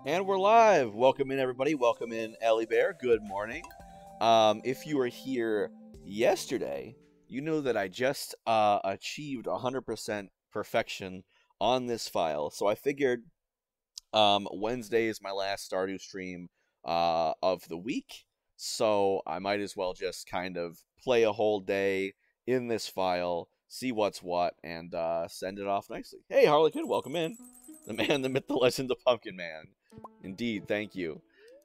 And we're live. Welcome in, everybody. Welcome in, Ellie Bear. Good morning. If you were here yesterday, you know that I just achieved 100% perfection on this file. So I figured Wednesday is my last Stardew stream of the week. So I might as well just kind of play a whole day in this file, see what's what, and send it off nicely. Hey, Harlequin, welcome in. The man, the myth, the legend, the pumpkin man. Indeed, thank you.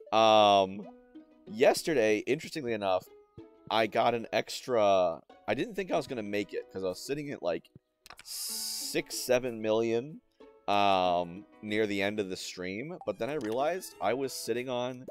Yesterday, interestingly enough, I got an extra... I didn't think I was going to make it, because I was sitting at like 6-7 million near the end of the stream, but then I realized I was sitting on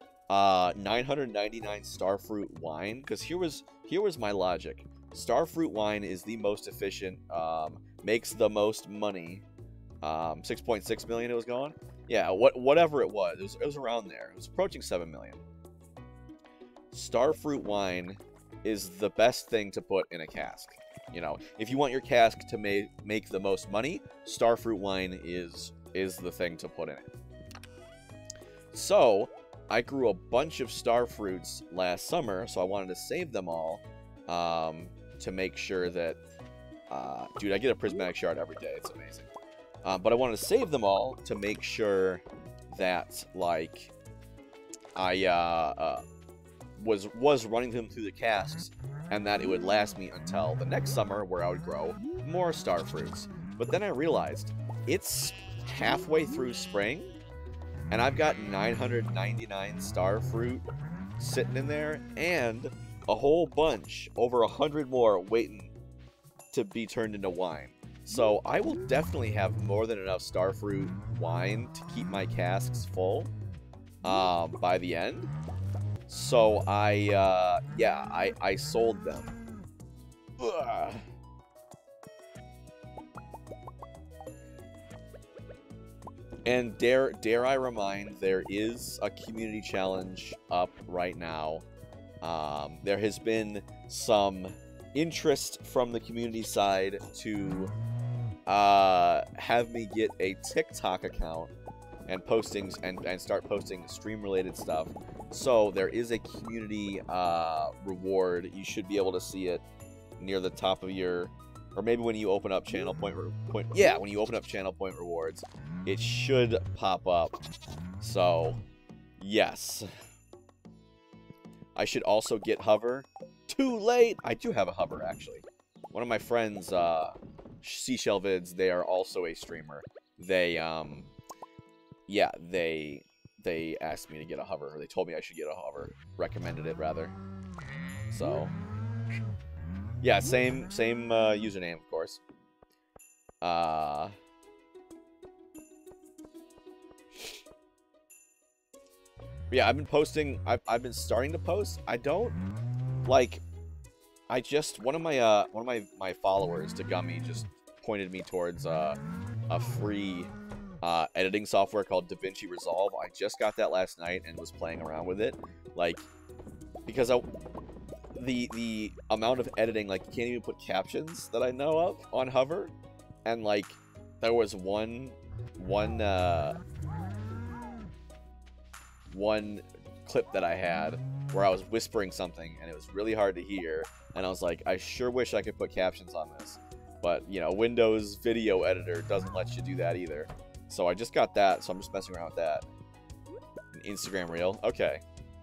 999 Starfruit wine, because here was my logic. Starfruit wine is the most efficient, makes the most money. 6.6 million it was going. Yeah, whatever it was around there. It was approaching 7 million. Starfruit wine is the best thing to put in a cask. You know, if you want your cask to make the most money, Starfruit wine is the thing to put in it. So, I grew a bunch of Starfruits last summer, so I wanted to save them all to make sure that... dude, I get a prismatic shard every day. It's amazing. But I wanted to save them all to make sure that, like, I was running them through the casks, and that it would last me until the next summer, where I would grow more Starfruits. But then I realized it's halfway through spring, and I've got 999 Starfruit sitting in there, and a whole bunch, over 100 more, waiting to be turned into wine. So I will definitely have more than enough Starfruit wine to keep my casks full by the end. So I sold them. Ugh. And dare I remind, there is a community challenge up right now. There has been some interest from the community side to have me get a TikTok account and postings and start posting stream related stuff. So there is a community reward. You should be able to see it near the top of your, or maybe when you open up channel point. Yeah, when you open up channel point rewards, it should pop up. So yes, I should also get hover. Too late. I do have a hover, actually. One of my friends, Seashell Vids, they are also a streamer. They asked me to get a hover. Or they told me I should get a hover. Recommended it, rather. So, yeah, same username, of course. Yeah, I've been posting. I've been starting to post. I don't like. One of my followers, Dagummy, just pointed me towards a free editing software called DaVinci Resolve. I just got that last night and was playing around with it, like, because the amount of editing, like, you can't even put captions that I know of on hover, and like there was one clip that I had where I was whispering something and it was really hard to hear, and I was like, I sure wish I could put captions on this, but you know, Windows Video Editor doesn't let you do that either. So I just got that, so I'm just messing around with that. An Instagram Reel, okay.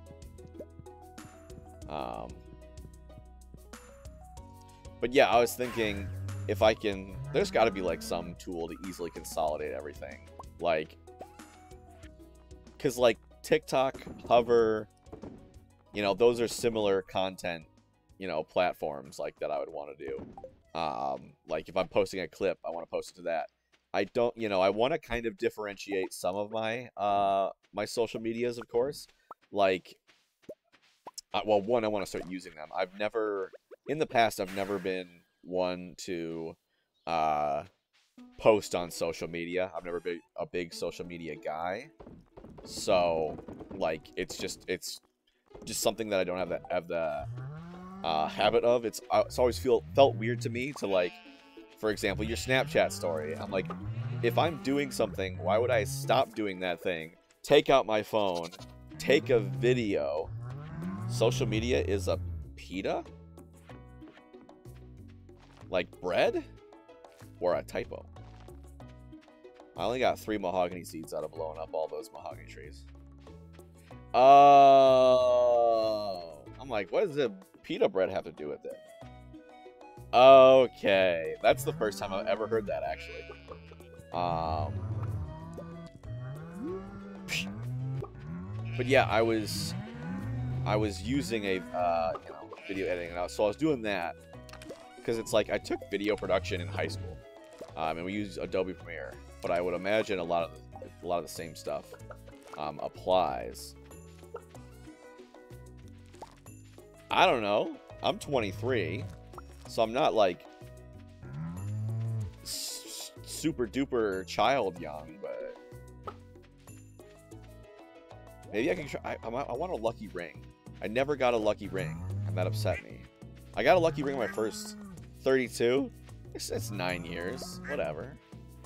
But yeah, I was thinking if I can, there's got to be like some tool to easily consolidate everything, like, because like TikTok, Hover, you know, those are similar content, you know, platforms like that I would want to do. Like if I'm posting a clip, I want to post it to that. I don't, you know, I want to kind of differentiate some of my my social medias, of course. Like, well, one, I want to start using them. In the past, I've never been one to post on social media. I've never been a big social media guy. So, like, it's just something that I don't have the habit of. It's always felt weird to me to, like, for example, your Snapchat story. I'm like, if I'm doing something, why would I stop doing that thing take out my phone, take a video. Social media is a pita? Like bread? Or a typo? I only got 3 mahogany seeds out of blowing up all those mahogany trees. Oh. I'm like, what does the pita bread have to do with it? Okay. That's the first time I've ever heard that, actually. But yeah, I was using a, video editing, so I was doing that. Because it's like, I took video production in high school. And we used Adobe Premiere. But I would imagine a lot of the same stuff applies. I don't know. I'm 23, so I'm not like super duper child young, but maybe I can try. I want a lucky ring. I never got a lucky ring, and that upset me. I got a lucky ring my first 32. It's 9 years, whatever.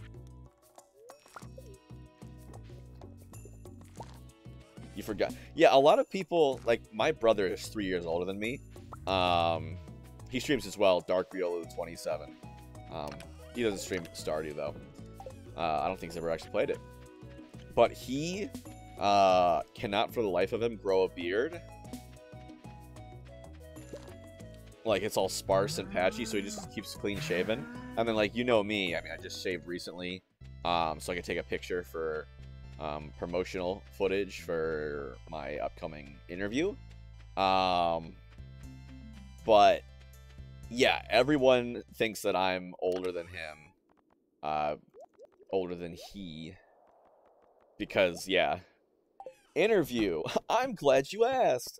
You forgot. Yeah, a lot of people, like, my brother is 3 years older than me. He streams as well, Dark Riolo 27. He doesn't stream Stardew, though. I don't think he's ever actually played it. But he cannot, for the life of him, grow a beard. Like, it's all sparse and patchy, so he just keeps clean-shaven. And then, like, you know me. I mean, I just shaved recently, so I could take a picture for promotional footage for my upcoming interview. But yeah, everyone thinks that I'm older than him, older than he, because yeah. Interview. I'm glad you asked.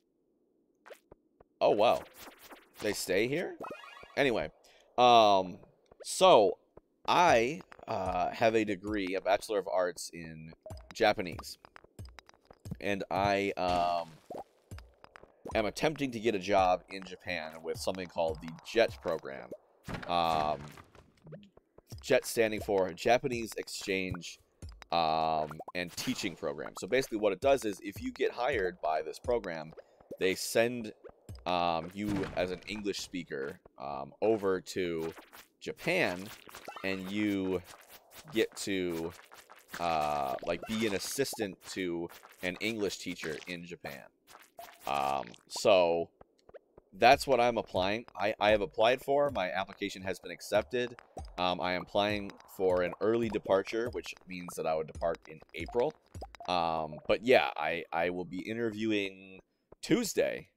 Oh wow, they stay here. Anyway, so I have a degree, a Bachelor of Arts in Japanese. And I am attempting to get a job in Japan with something called the JET program. JET standing for Japanese Exchange and Teaching Program. So basically what it does is if you get hired by this program, they send you as an English speaker over to Japan, and you get to like be an assistant to an English teacher in Japan. So that's what I'm applying. I have applied for. My application has been accepted. I am applying for an early departure, which means that I would depart in April. But yeah, I will be interviewing Tuesday.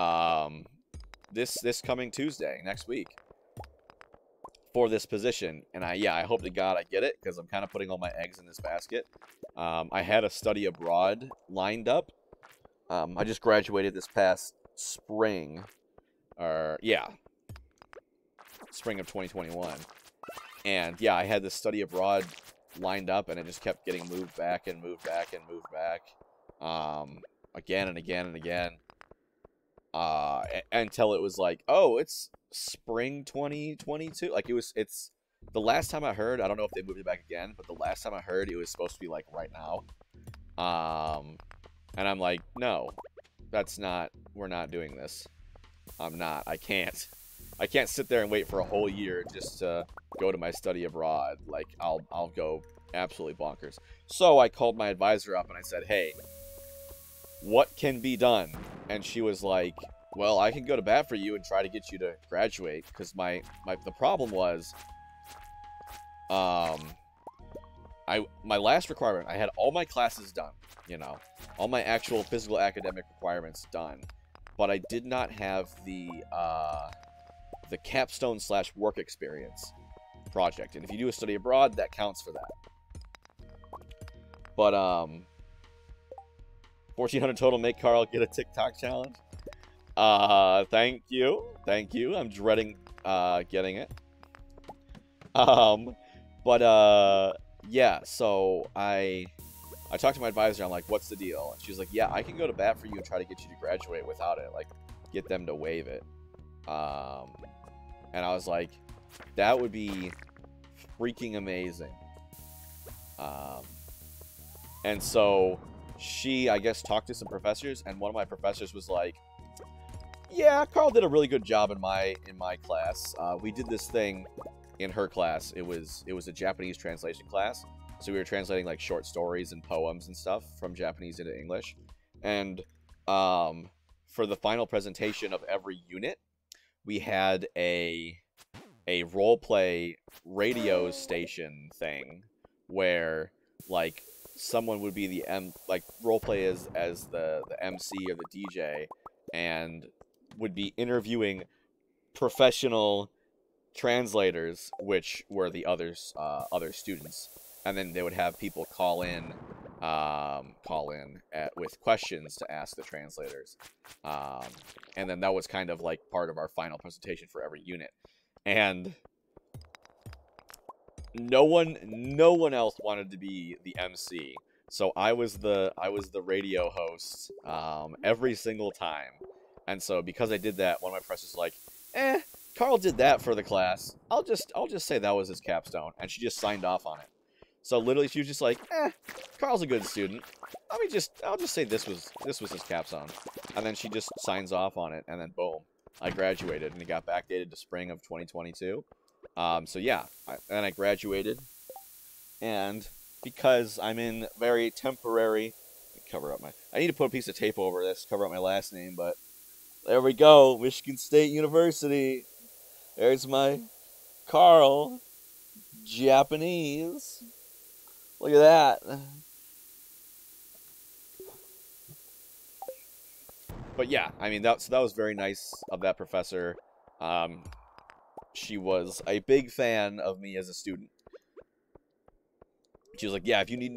This coming Tuesday, next week, for this position. And I hope to God I get it, because I'm kind of putting all my eggs in this basket. I had a study abroad lined up. I just graduated this past spring. Spring of 2021. And yeah, I had this study abroad lined up, and it just kept getting moved back and moved back and moved back. Again and again and again. Until it was like, oh, it's spring 2022. Like, it's the last time I heard, I don't know if they moved it back again, but the last time I heard, it was supposed to be like right now. And I'm like, no, that's not, we're not doing this. I'm not, I can't sit there and wait for a whole year just to go to my study abroad. Like, I'll go absolutely bonkers. So I called my advisor up and I said, hey, what can be done? And she was like, well, I can go to bat for you and try to get you to graduate, because the problem was, my last requirement, I had all my classes done, you know, all my actual physical academic requirements done, but I did not have the capstone / work experience project. And if you do a study abroad, that counts for that. But 1400 total, make Carl get a TikTok challenge. Thank you. I'm dreading getting it. Yeah, so I talked to my advisor. I'm like, what's the deal? And she's like, yeah, I can go to bat for you and try to get you to graduate without it, like get them to waive it. And I was like, that would be freaking amazing. And so she, I guess, talked to some professors, and one of my professors was like, "Yeah, Carl did a really good job in my class. We did this thing in her class. It was a Japanese translation class, so we were translating like short stories and poems and stuff from Japanese into English. And for the final presentation of every unit, we had a role play radio station thing where like someone would be the role play as the MC or the DJ, and would be interviewing professional translators, which were the other students, and then they would have people call in with questions to ask the translators, and then that was kind of like part of our final presentation for every unit. And no one else wanted to be the MC, so I was the radio host every single time. And so because I did that, one of my professors was like, Carl did that for the class. I'll just say that was his capstone," and she just signed off on it. So literally, she was just like, Carl's a good student. I'll just say this was his capstone," and then she just signs off on it, and then boom, I graduated, and it got backdated to spring of 2022. So yeah, then I graduated, and because I'm in very temporary, I need to put a piece of tape over this, cover up my last name, but there we go, Michigan State University. There's my Carl, Japanese. Look at that. But yeah, I mean, that was very nice of that professor. She was a big fan of me as a student. She was like, "Yeah, if you need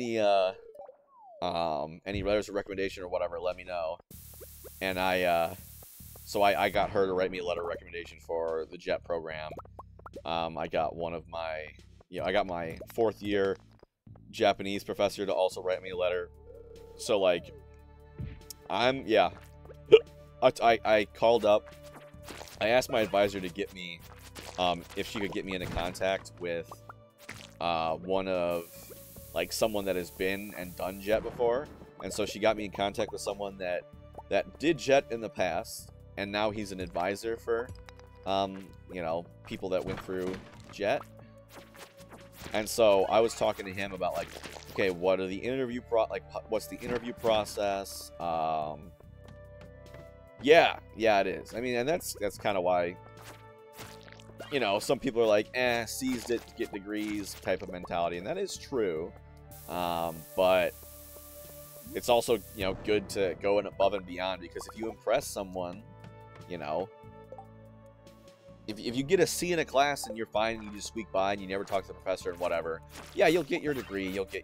any letters of recommendation or whatever, let me know." And so I got her to write me a letter of recommendation for the JET program. I got I got my 4th year Japanese professor to also write me a letter. So like, I called up. I asked my advisor to get me, if she could get me into contact with one of like someone that has been and done JET before, and so she got me in contact with someone that did JET in the past, and now he's an advisor for people that went through JET. And so I was talking to him about like, okay, what are the interview what's the interview process? Yeah, it is. I mean, and that's kind of why, some people are like, seized it, get degrees type of mentality, and that is true. But it's also, good to go above and beyond, because if you impress someone, if you get a C in a class and you're fine and you just squeak by and you never talk to the professor and whatever, yeah, you'll get your degree, you'll get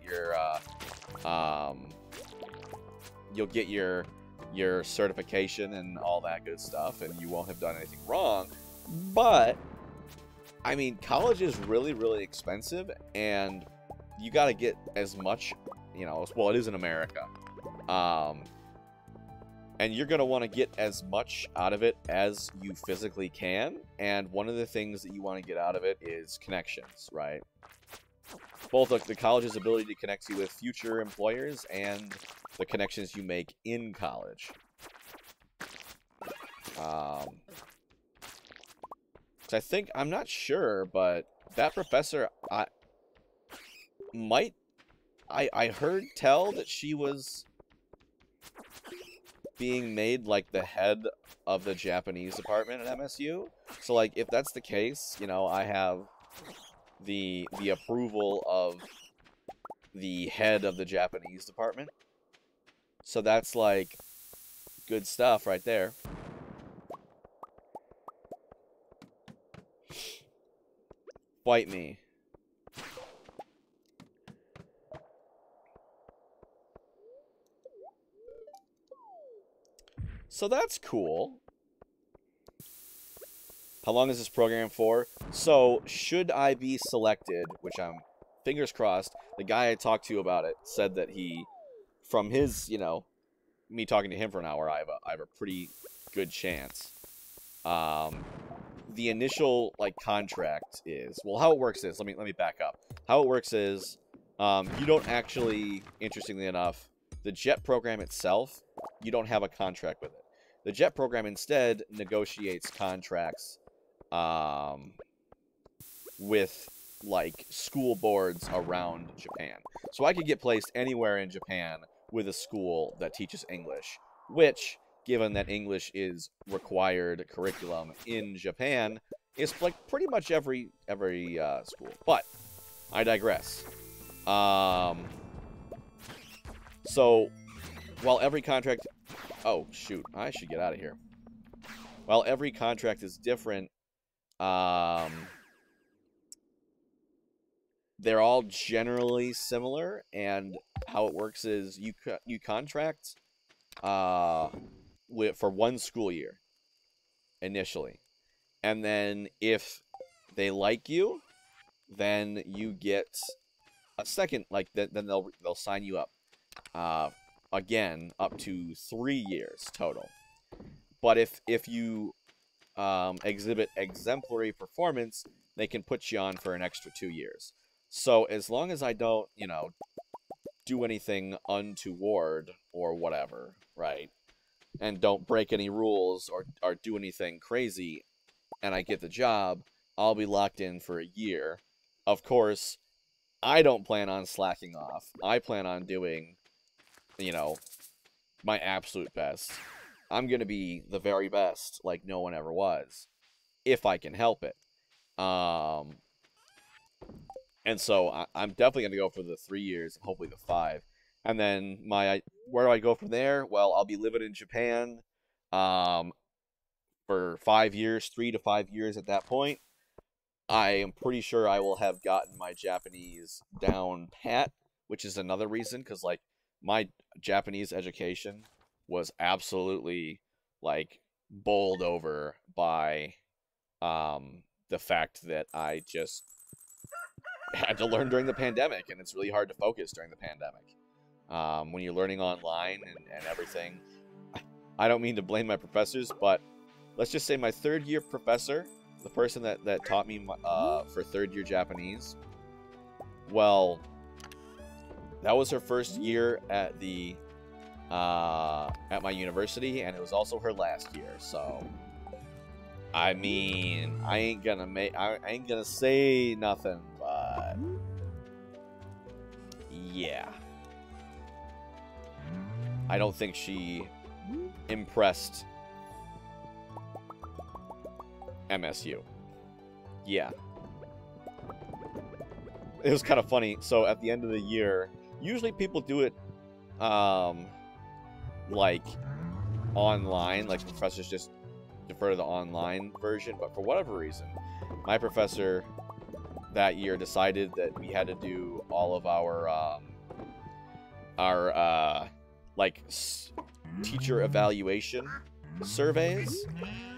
your certification and all that good stuff, and you won't have done anything wrong. But I mean, college is really, really expensive, and you got to get as much, well, it is in America. And you're going to want to get as much out of it as you physically can. And one of the things that you want to get out of it is connections, right? Both the college's ability to connect you with future employers and the connections you make in college. So I think, I'm not sure, but that professor, I heard tell that she was being made like the head of the Japanese department at MSU. So like, if that's the case, I have the approval of the head of the Japanese department. So that's like good stuff right there. Fight me. So that's cool. How long is this program for? So, should I be selected, which I'm fingers crossed, the guy I talked to about it said that he, from his, me talking to him for an hour, I have a pretty good chance. The initial, contract is, well, how it works is, let me back up. How it works is, You don't actually, interestingly enough, the JET program itself, you don't have a contract with it. The JET program instead negotiates contracts with, like, school boards around Japan. So I could get placed anywhere in Japan with a school that teaches English, which, given that English is required curriculum in Japan, is like pretty much every school. But I digress. So while every contract, oh shoot, I should get out of here. While every contract is different, they're all generally similar, and how it works is you contract for 1 school year initially, and then if they like you, then you get a second, like then they'll sign you up again up to 3 years total. But if you exhibit exemplary performance, they can put you on for an extra 2 years. So as long as I don't, you know, do anything untoward or whatever, right, and don't break any rules or do anything crazy, and I get the job, I'll be locked in for a year. Of course, I don't plan on slacking off. I plan on doing, you know, my absolute best. I'm going to be the very best, like no one ever was, if I can help it. And so I'm definitely going to go for the 3 years, hopefully the 5. And then where do I go from there? Well, I'll be living in Japan for 5 years, 3 to 5 years at that point. I am pretty sure I will have gotten my Japanese down pat, which is another reason, because, like, my Japanese education was absolutely, like, bowled over by the fact that I just had to learn during the pandemic, and it's really hard to focus during the pandemic. When you're learning online and everything. I don't mean to blame my professors, but let's just say my 3rd year professor, the person that taught me for 3rd year Japanese, well, that was her first year at my university, and it was also her last year. So, I mean, I ain't gonna say nothing, but yeah, I don't think she impressed MSU. Yeah. It was kind of funny. So at the end of the year, usually people do it like online, like professors just defer to the online version, but for whatever reason, my professor that year decided that we had to do all of our like teacher evaluation surveys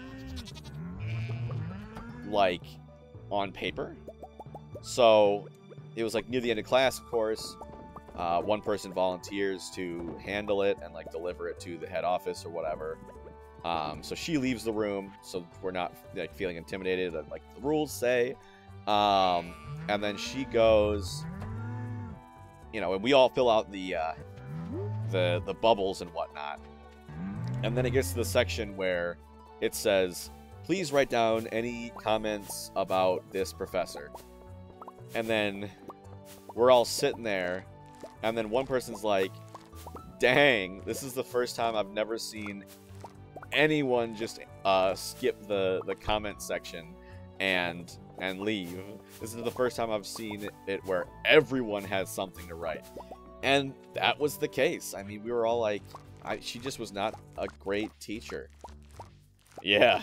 like on paper. So it was like near the end of class, of course. One person volunteers to handle it and like deliver it to the head office or whatever. So she leaves the room, so we're not like feeling intimidated, like the rules say. And then she goes, you know, and we all fill out the bubbles and whatnot. And then it gets to the section where it says, please write down any comments about this professor. And then we're all sitting there, and then one person's like, dang, this is the first time I've never seen anyone just skip the comment section and leave. This is the first time I've seen it where everyone has something to write. And that was the case. I mean, we were all like, she just was not a great teacher. Yeah.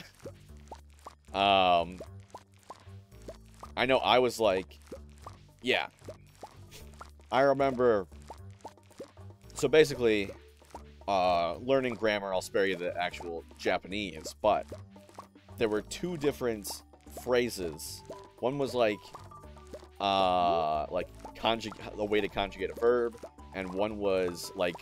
I know I was like, yeah. I remember, so basically, learning grammar, I'll spare you the actual Japanese, but there were 2 different phrases. One was like a way to conjugate a verb, and one was like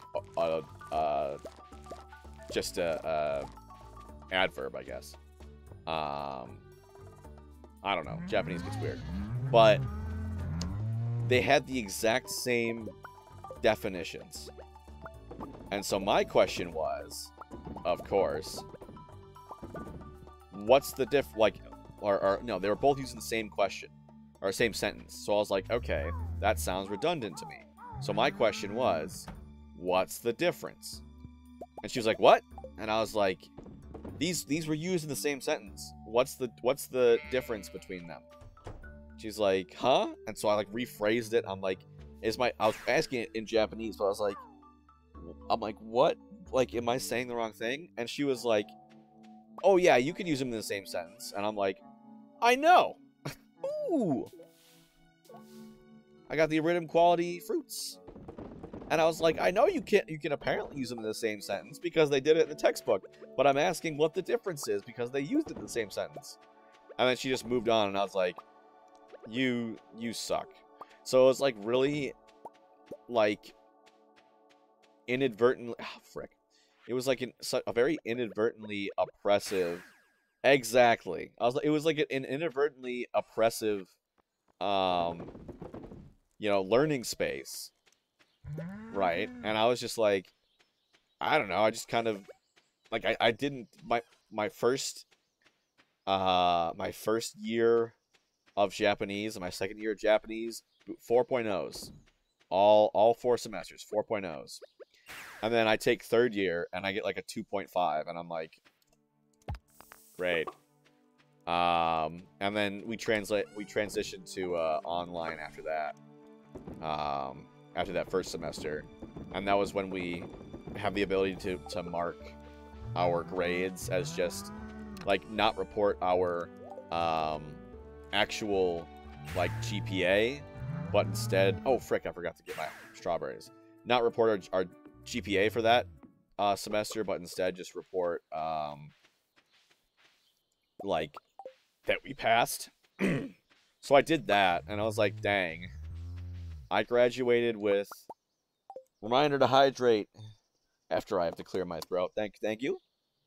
just a adverb, I guess. I don't know. Japanese gets weird, but they had the exact same definitions. And so my question was, of course, what's the or no, they were both using the same question, or same sentence. So I was like, okay, that sounds redundant to me. So my question was, what's the difference? And she was like, what? And I was like, these were used in the same sentence. What's the difference between them? She's like, huh? And so I like rephrased it. I'm like, I was asking it in Japanese, but I'm like, what? Like, am I saying the wrong thing? And she was like, oh yeah, you can use them in the same sentence. And I'm like, I know. Ooh. I got the iridium quality fruits. And I was like, I know you can apparently use them in the same sentence because they did it in the textbook. But I'm asking what the difference is because they used it in the same sentence. And then she just moved on, and I was like, you suck. So it was like really, like, inadvertently, frick. It was like a very inadvertently oppressive, exactly. It was like an inadvertently oppressive, learning space, right? And I was just like, I don't know. I just kind of, like, I didn't, my first year of Japanese and my second year of Japanese, 4.0s. All 4 semesters, 4.0s. And then I take third year and I get like a 2.5, and I'm like, great. And then we transition to online after that. After that first semester. And that was when we have the ability to mark our grades as just, like, not report our actual, like, GPA, but instead, oh frick, I forgot to get my strawberries. Not report our GPA for that semester, but instead just report like that we passed. So I did that, and I was like, dang, I graduated with reminder to hydrate after I have to clear my throat. Thank you.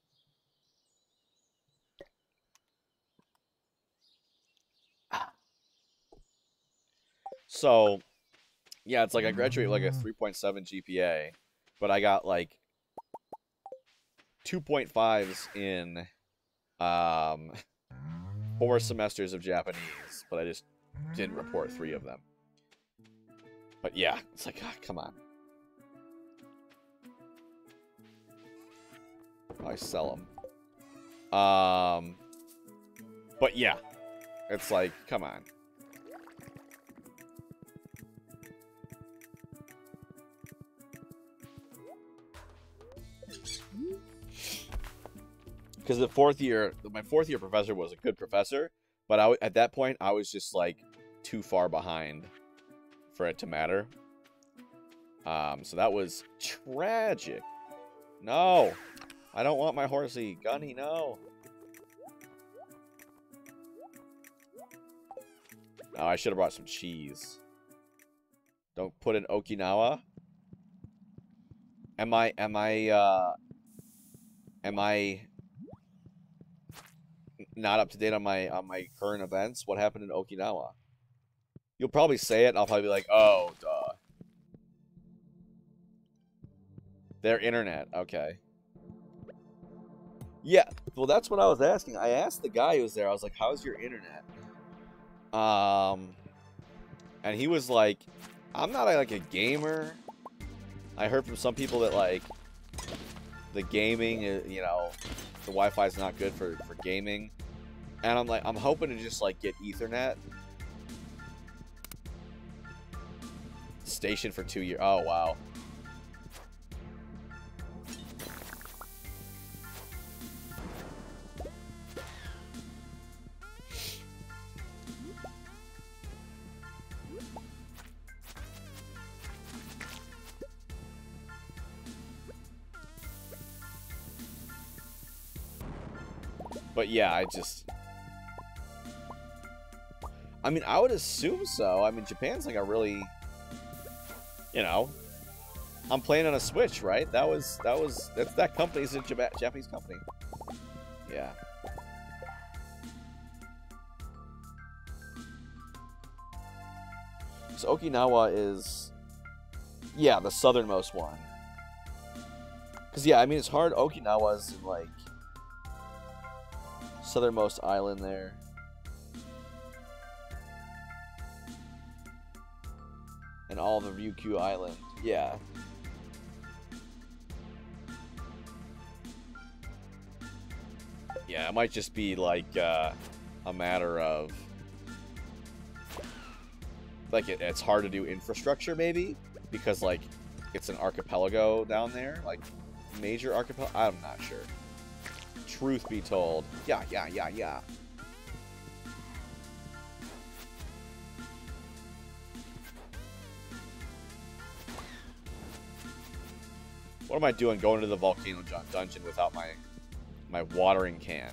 So, yeah, it's like I graduated with like a 3.7 GPA, but I got like 2.5s in 4 semesters of Japanese, but I just didn't report 3 of them. But yeah, it's like, come on. I sell them. But yeah, it's like, come on. Because my fourth year professor was a good professor, but at that point, I was just, like, too far behind for it to matter. So that was tragic. No! I don't want my horsey. Gunny, no! Oh, I should have brought some cheese. Don't put in Okinawa. Am I not up to date on my current events? What happened in Okinawa? You'll probably say it, and I'll probably be like, oh, duh. Their internet, okay. Yeah, well, that's what I was asking. I asked the guy who was there, I was like, how's your internet? And he was like, I'm not, like, a gamer. I heard from some people that, like, the gaming, you know, the Wi-Fi's not good for gaming. And I'm like, I'm hoping to just, like, get Ethernet. Station for 2 years. Oh, wow. But yeah, I mean, I would assume so. I mean, Japan's like a really, you know, I'm playing on a Switch, right? That company's a Japanese company. Yeah. So Okinawa is, yeah, the southernmost one. Because, yeah, I mean, it's hard. Okinawa's in, like, southernmost island there. And all the Ryukyu Island. Yeah. Yeah, it might just be, like, a matter of... Like, it's hard to do infrastructure, maybe? Because, like, it's an archipelago down there. Like, major archipelago? I'm not sure. Truth be told. Yeah. What am I doing going to the volcano dungeon without my watering can?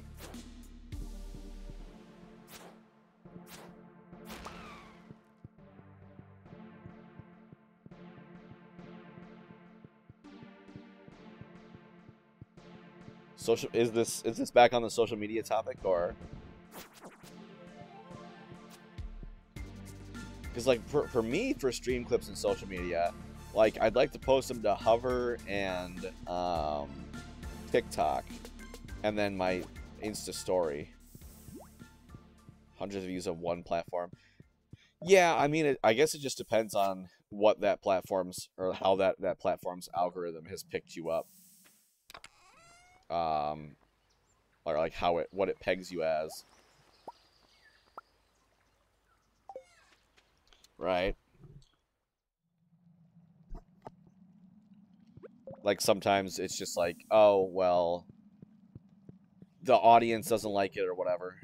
Is this back on the social media topic, or? Because, like, for me, for stream clips and social media, like, I'd like to post them to Hover and TikTok, and then my Insta story. Hundreds of views of one platform. Yeah, I mean, I guess it just depends on what that platform's, or how that platform's algorithm has picked you up. Or like what it pegs you as. Right. Like, sometimes it's just like, oh, well, the audience doesn't like it or whatever.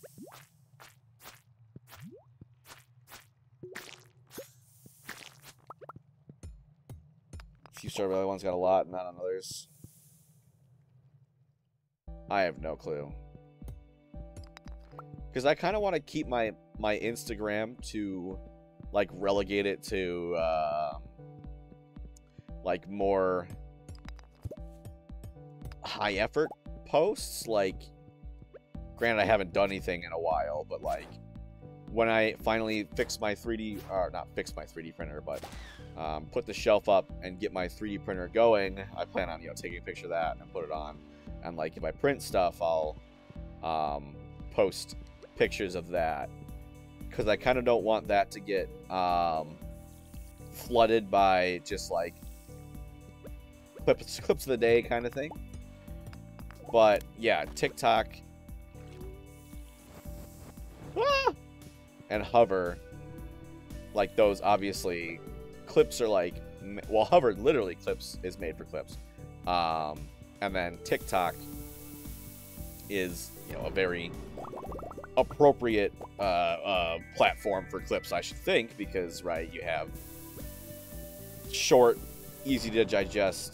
A few sort of other ones got a lot, not on others. I have no clue. Because I kind of want to keep my Instagram to, like, relegate it to, like, more high-effort posts. Like, granted, I haven't done anything in a while, but, like, when I finally fix my 3D, or not fix my 3D printer, but put the shelf up and get my 3D printer going, I plan on, taking a picture of that and put it on. And, like, if I print stuff, I'll post pictures of that. Because I kind of don't want that to get flooded by just, like, clips of the day kind of thing. But, yeah, TikTok and Hover, like, those, obviously, clips are, like, well, Hover, literally, clips is made for clips. And then TikTok is, a very appropriate platform for clips, I should think, because, right, you have short, easy to digest,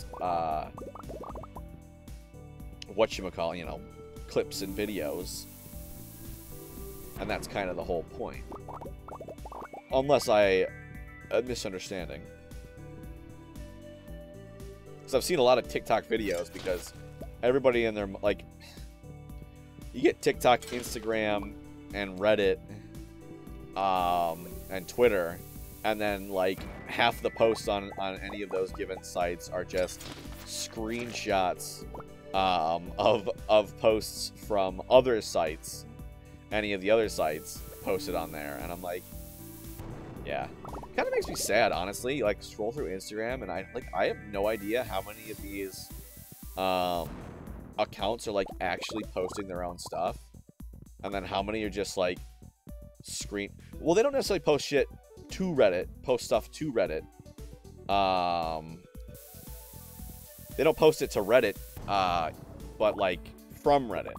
whatchamacallit, clips and videos. And that's kind of the whole point. Unless a misunderstanding. So I've seen a lot of TikTok videos because everybody in their, like, you get TikTok, Instagram, and Reddit, and Twitter, and then, like, half the posts on any of those given sites are just screenshots of posts from other sites, any of the other sites posted on there, and I'm like, yeah. Kind of makes me sad, honestly. Like, scroll through Instagram, and I have no idea how many of these accounts are, like, actually posting their own stuff, and then how many are just, like, well, they don't necessarily post shit to Reddit, post stuff to Reddit. They don't post it to Reddit, but, like, from Reddit.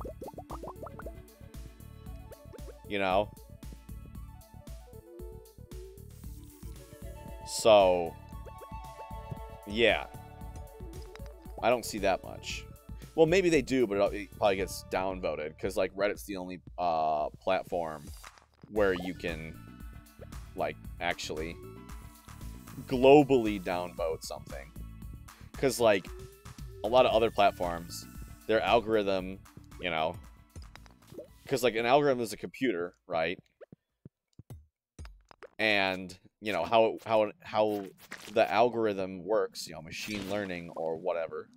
So, yeah. I don't see that much. Well, maybe they do, but it probably gets downvoted, because, like, Reddit's the only platform where you can, like, actually globally downvote something. Because, like, a lot of other platforms, their algorithm, because, like, an algorithm is a computer, right? And you know, how the algorithm works, you know, machine learning or whatever.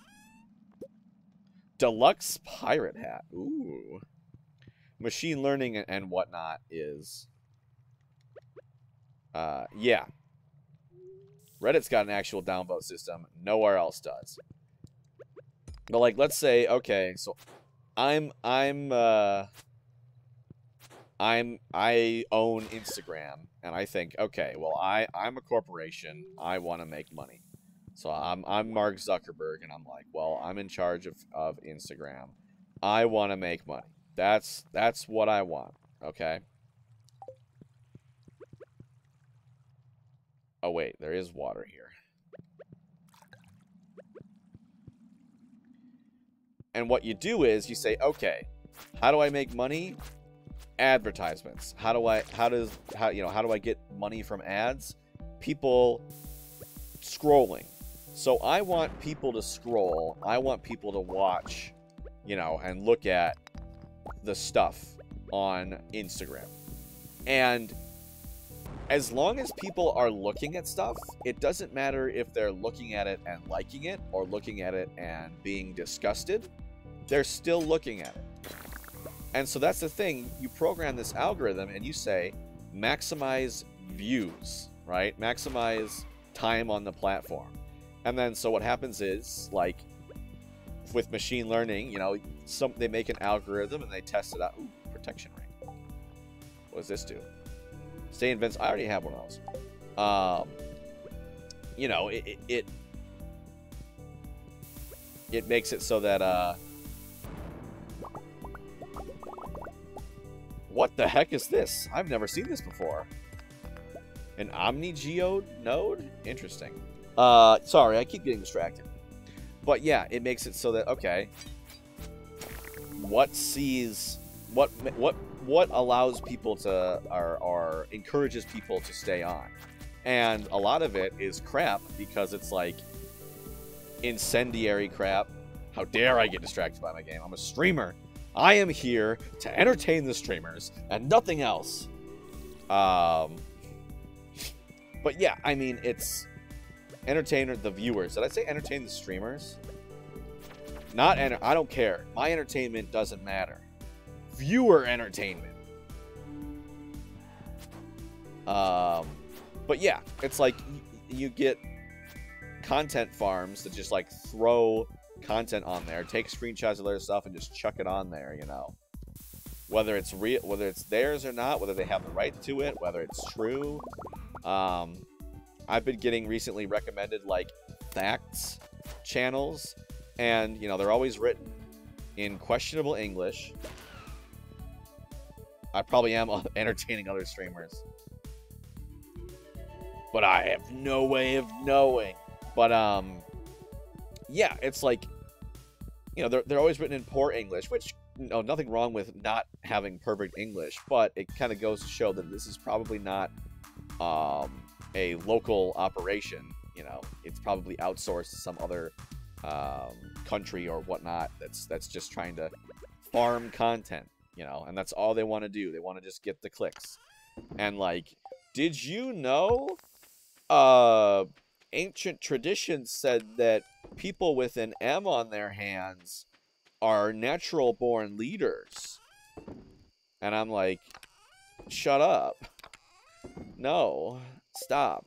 Deluxe pirate hat. Ooh. Machine learning and whatnot is yeah. Reddit's got an actual downvote system. Nowhere else does. But like, let's say, okay, so I own Instagram, and I think, okay, well, I'm a corporation. I want to make money. So I'm Mark Zuckerberg, and I'm like, well, I'm in charge of Instagram. I want to make money. That's what I want. Okay. Oh wait, there is water here. And what you do is you say, okay, how do I make money? Advertisements. How do I get money from ads? People scrolling. So I want people to scroll. I want people to watch, you know, and look at the stuff on Instagram. And as long as people are looking at stuff, it doesn't matter if they're looking at it and liking it or looking at it and being disgusted. They're still looking at it. And so that's the thing. You program this algorithm and you say, maximize views, right? Maximize time on the platform. And then so what happens is, like, with machine learning, you know, they make an algorithm and they test it out. Ooh, protection ring. What does this do? Stay invincible. I already have one of those. You know, it makes it so that what the heck is this? I've never seen this before. An OmniGeode node? Interesting. Sorry, I keep getting distracted. But yeah, it makes it so that, okay, what allows people to, or encourages people to stay on. And a lot of it is crap, because it's like incendiary crap. How dare I get distracted by my game? I'm a streamer. I am here to entertain the streamers and nothing else. But yeah, I mean, it's entertain the viewers. Did I say entertain the streamers? I don't care. My entertainment doesn't matter. Viewer entertainment. But yeah, it's like you get content farms that just like throw content on there, take screenshots of their stuff and just chuck it on there, you know. Whether it's real, whether it's theirs or not, whether they have the right to it, whether it's true. I've been getting recently recommended like facts channels, and you know, they're always written in questionable English. I probably am entertaining other streamers, but I have no way of knowing. But yeah, it's like, you know, they're always written in poor English, which, you know, nothing wrong with not having perfect English, but it kind of goes to show that this is probably not a local operation. You know, it's probably outsourced to some other country or whatnot that's just trying to farm content, you know, and that's all they want to do. They want to just get the clicks. And like, did you know ancient tradition said that people with an M on their hands are natural born leaders? And I'm like, shut up. No, stop.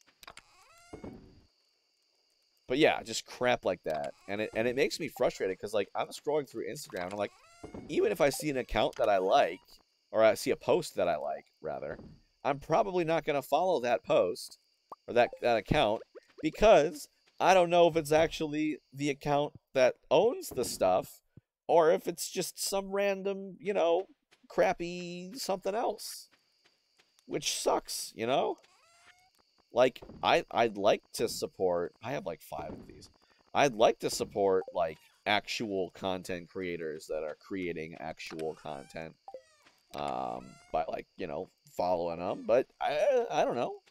But yeah, just crap like that. And it makes me frustrated, because like, I'm scrolling through Instagram and I'm like, even if I see an account that I like, or I see a post that I like, rather, I'm probably not going to follow that post or that account, because I don't know if it's actually the account that owns the stuff, or if it's just some random, you know, crappy something else, which sucks, you know? Like, I'd like to support, I have like 5 of these. I'd like to support like actual content creators that are creating actual content, by like, you know, following them, but I don't know.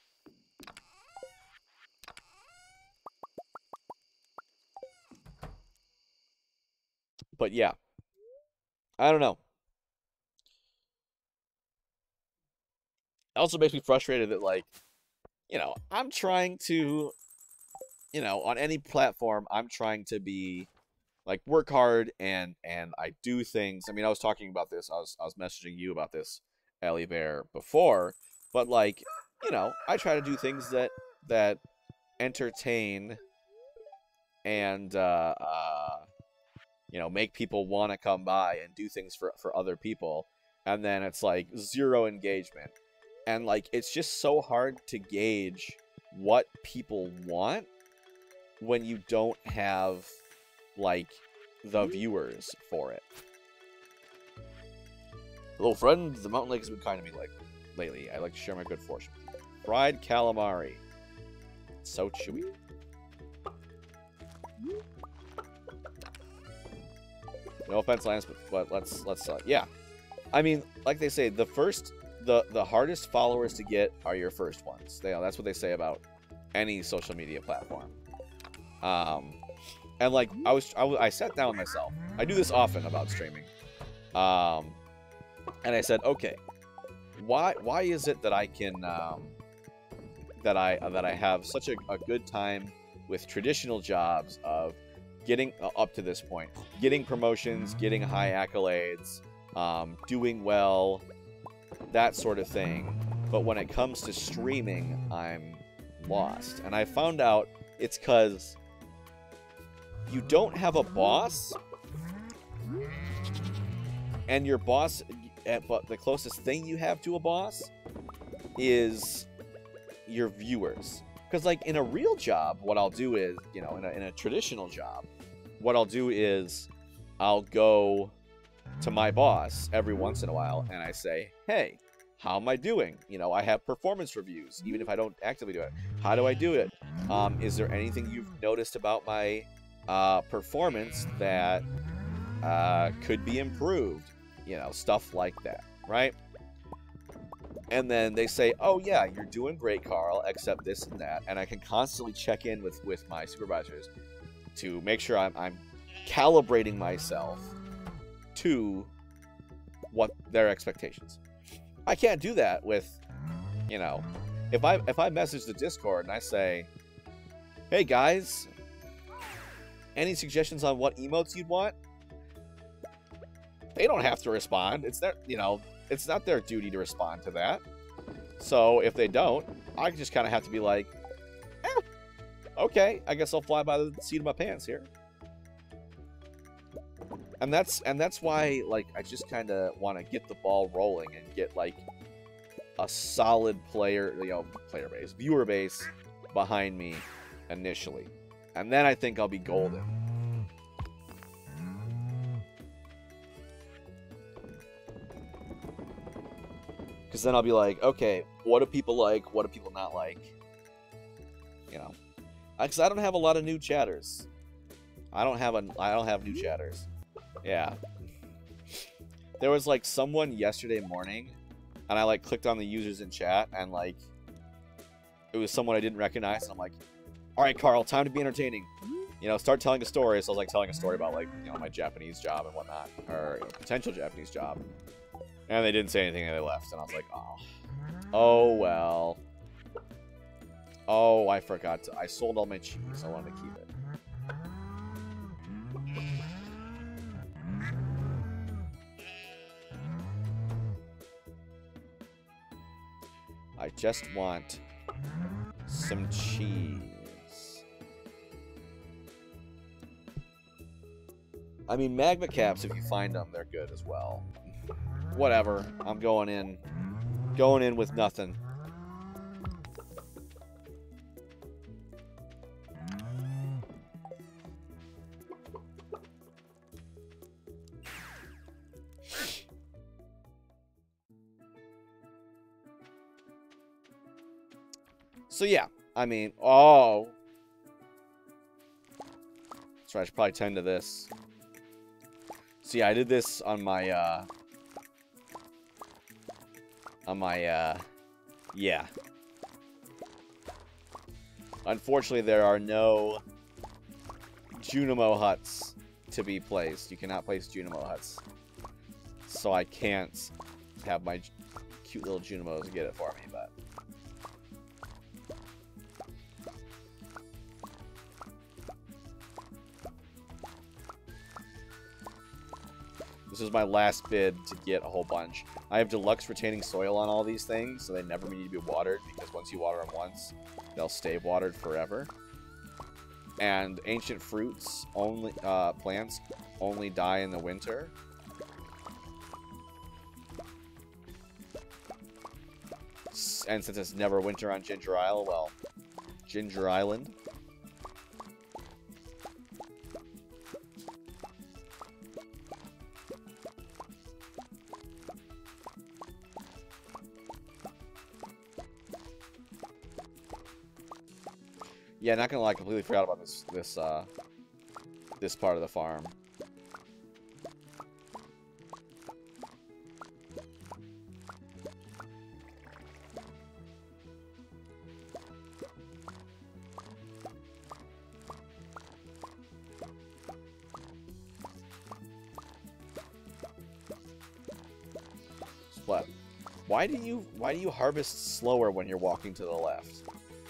But yeah, I don't know. also makes me frustrated that, like, you know, I'm trying to, you know, on any platform, I'm trying to be like work hard and I do things. I mean, I was talking about this. I was messaging you about this, Ellie Bear, before, but like, you know, I try to do things that entertain and you know, make people want to come by and do things for other people, and then it's like 0 engagement. And like, it's just so hard to gauge what people want when you don't have like the viewers for it. Hello friend, the Mountain Lake has been kind to me like lately. I like to share my good fortune with you. Fried calamari. It's so chewy. No offense, Lance, but let's yeah. I mean, like they say, the hardest followers to get are your first ones. That's what they say about any social media platform. And like I sat down with myself. I do this often about streaming. And I said, okay, why is it that I can that I have such a good time with traditional jobs of getting up to this point, getting promotions, getting high accolades, doing well, that sort of thing. But when it comes to streaming, I'm lost. And I found out it's because you don't have a boss, and your boss, but the closest thing you have to a boss is your viewers. Because like in a real job, what I'll do is, you know, in a traditional job, what I'll do is I'll go to my boss every once in a while and I say, hey, how am I doing? You know, I have performance reviews, even if I don't actively do it. How do I do it? Is there anything you've noticed about my performance that could be improved? You know, stuff like that, right? And then they say, oh yeah, you're doing great, Carl, except this and that. And I can constantly check in with my supervisors to make sure I'm calibrating myself to what their expectations. I can't do that with, you know, if I message the Discord and I say, hey guys, any suggestions on what emotes you'd want? They don't have to respond. It's their, you know, it's not their duty to respond to that. So if they don't, I just kind of have to be like, okay, I guess I'll fly by the seat of my pants here. And that's why, like, I just kind of want to get the ball rolling and get like a solid viewer base behind me initially, and then I think I'll be golden. Because then I'll be like, okay, what do people like? What do people not like? You know, because I don't have a lot of new chatters. I don't have new chatters. Yeah. There was like someone yesterday morning, and I like clicked on the users in chat, and like it was someone I didn't recognize, and I'm like, all right, Carl, time to be entertaining. You know, start telling a story. So I was like telling a story about like, you know, my Japanese job and whatnot, or you know, potential Japanese job. And they didn't say anything, and they left. And I was like, oh well. Oh, I forgot. I sold all my cheese. I wanted to keep it. I just want some cheese. I mean, magma caps, if you find them, they're good as well. Whatever. I'm going in with nothing. So yeah, I mean, oh. So I should probably tend to this. So yeah, I did this on my, yeah. Unfortunately, there are no Junimo huts to be placed. You cannot place Junimo huts. So I can't have my cute little Junimos get it for me, but... This is my last bid to get a whole bunch. I have deluxe retaining soil on all these things, so they never need to be watered, because once you water them once, they'll stay watered forever. And ancient fruits, only plants, only die in the winter. And since it's never winter on Ginger Isle, well, Ginger Island. Yeah, not gonna lie, I completely forgot about this part of the farm. Splat. Why do you harvest slower when you're walking to the left?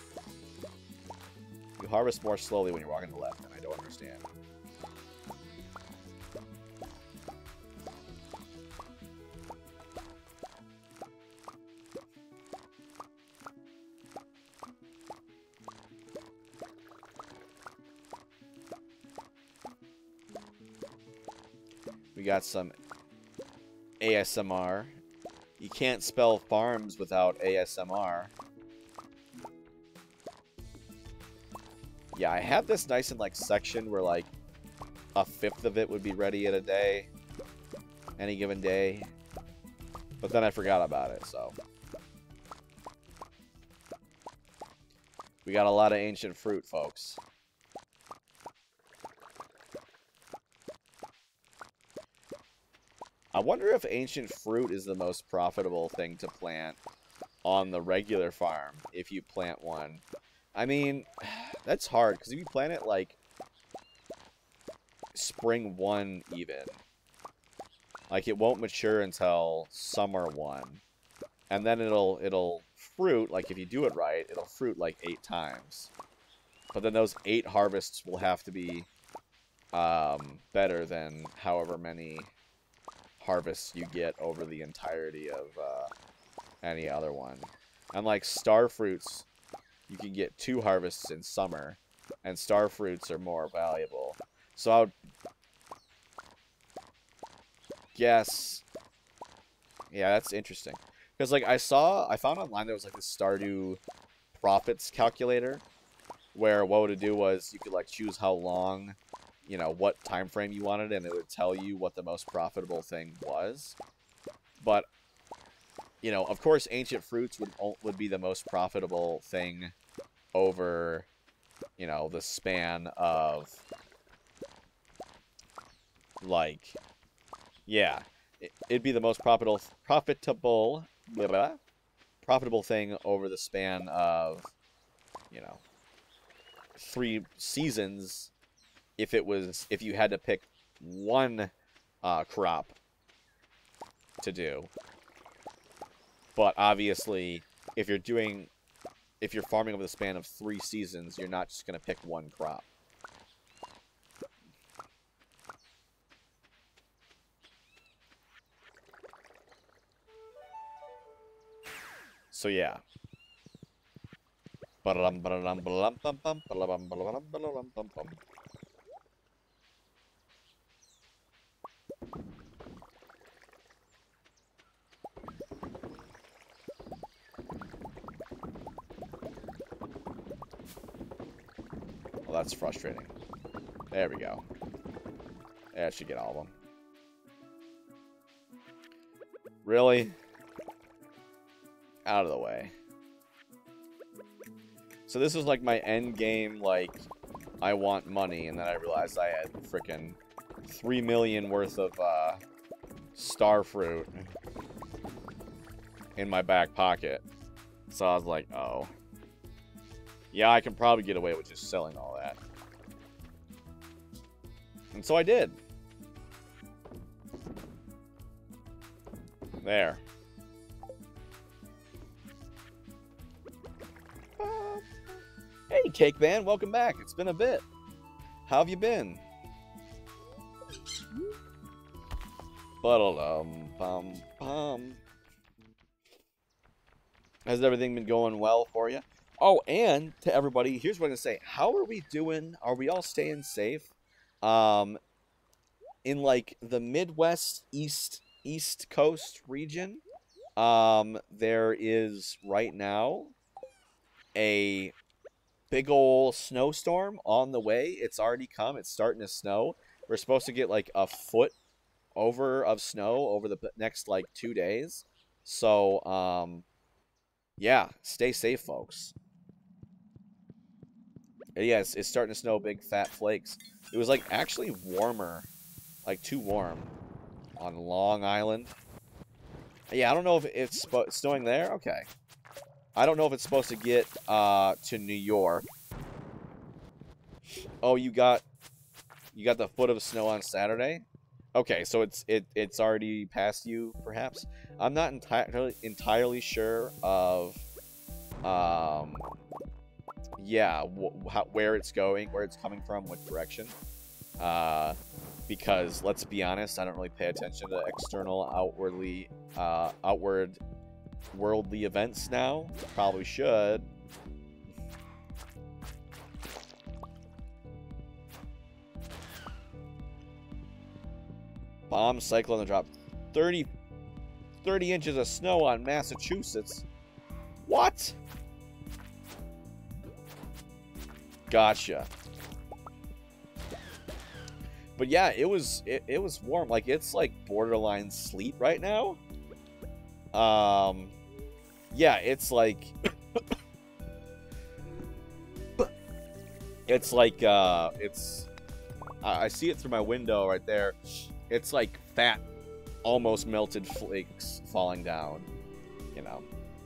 You harvest more slowly when you're walking to the left, and I don't understand. We got some ASMR. You can't spell farms without ASMR. Yeah, I have this nice and like section where like a fifth of it would be ready at a day, any given day. But then I forgot about it, so. We got a lot of ancient fruit, folks. I wonder if ancient fruit is the most profitable thing to plant on the regular farm if you plant one. I mean, that's hard, because if you plant it, like, spring 1 even, like, it won't mature until summer 1. And then it'll fruit, like, if you do it right, it'll fruit, like, 8 times. But then those 8 harvests will have to be better than however many harvests you get over the entirety of any other one. And, like, star fruits, you can get 2 harvests in summer, and star fruits are more valuable. So I would guess, yeah, that's interesting. Because, like, I found online there was, like, this Stardew profits calculator, where what would it do was you could, like, choose how long, you know, what time frame you wanted, and it would tell you what the most profitable thing was. But, you know, of course, ancient fruits would be the most profitable thing over, you know, the span of, like, yeah, it'd be the most profitable thing over the span of, you know, 3 seasons if you had to pick one crop to do. But obviously, if you're farming over the span of 3 seasons, you're not just going to pick one crop. So yeah. Well, that's frustrating. There we go. Yeah, I should get all of them. Really? Out of the way. So this is like my end game, like, I want money, and then I realized I had frickin' 3 million worth of star fruit in my back pocket. So I was like, oh. Yeah, I can probably get away with just selling all that. And so I did. There. Hey, Cake Man, welcome back. It's been a bit. How have you been? Ba-da-dum-bum-bum. Has everything been going well for you? Oh, and to everybody, here's what I'm going to say. How are we doing? Are we all staying safe? In, like, the Midwest East Coast region, there is, right now, a big ol' snowstorm on the way. It's already come. It's starting to snow. We're supposed to get, like, a foot of snow over the next, like, 2 days. So, yeah, stay safe, folks. Yes, it's starting to snow big fat flakes. It was, like, actually warmer, like, too warm on Long Island. Yeah, I don't know if it's snowing there. Okay. I don't know if it's supposed to get to New York. Oh, you got the foot of snow on Saturday? Okay, so it's already past you, perhaps. I'm not entirely sure of yeah, where it's going, where it's coming from, what direction. Because let's be honest, I don't really pay attention to external outward worldly events now. Probably should. Bomb cyclone dropped 30 inches of snow on Massachusetts. What? Gotcha. But yeah, it was warm. Like, it's like borderline sleet right now. Yeah, it's like it's like I see it through my window right there. It's like fat, almost melted flakes falling down, you know.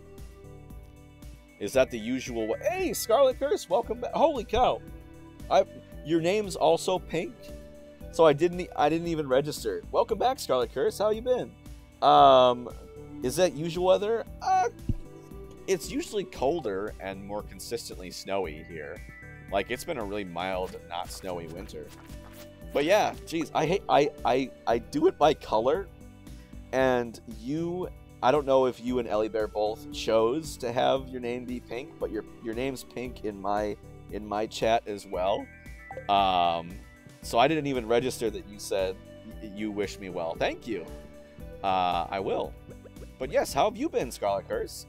Is that the usual way? Hey, Scarlet Curse, welcome back. Holy cow. Your name's also pink? So I didn't even register. Welcome back, Scarlet Curse. How you been? Is that usual weather? It's usually colder and more consistently snowy here. Like, it's been a really mild, not snowy winter. But yeah, geez, I do it by color, and I don't know if you and Ellie Bear both chose to have your name be pink, but your name's pink in my chat as well. So I didn't even register that you said you wish me well. Thank you. I will. But yes, how have you been, Scarlet Curse?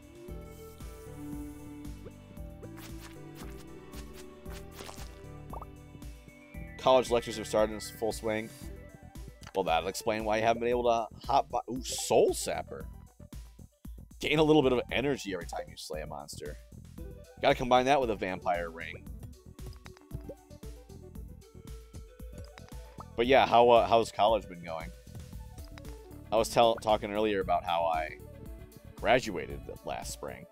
College lectures have started in full swing. Well, that'll explain why you haven't been able to hop by. Ooh, Soul Sapper. Gain a little bit of energy every time you slay a monster. Gotta combine that with a vampire ring. But yeah, how's college been going? I was talking earlier about how I graduated last spring.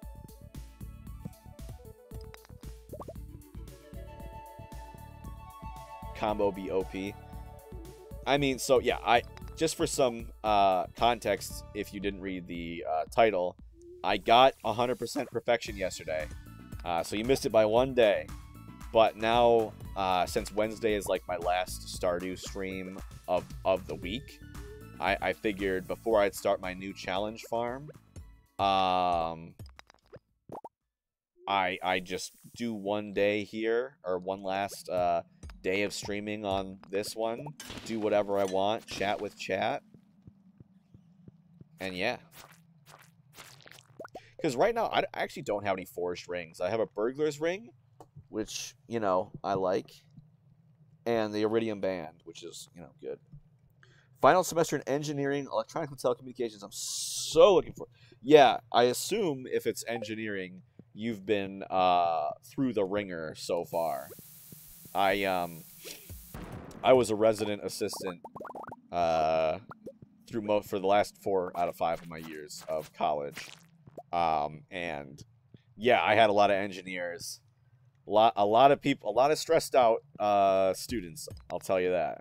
Combo BOP. I mean, so yeah, just for some context, if you didn't read the title, I got 100% perfection yesterday. So you missed it by 1 day. But now, since Wednesday is like my last Stardew stream of the week, I figured before I'd start my new challenge farm, I just do 1 day here, or one last day of streaming on this one, do whatever I want, chat with chat, and yeah. Because right now, I actually don't have any forged rings. I have a burglar's ring, which, you know, I like, and the Iridium Band, which is, you know, good. Final semester in engineering, electronics and telecommunications. I'm so looking for. Yeah, I assume if it's engineering, you've been through the ringer so far. I was a resident assistant for the last 4 out of 5 of my years of college, and yeah, I had a lot of engineers, a lot of people, a lot of stressed out students. I'll tell you that.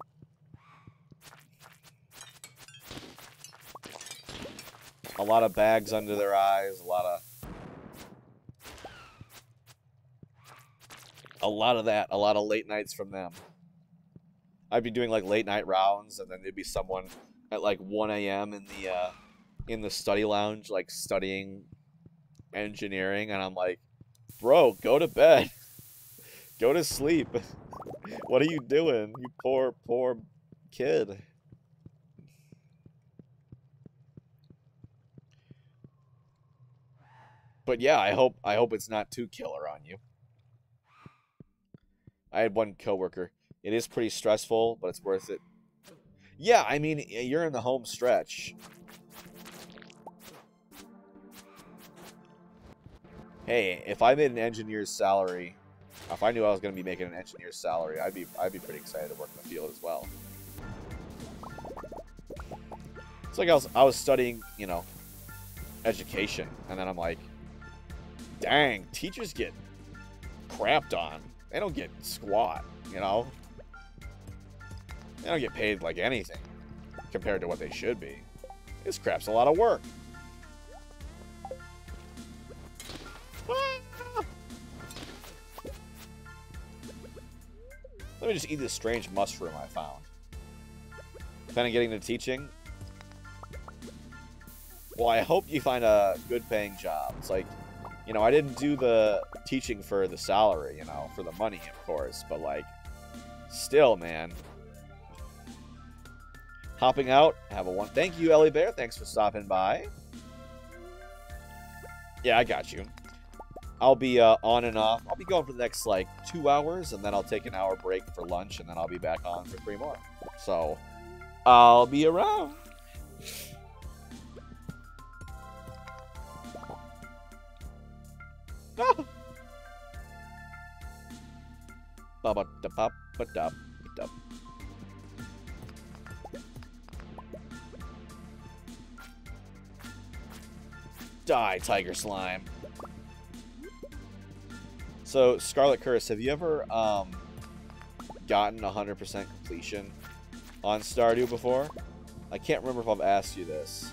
A lot of bags under their eyes, a lot of A lot of that. A lot of late nights from them. I'd be doing like late night rounds, and then there'd be someone at like 1 a.m. In the study lounge, like studying engineering, and I'm like, bro, go to bed. Go to sleep. What are you doing? You poor, poor kid. But yeah, I hope it's not too killer on you. I had one coworker. It is pretty stressful, but it's worth it. Yeah, I mean, you're in the home stretch. Hey, if I made an engineer's salary, if I knew I was going to be making an engineer's salary, I'd be pretty excited to work in the field as well. It's like I was studying, you know, education, and then I'm like, dang, teachers get crapped on. They don't get squat, you know? They don't get paid like anything compared to what they should be. This crap's a lot of work. Let me just eat this strange mushroom I found. Then I'm getting to teaching. Well, I hope you find a good paying job. It's like, you know, I didn't do the teaching for the salary, you know, for the money, of course. But, like, still, man. Hopping out. Have a one. Thank you, Ellie Bear. Thanks for stopping by. Yeah, I got you. I'll be on and off. I'll be going for the next, like, 2 hours, and then I'll take an hour break for lunch, and then I'll be back on for 3 more. So, I'll be around. No. Die, Tiger Slime. So, Scarlet Curse, have you ever gotten 100% completion on Stardew before? I can't remember if I've asked you this.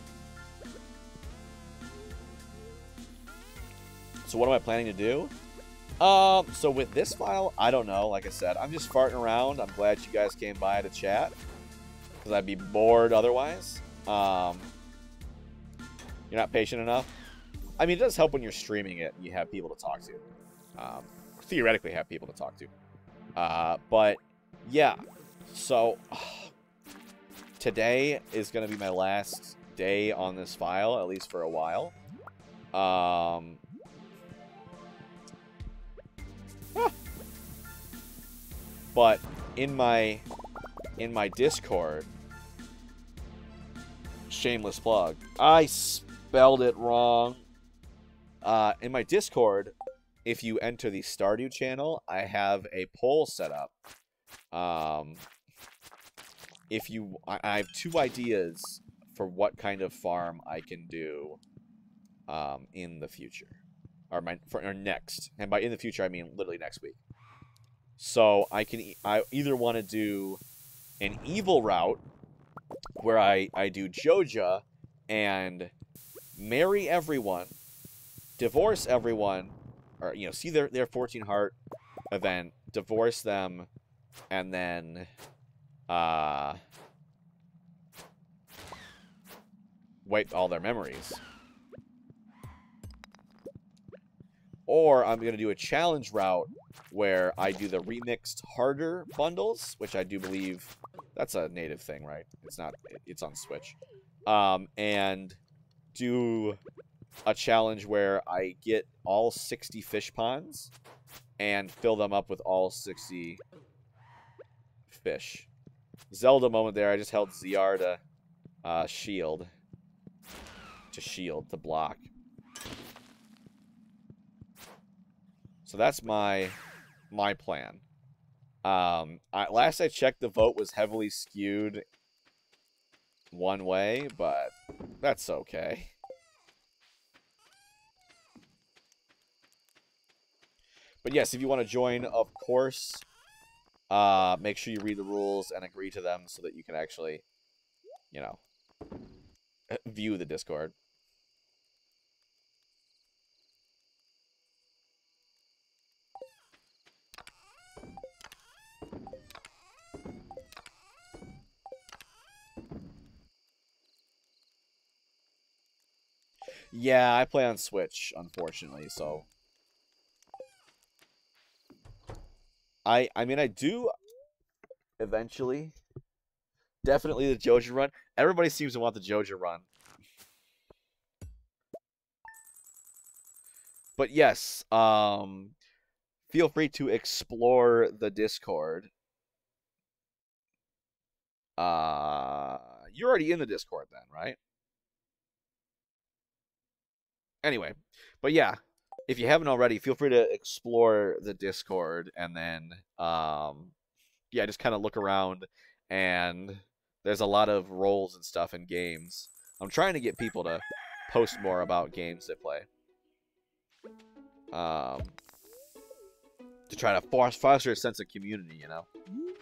So what am I planning to do? So with this file, I don't know. Like I said, I'm just farting around. I'm glad you guys came by to chat, because I'd be bored otherwise. You're not patient enough. I mean, it does help when you're streaming it and you have people to talk to. Theoretically have people to talk to. But, yeah. So, today is going to be my last day on this file, at least for a while. But in my Discord, shameless plug, I spelled it wrong. In my Discord, if you enter the Stardew channel, I have a poll set up. I have 2 ideas for what kind of farm I can do in the future, or next. And by in the future, I mean literally next week. So I either want to do an evil route where I do Joja and marry everyone, divorce everyone, or, you know, see their 14 heart event, divorce them, and then wipe all their memories. Or I'm going to do a challenge route where I do the remixed harder bundles, which I do believe that's a native thing, right? It's not, it's on Switch. And do a challenge where I get all 60 fish ponds and fill them up with all 60 fish. Zelda moment there. I just held ZR to shield. To block. So that's my plan. Last I checked, the vote was heavily skewed one way, but that's okay. But yes, if you want to join, of course, make sure you read the rules and agree to them so that you can actually, you know, view the Discord. Yeah, I play on Switch, unfortunately, so I mean I do eventually. Definitely the Joja run. Everybody seems to want the Joja run. But yes, feel free to explore the Discord. You're already in the Discord then, right? Anyway, but yeah, if you haven't already, feel free to explore the Discord and then yeah, just kind of look around, and there's a lot of roles and stuff in games. I'm trying to get people to post more about games they play. To try to foster a sense of community, you know?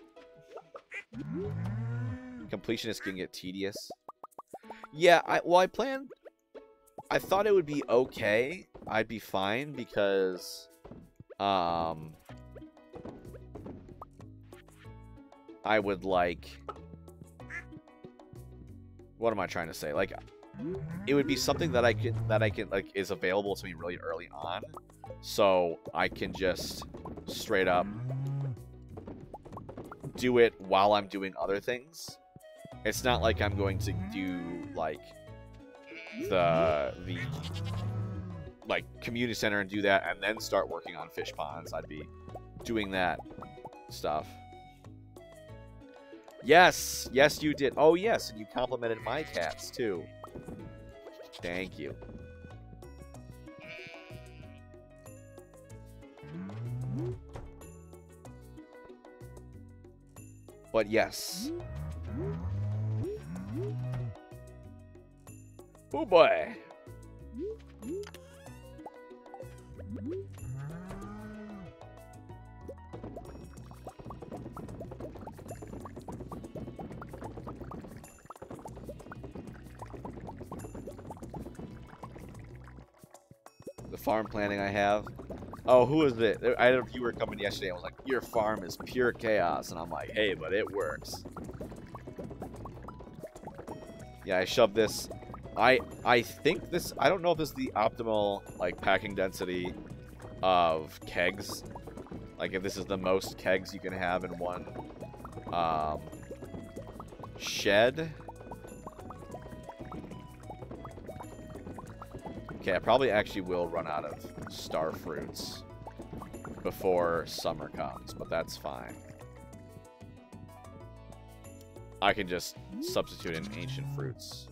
Completionists can get tedious. Yeah, I thought it would be okay. I'd be fine because I would like, what am I trying to say? Like, it would be something that I can like is available to me really early on, so I can just straight up do it while I'm doing other things. It's not like I'm going to do like the like community center and do that and then start working on fish ponds. I'd be doing that stuff. Yes, yes you did. Oh yes, and you complimented my cats too. Thank you. But yes. Oh boy. The farm planning I have. Oh, who is it? I had a viewer come in yesterday and was like, your farm is pure chaos. And I'm like, hey, but it works. Yeah, I shoved this. I think this, I don't know if this is the optimal, like, packing density of kegs. Like, if this is the most kegs you can have in one shed. Okay, I probably actually will run out of star fruits before summer comes, but that's fine. I can just substitute in ancient fruits.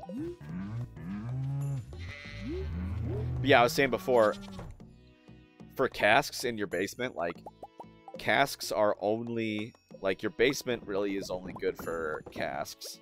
But yeah, I was saying before, for casks in your basement, like, casks are only, like, your basement really is only good for casks.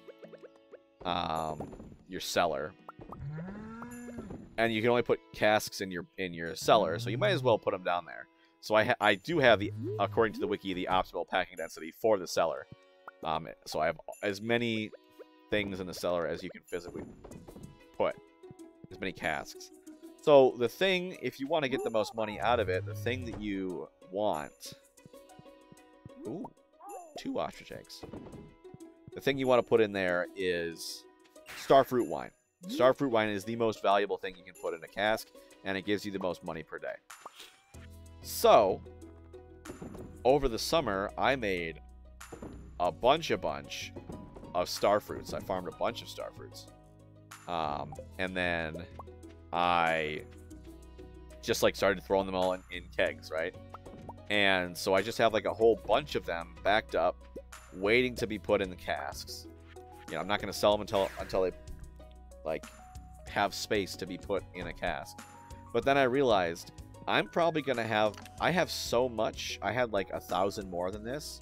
Your cellar. And you can only put casks in your cellar, so you might as well put them down there. So I do have the, according to the wiki, the optimal packing density for the cellar. So I have as many things in the cellar as you can physically put, as many casks. So the thing, if you want to get the most money out of it, the thing that you want, ooh, 2 ostrich eggs. The thing you want to put in there is starfruit wine. Starfruit wine is the most valuable thing you can put in a cask, and it gives you the most money per day. So, over the summer, I made a bunch of starfruits. I farmed a bunch of starfruits. And then I just, like, started throwing them all in kegs, right? And so I just have, like, a whole bunch of them backed up, waiting to be put in the casks. You know, I'm not going to sell them until they, like, have space to be put in a cask. But then I realized I'm probably gonna have, I have so much, I had like 1,000 more than this.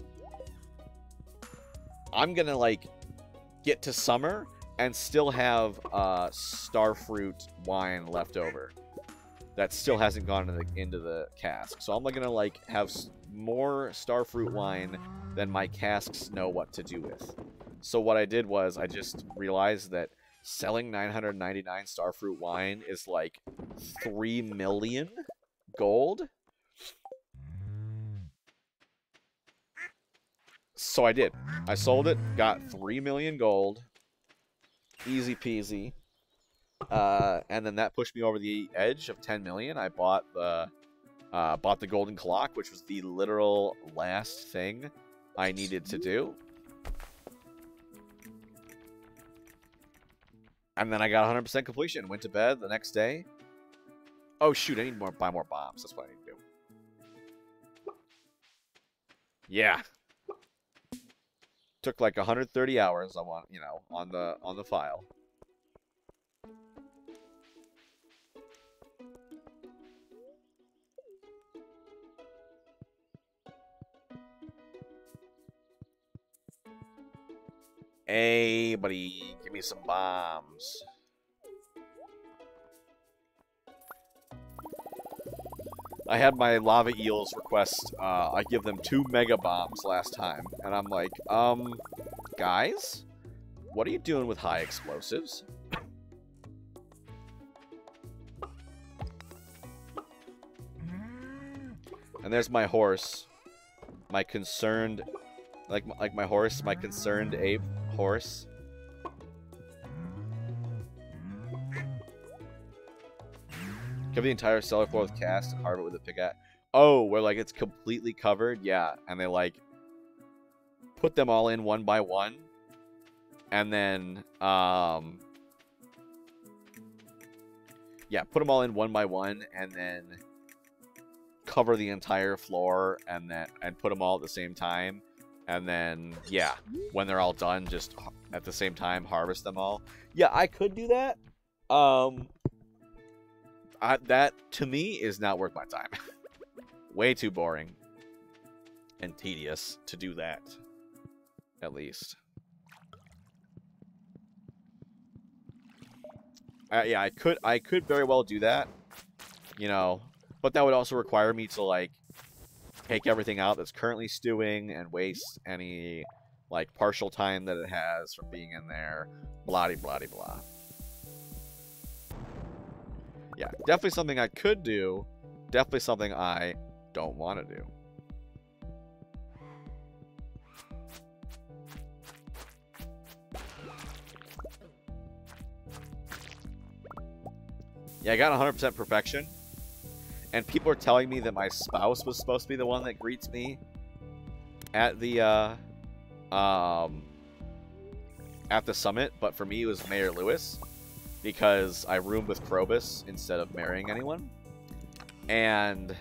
I'm gonna, like, get to summer and still have starfruit wine left over that still hasn't gone into the cask. So I'm gonna, like, have more starfruit wine than my casks know what to do with. So what I did was I just realized that selling 999 starfruit wine is like 3 million gold. So I did. I sold it, got 3 million gold. Easy peasy. And then that pushed me over the edge of 10 million. I bought the golden clock, which was the literal last thing I needed to do. And then I got 100% completion. Went to bed the next day. Oh shoot! I need to buy more bombs. That's what I need to do. Yeah. Took like 130 hours. I want, you know, on the file. Hey, buddy, give me some bombs. I had my lava eels request, I give them 2 mega bombs last time, and I'm like, guys, what are you doing with high explosives? And there's my horse, my concerned, like my horse, my concerned ape horse. Cover the entire cellar floor with cast and carve it with a pickaxe. Oh, where like it's completely covered? Yeah, and they like put them all in one by one. And then, yeah, put them all in one by one and then cover the entire floor and put them all at the same time. And then, yeah, when they're all done, just at the same time, harvest them all. Yeah, I could do that. That, to me, is not worth my time. Way too boring. And tedious to do that. At least. Yeah, I could very well do that. You know, but that would also require me to, like, take everything out that's currently stewing and waste any, like, partial time that it has from being in there. Blah-de-blah-de-blah. Yeah, definitely something I could do. Definitely something I don't want to do. Yeah, I got 100% perfection. And people are telling me that my spouse was supposed to be the one that greets me at the summit, but for me it was Mayor Lewis. Because I roomed with Krobus instead of marrying anyone. And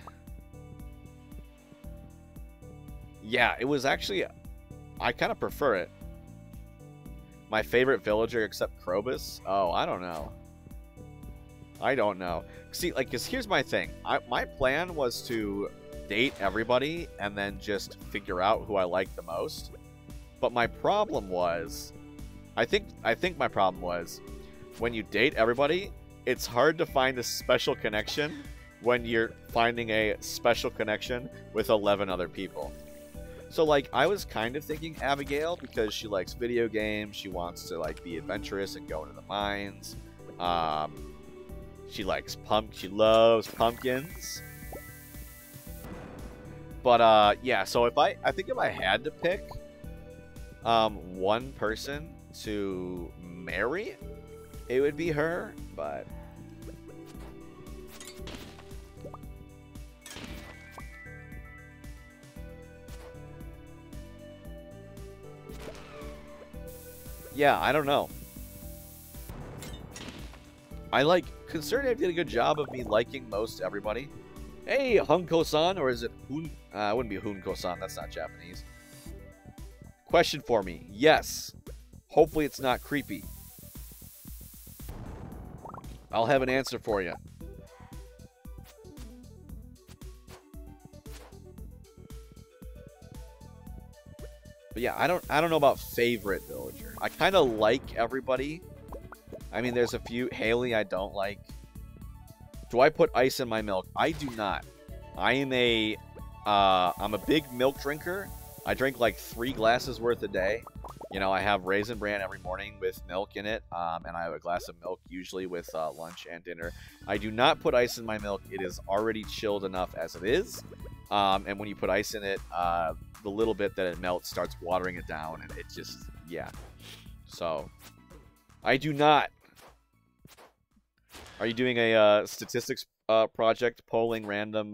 yeah, it was actually, I kind of prefer it. My favorite villager except Krobus? Oh, I don't know. I don't know. See, like, because here's my thing. My plan was to date everybody and then just figure out who I like the most. But my problem was, I think my problem was, when you date everybody, it's hard to find a special connection when you're finding a special connection with 11 other people. So, like, I was kind of thinking Abigail because she likes video games. She wants to, like, be adventurous and go into the mines. She likes she loves pumpkins. But, yeah, so I think if I had to pick one person to marry, it would be her, but yeah, I don't know. Concerned Ape did a good job of me liking most everybody. Hey, Hunko-san, or is it Hun? It wouldn't be Hunko-san, that's not Japanese. Question for me. Yes. Hopefully it's not creepy. I'll have an answer for you. But yeah, I don't know about favorite villager. I kind of like everybody. I mean, there's a few. Haley, I don't like. Do I put ice in my milk? I do not. I'm a big milk drinker. I drink like 3 glasses worth a day. You know, I have Raisin Bran every morning with milk in it, and I have a glass of milk usually with lunch and dinner. I do not put ice in my milk. It is already chilled enough as it is, and when you put ice in it, the little bit that it melts starts watering it down, and it just, yeah. So, I do not Are you doing a statistics project polling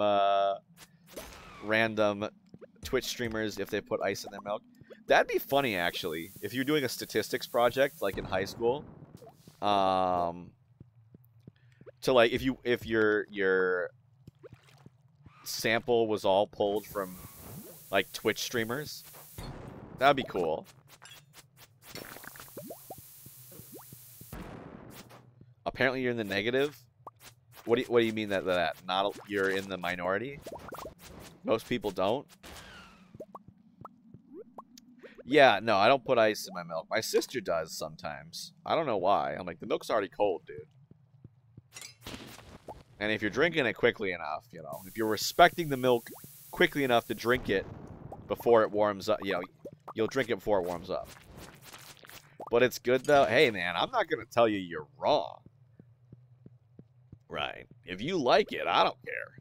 random Twitch streamers if they put ice in their milk? That'd be funny, actually. If you're doing a statistics project, like in high school, to like if your sample was all pulled from like Twitch streamers, that'd be cool. Apparently, you're in the negative. What do you mean that not you're in the minority? Most people don't. Yeah, no, I don't put ice in my milk. My sister does sometimes. I don't know why. I'm like, the milk's already cold, dude. And if you're drinking it quickly enough, you know, if you're respecting the milk quickly enough to drink it before it warms up, you know, you'll drink it before it warms up. But it's good, though. Hey, man, I'm not going to tell you you're wrong. Right. If you like it, I don't care.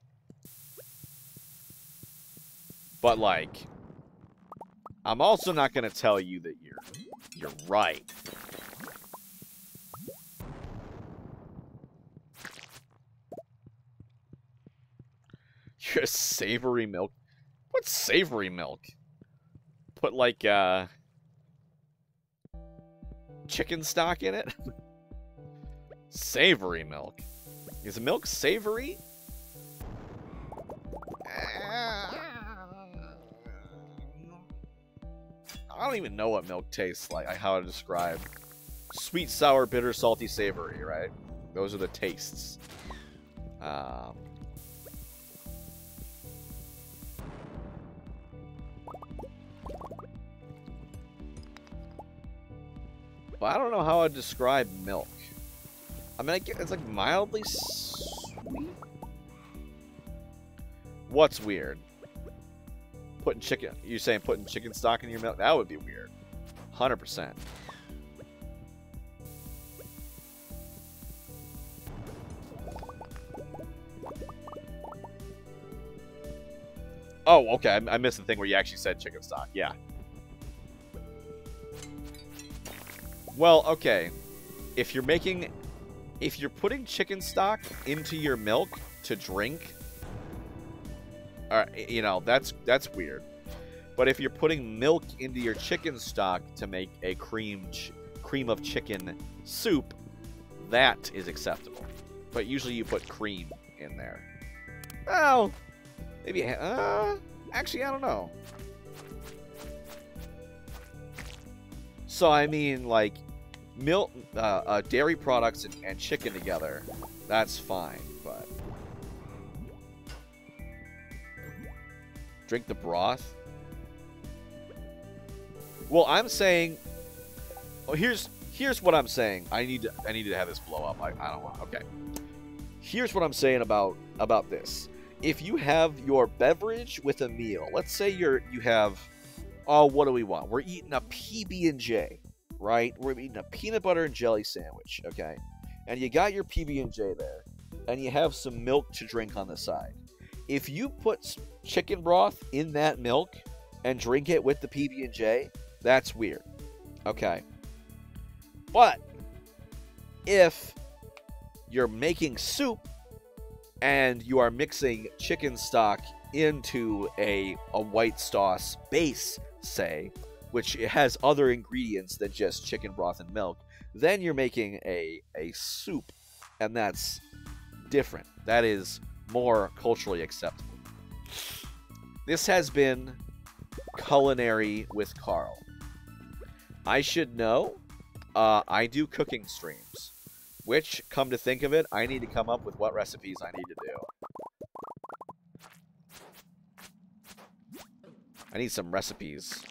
But, like, I'm also not going to tell you that you're right. You're a savory milk? What's savory milk? Put, like, chicken stock in it? Savory milk. Is milk savory? I don't even know what milk tastes like, how to describe. Sweet, sour, bitter, salty, savory, right? Those are the tastes. But I don't know how I'd describe milk. I mean, it's like mildly sweet. What's weird? Putting chicken... You're saying putting chicken stock in your milk? That would be weird. 100%. Oh, okay. I missed the thing where you actually said chicken stock. Yeah. Well, okay. If you're putting chicken stock into your milk to drink, you know, that's weird. But if you're putting milk into your chicken stock to make a cream of chicken soup, that is acceptable. But usually you put cream in there. Well, maybe actually, I don't know. So I mean, like, milk, dairy products and chicken together, that's fine, but drink the broth? Well, I'm saying, oh, here's what I'm saying. I need to have this blow up. I don't want. Okay. Here's what I'm saying about this. If you have your beverage with a meal, let's say you have, oh, what do we want? We're eating a PB&J. Right? We're eating a peanut butter and jelly sandwich, okay? And you got your PB&J there, and you have some milk to drink on the side. If you put chicken broth in that milk and drink it with the PB&J, that's weird, okay? But if you're making soup and you are mixing chicken stock into a white sauce base, say, which has other ingredients than just chicken broth and milk, then you're making a soup, and that's different. That is more culturally acceptable. This has been Culinary with Carl. I should know, I do cooking streams, which, come to think of it, I need to come up with what recipes I need to do. I need some recipes.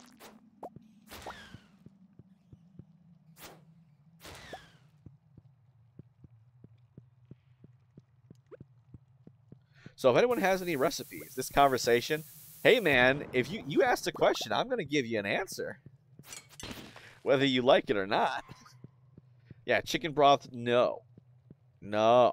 So if anyone has any recipes, this conversation, hey man, if you asked a question, I'm going to give you an answer. Whether you like it or not. Yeah, chicken broth, no. No.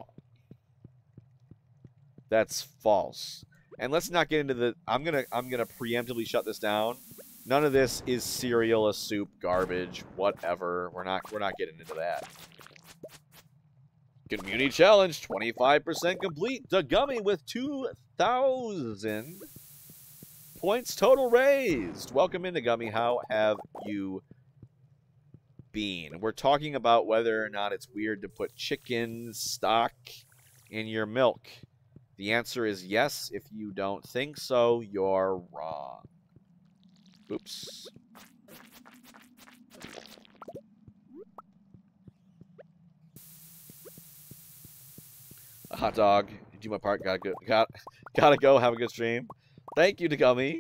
That's false. And let's not get into the, I'm gonna preemptively shut this down. None of this is cereal, a soup, garbage, whatever. We're not getting into that. Community challenge, 25% complete. Dagummy with 2,000 points total raised. Welcome in, Dagummy. How have you been? We're talking about whether or not it's weird to put chicken stock in your milk. The answer is yes. If you don't think so, you're wrong. Oops. A hot dog. Do my part. Gotta go. Have a good stream. Thank you, Dagummy.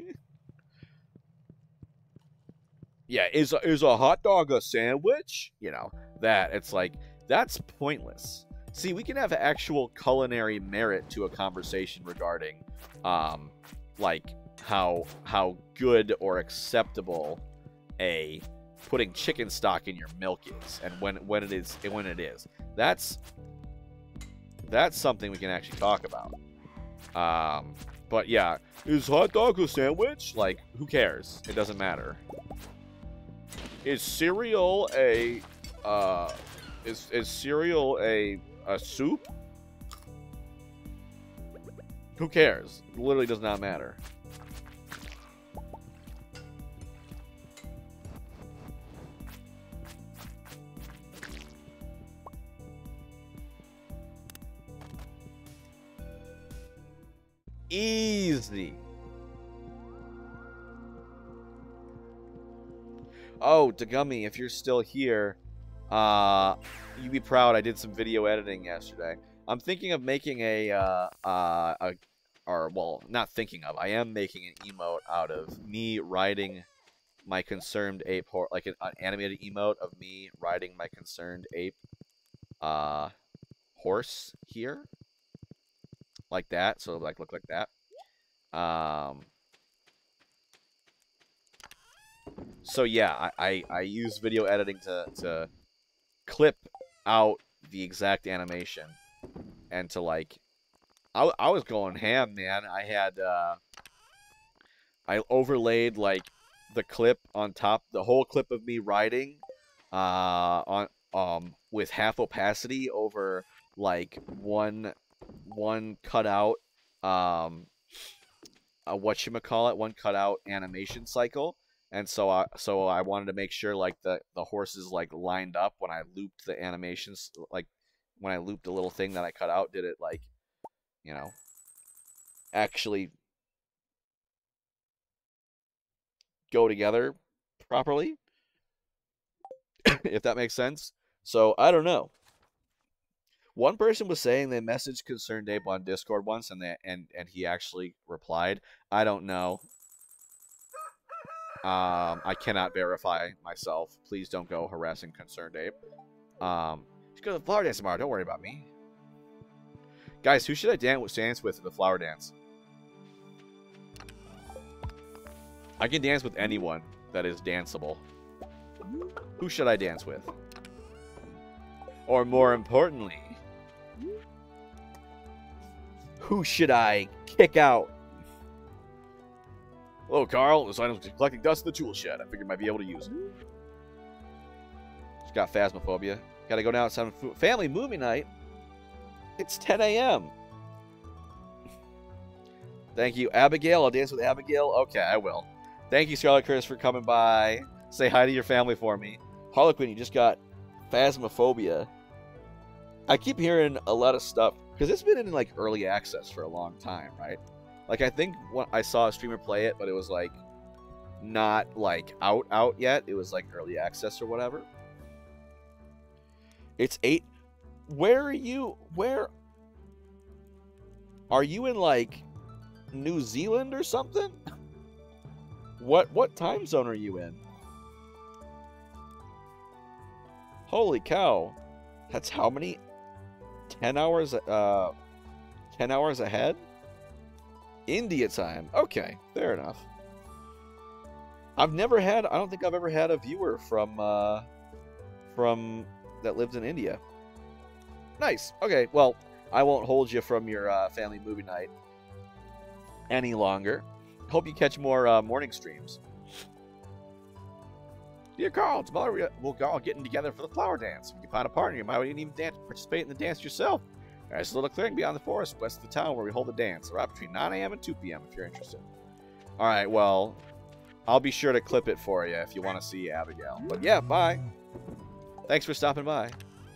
Yeah, is a hot dog a sandwich? You know, that. It's like, that's pointless. See, we can have actual culinary merit to a conversation regarding, like, how good or acceptable putting chicken stock in your milk is, and when it is. That's something we can actually talk about. But yeah, is hot dog a sandwich? Like, who cares? It doesn't matter. Is cereal a soup? Who cares? It literally does not matter. Easy. Oh, Dagummy, if you're still here, you'd be proud. I did some video editing yesterday. I'm thinking of making well, not thinking of. I am making an emote out of me riding my concerned ape, like an animated emote of me riding my concerned ape, horse here, like that. So like look like that. So yeah, I use video editing to clip out the exact animation and to like, I was going ham, man. I had I overlaid like the clip on top, the whole clip of me riding, on with half opacity over like one cutout, whatchamacallit, one cutout animation cycle. And so I wanted to make sure like the horses like lined up when I looped the animations, like when I looped the little thing that I cut out, did it like, you know, actually go together properly, if that makes sense. So I don't know. One person was saying they messaged Concerned Ape on Discord once, and he actually replied. I don't know. I cannot verify myself. Please don't go harassing Concerned Ape. Just go to the flower dance tomorrow. Don't worry about me. Guys, who should I dance with at the flower dance? I can dance with anyone that is danceable. Who should I dance with? Or more importantly, who should I kick out? Hello, Carl. This item's collecting dust in the tool shed. I figured I might be able to use it. Just got phasmophobia. Gotta go now. It's family movie night. It's 10 a.m. Thank you, Abigail. I'll dance with Abigail. Okay, I will. Thank you, Scarlet Chris, for coming by. Say hi to your family for me. Harlequin, you just got phasmophobia. I keep hearing a lot of stuff, because it's been in, like, early access for a long time, right? Like, I think I saw a streamer play it, but it was, like, not, like, out yet. It was, like, early access or whatever. It's 8... Where are you? Where... Are you in, like, New Zealand or something? What time zone are you in? Holy cow. That's how many? 10 hours, 10 hours ahead? India time. Okay, fair enough. I don't think I've ever had a viewer from that lives in India. Nice. Okay, well, I won't hold you from your family movie night any longer. Hope you catch more morning streams. Dear Carl, tomorrow we're all getting together for the flower dance. If you find a partner, you might even participate in the dance yourself. There's a little clearing beyond the forest, west of the town, where we hold the dance. Around between 9 a.m. and 2 p.m. if you're interested. All right, well, I'll be sure to clip it for you if you want to see Abigail. But yeah, bye. Thanks for stopping by.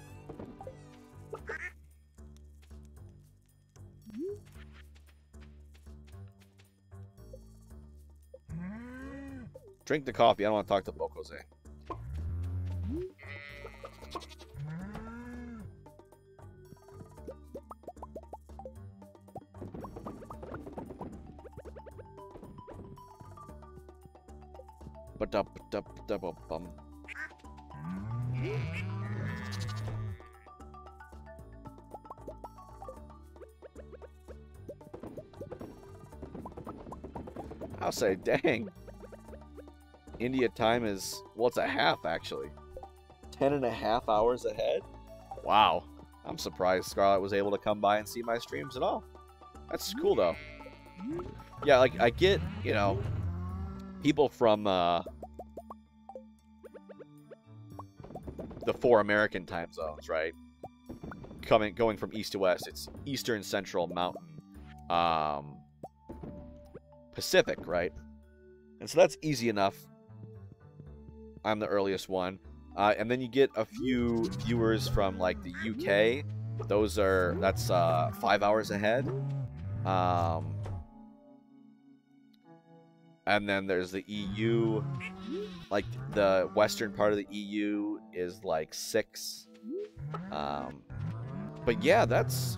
Drink the coffee. I don't want to talk to Bocose. Ba-da-ba-da-ba-da-ba-bum. I'll say, dang. India time is, well, it's a half, actually. 10.5 hours ahead? Wow. I'm surprised Scarlet was able to come by and see my streams at all. That's cool, though. Yeah, like, I get, you know, people from, the 4 American time zones, right? Going from east to west. It's Eastern, Central, Mountain, Pacific, right? And so that's easy enough. I'm the earliest one. And then you get a few viewers from, like, the UK. That's 5 hours ahead. And then there's the EU. Like, the western part of the EU is, like, 6. But yeah, that's...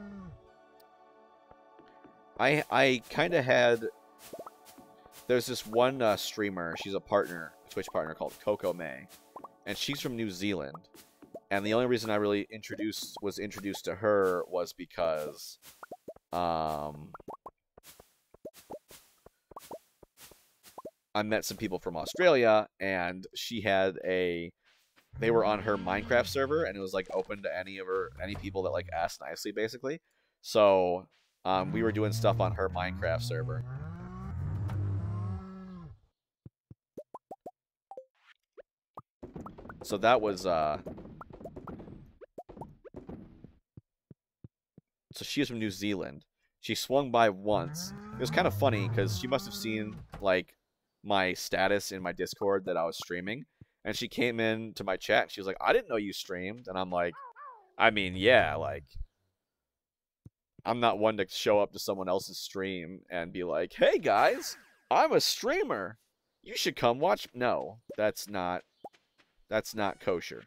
I kind of had... There's this one streamer, she's a Twitch partner called Coco May, and she's from New Zealand. And the only reason I really was introduced to her was because I met some people from Australia, and they were on her Minecraft server, and it was like open to any people that like asked nicely, basically. So we were doing stuff on her Minecraft server. So that was, so she is from New Zealand. She swung by once. It was kind of funny, because she must have seen, like, my status in my Discord that I was streaming. And she came in to my chat, and she was like, I didn't know you streamed. And I'm like, I mean, yeah, like, I'm not one to show up to someone else's stream and be like, hey, guys, I'm a streamer. You should come watch. No, that's not kosher.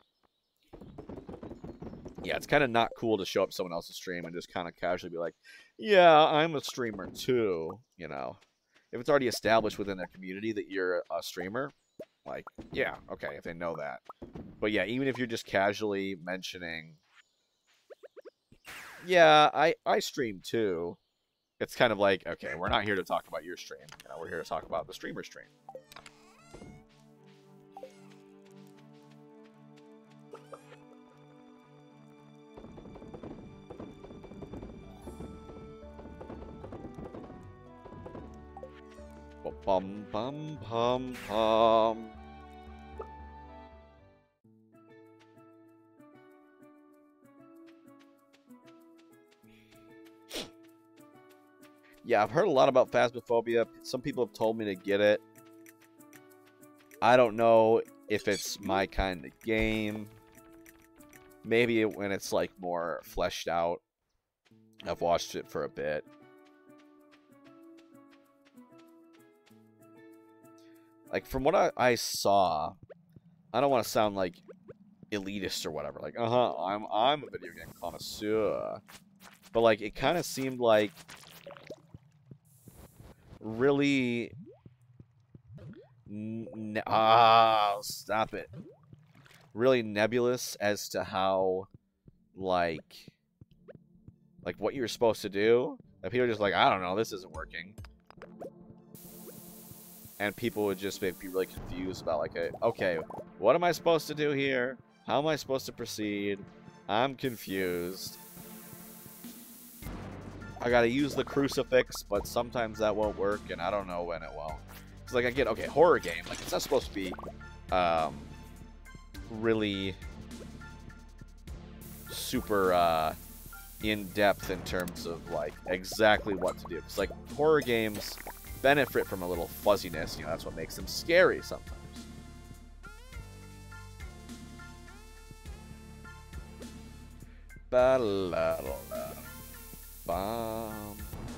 Yeah, it's kind of not cool to show up to someone else's stream and just kind of casually be like, yeah, I'm a streamer too, you know. If it's already established within their community that you're a streamer, like, yeah, okay, if they know that. But yeah, even if you're just casually mentioning, yeah, I stream too, it's kind of like, okay, we're not here to talk about your stream. You know, we're here to talk about the streamer stream. Bum bum bum bum. Yeah, I've heard a lot about Phasmophobia. Some people have told me to get it. I don't know if it's my kind of game. Maybe when it's like more fleshed out. I've watched it for a bit. Like, from what I saw, I don't want to sound like elitist or whatever. Like, I'm a video game connoisseur. But like, it kind of seemed like really stop it. Really nebulous as to how like what you're supposed to do. That people are just like, I don't know, this isn't working. And people would just be really confused about, like, okay, what am I supposed to do here? How am I supposed to proceed? I'm confused. I gotta use the crucifix, but sometimes that won't work, and I don't know when it will. It's like, I get, okay, horror game. Like, it's not supposed to be really super in depth in terms of like exactly what to do. Because like horror games benefit from a little fuzziness. You know, that's what makes them scary sometimes. Ba-la-la-la-bum.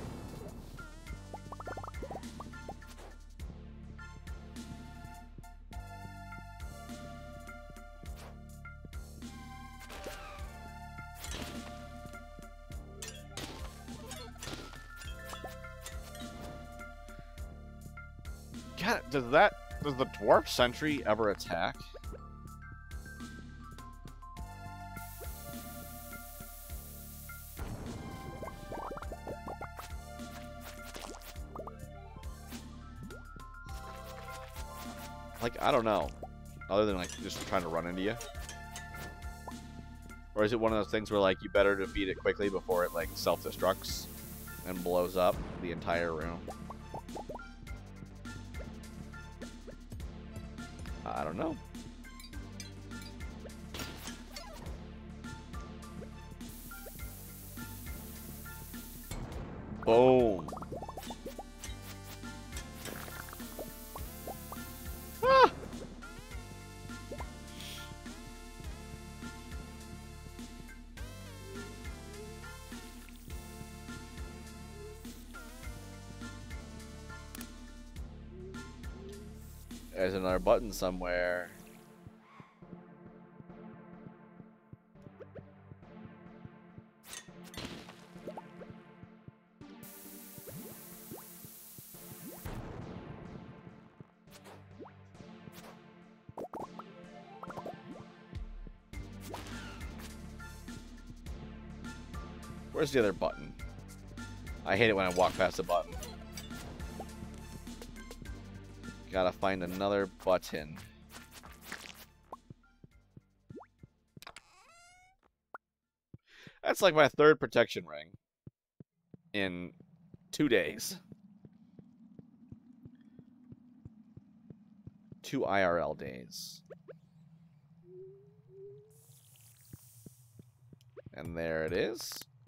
God, does the dwarf sentry ever attack? Like, I don't know. Other than, like, just trying to run into you. Or is it one of those things where, like, you better defeat it quickly before it, like, self-destructs and blows up the entire room? I don't know. Boom. Ah! There's another button somewhere. Where's the other button? I hate it when I walk past the button. Gotta find another button. That's like my third protection ring in 2 days. 2 IRL days. And there it is.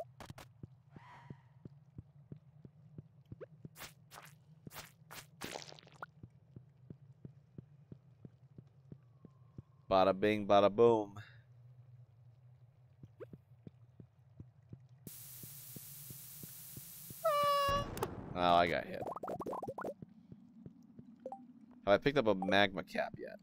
Bada bing, bada boom. Oh, I got hit. Have I picked up a magma cap yet?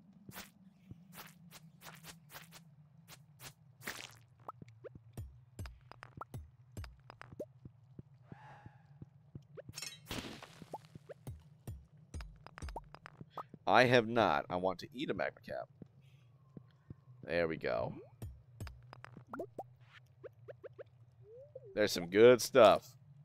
I have not. I want to eat a magma cap. There we go. There's some good stuff.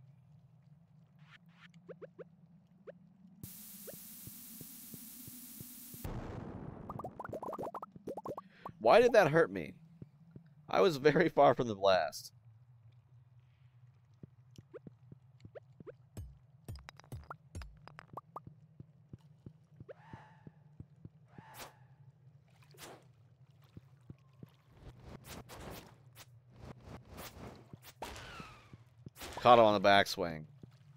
Why did that hurt me? I was very far from the blast. Caught him on the backswing.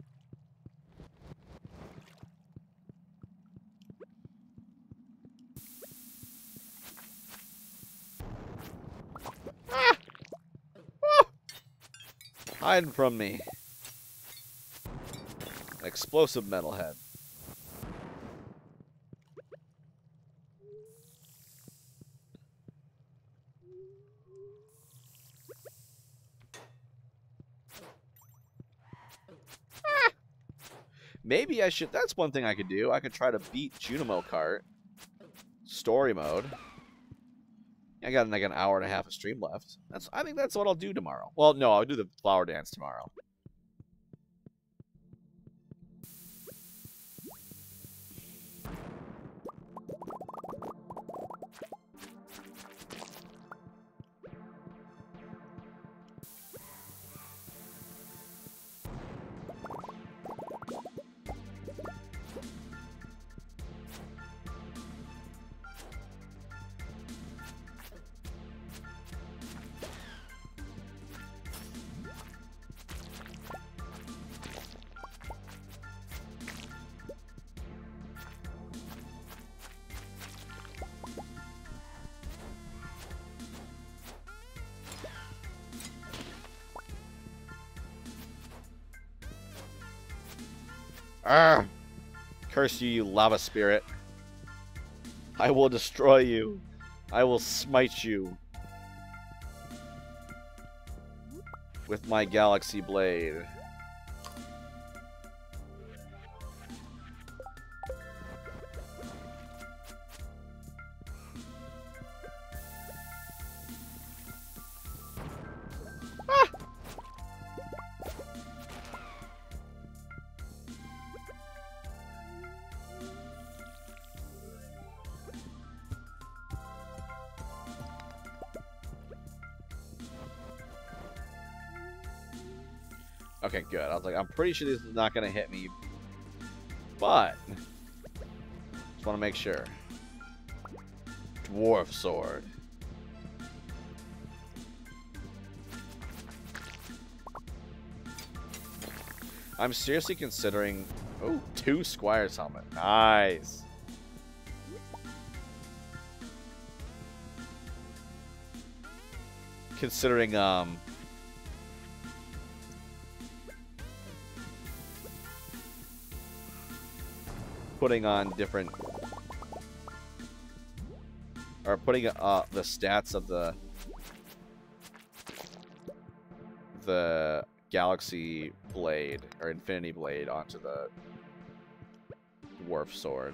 Ah! Ah! Hiding from me. Explosive metalhead. Maybe I should... That's one thing I could do. I could try to beat Junimo Kart. Story mode. I got like an hour and a half of stream left. I think that's what I'll do tomorrow. Well, no, I'll do the flower dance tomorrow. Arrgh! Curse you, you lava spirit. I will destroy you. I will smite you. With my galaxy blade. Okay, good. I was like, I'm pretty sure this is not going to hit me. But, just want to make sure. Dwarf sword. I'm seriously considering... Oh, 2 Squire's helmet. Nice. Considering, putting on different, or putting the stats of the Galaxy Blade or Infinity Blade onto the Dwarf Sword.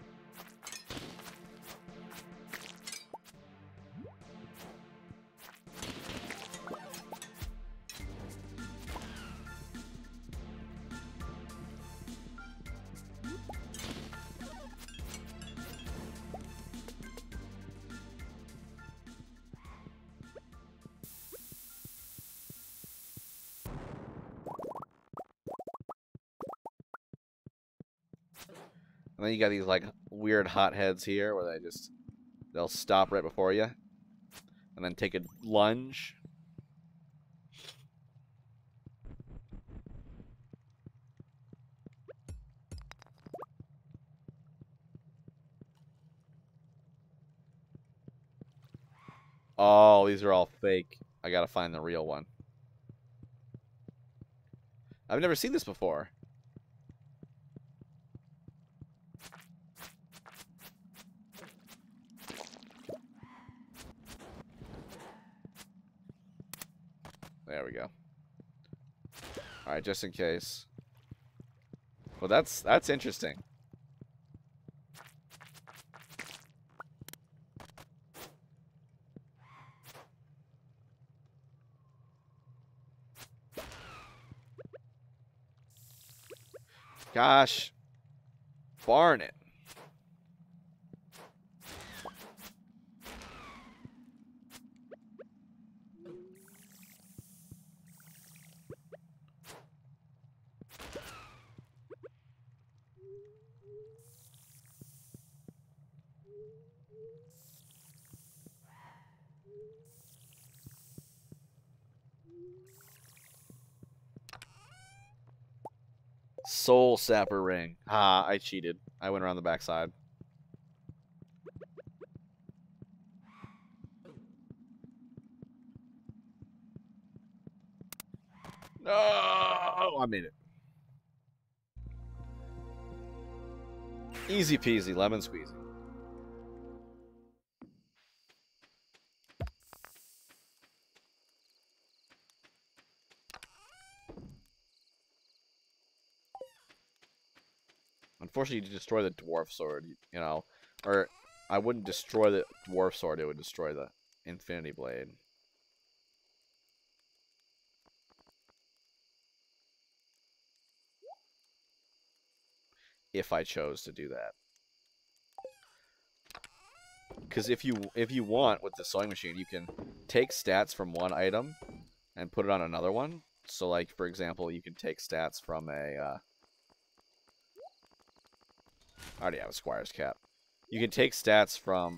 And then you got these like weird hotheads here where they'll stop right before you and then take a lunge. Oh, these are all fake. I gotta find the real one. I've never seen this before. There we go. All right, just in case. Well, that's interesting. Gosh, darn it. Soul Sapper Ring. Ah, I cheated. I went around the backside. No, I made it. Easy peasy, lemon squeezy. Unfortunately, you destroy the dwarf sword, you know, or I wouldn't destroy the dwarf sword; it would destroy the Infinity Blade. If I chose to do that, because if you want with the sewing machine, you can take stats from one item and put it on another one. So, like for example, you can take stats from a. I already have a Squire's cap. You can take stats from...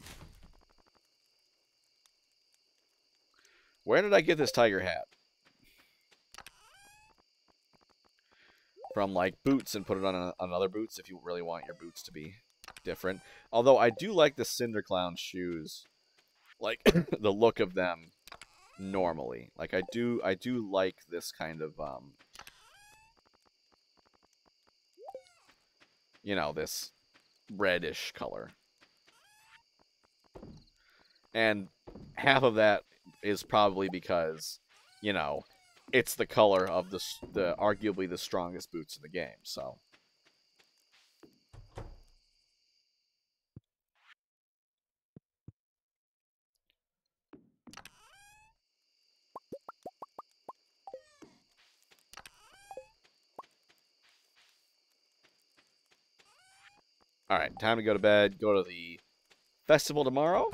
Where did I get this tiger hat? From, like, boots and put it on other boots if you really want your boots to be different. Although I do like the Cinderclown shoes. Like, the look of them normally. Like, I do like this kind of, you know, this reddish color. And half of that is probably because, you know, it's the color of the arguably the strongest boots in the game, so. All right, time to go to bed, go to the festival tomorrow.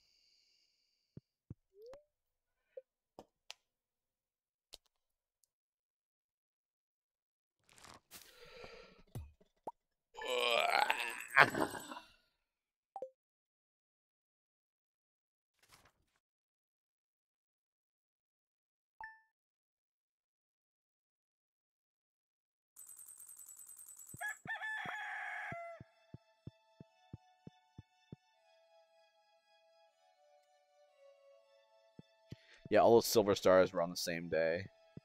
Yeah, all those silver stars were on the same day.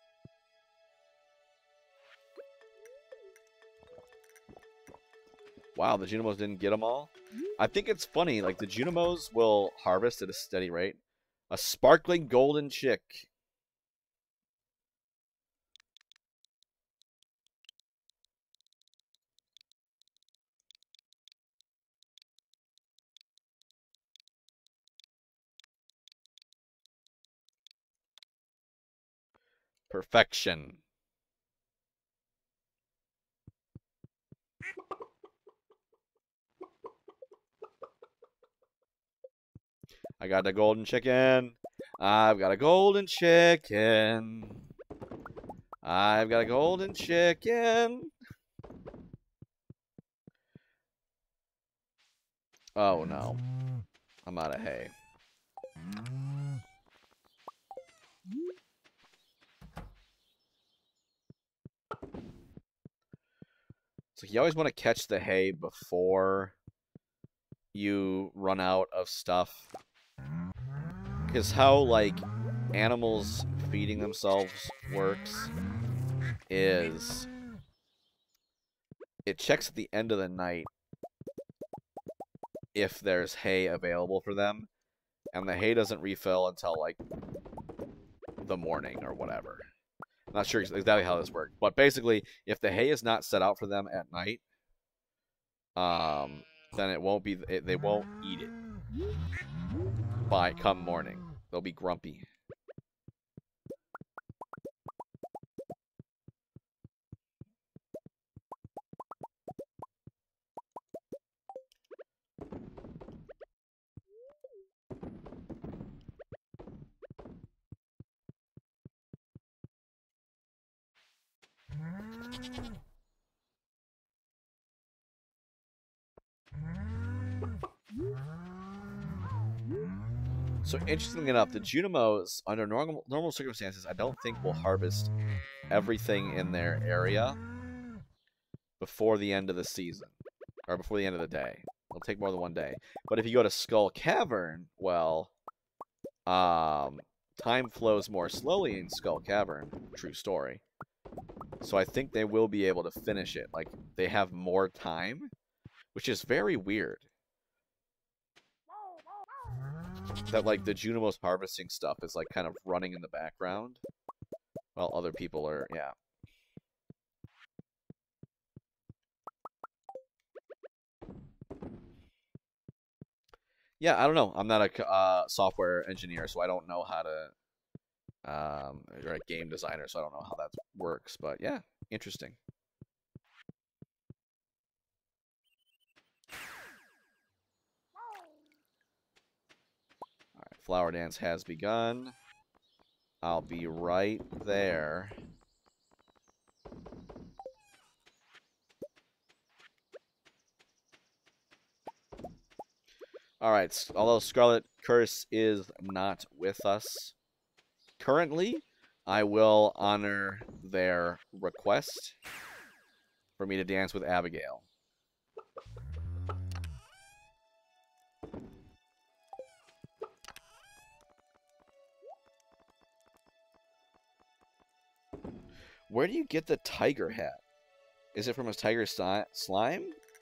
Wow, the Junimos didn't get them all? I think it's funny, like, the Junimos will harvest at a steady rate. A sparkling golden chick. Perfection. I got a golden chicken. I've got a golden chicken. I've got a golden chicken. Oh no. I'm out of hay. So you always want to catch the hay before you run out of stuff. Because how, like, animals feeding themselves works is it checks at the end of the night if there's hay available for them, and the hay doesn't refill until, like, the morning or whatever. I'm not sure exactly how this works, but basically, if the hay is not set out for them at night, then it won't be, they won't eat it by come morning. They'll be grumpy. So interestingly enough, the Junimos, under normal circumstances, I don't think will harvest everything in their area before the end of the season, or before the end of the day. It'll take more than one day. But if you go to Skull Cavern, well, time flows more slowly in Skull Cavern. True story. So I think they will be able to finish it. Like, they have more time, which is very weird. That, like, the Junimos harvesting stuff is, like, kind of running in the background while other people are, yeah. Yeah, I don't know. I'm not a software engineer, so I don't know how to, or a game designer, so I don't know how that works. But yeah, interesting. All right, Flower Dance has begun. I'll be right there. All right, although Scarlet Curse is not with us currently, I will honor their request for me to dance with Abigail. Where do you get the tiger hat? Is it from a tiger slime?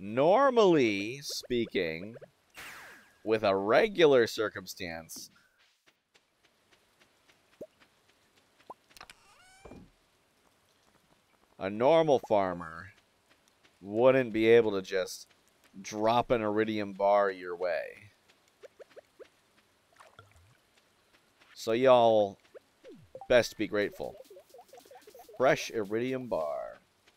Normally speaking, with a regular circumstance, a normal farmer wouldn't be able to just drop an iridium bar your way. So y'all best be grateful. Fresh iridium bar.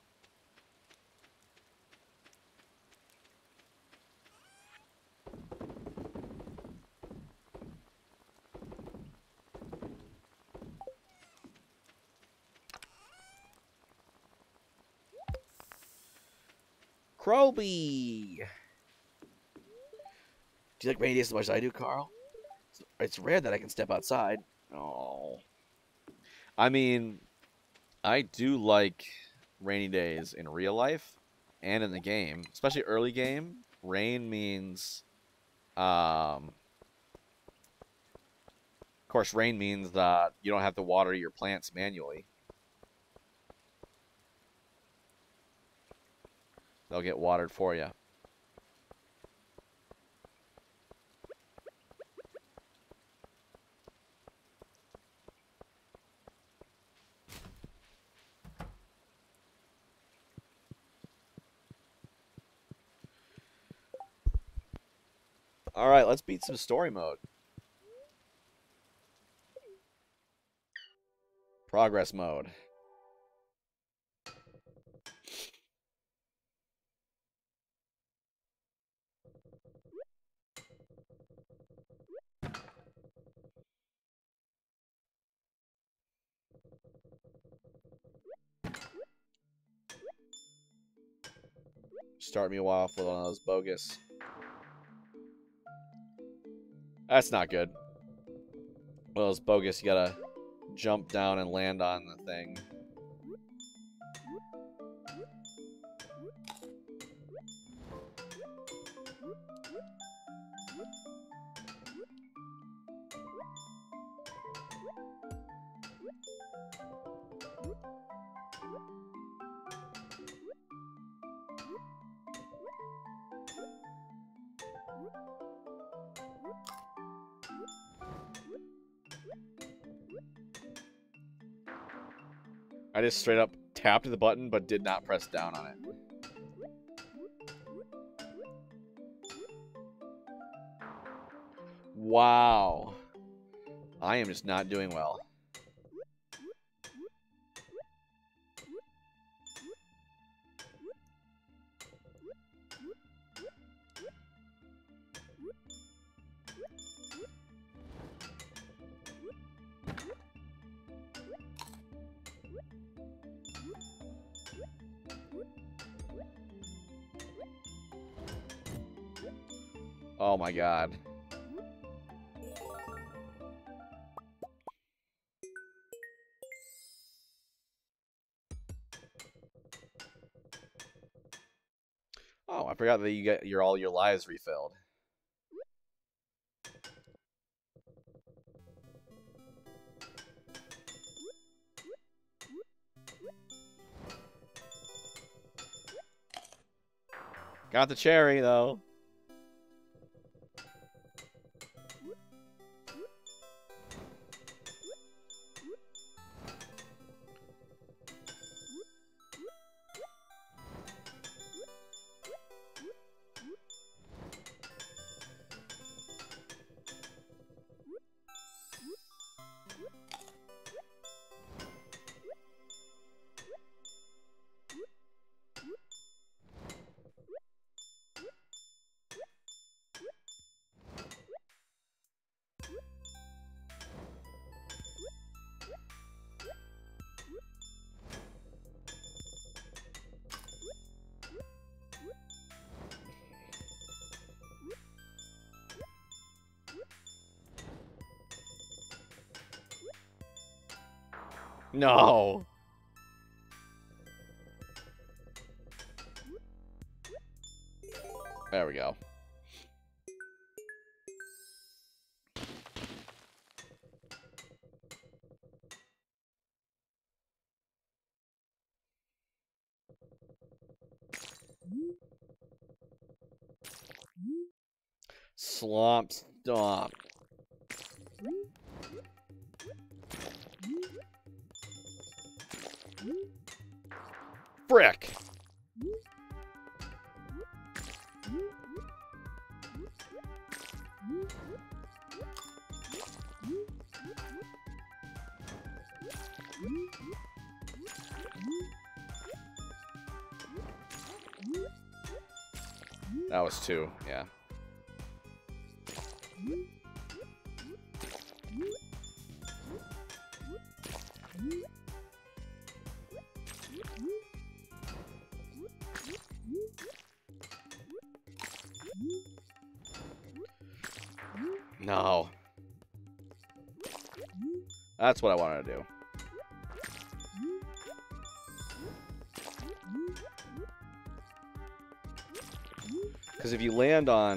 Kroby! Do you like rainy days as much as I do, Carl? It's rare that I can step outside. Oh. I mean, I do like rainy days in real life and in the game. Especially early game. Rain means... of course, rain means that you don't have to water your plants manually. They'll get watered for you. Alright, let's beat some story mode. Progress mode. Start me off with one of those bogus. That's not good. One of those bogus, you gotta jump down and land on the thing. I just straight up tapped the button, but did not press down on it. Wow. I am just not doing well. Oh my god. Oh, I forgot that you get all your lives refilled. Got the cherry though. No. There we go. Slomp Stomp. Frick! That was 2, yeah. No. That's what I wanted to do. Because if you land on...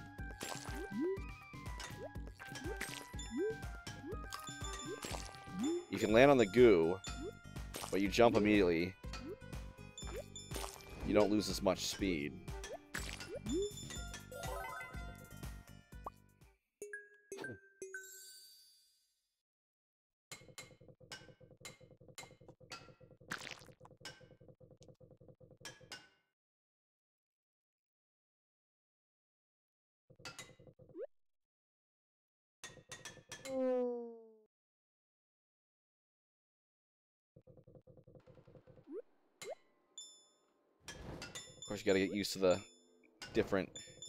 You can land on the goo, but you jump immediately. You don't lose as much speed. Of course, you gotta get used to the different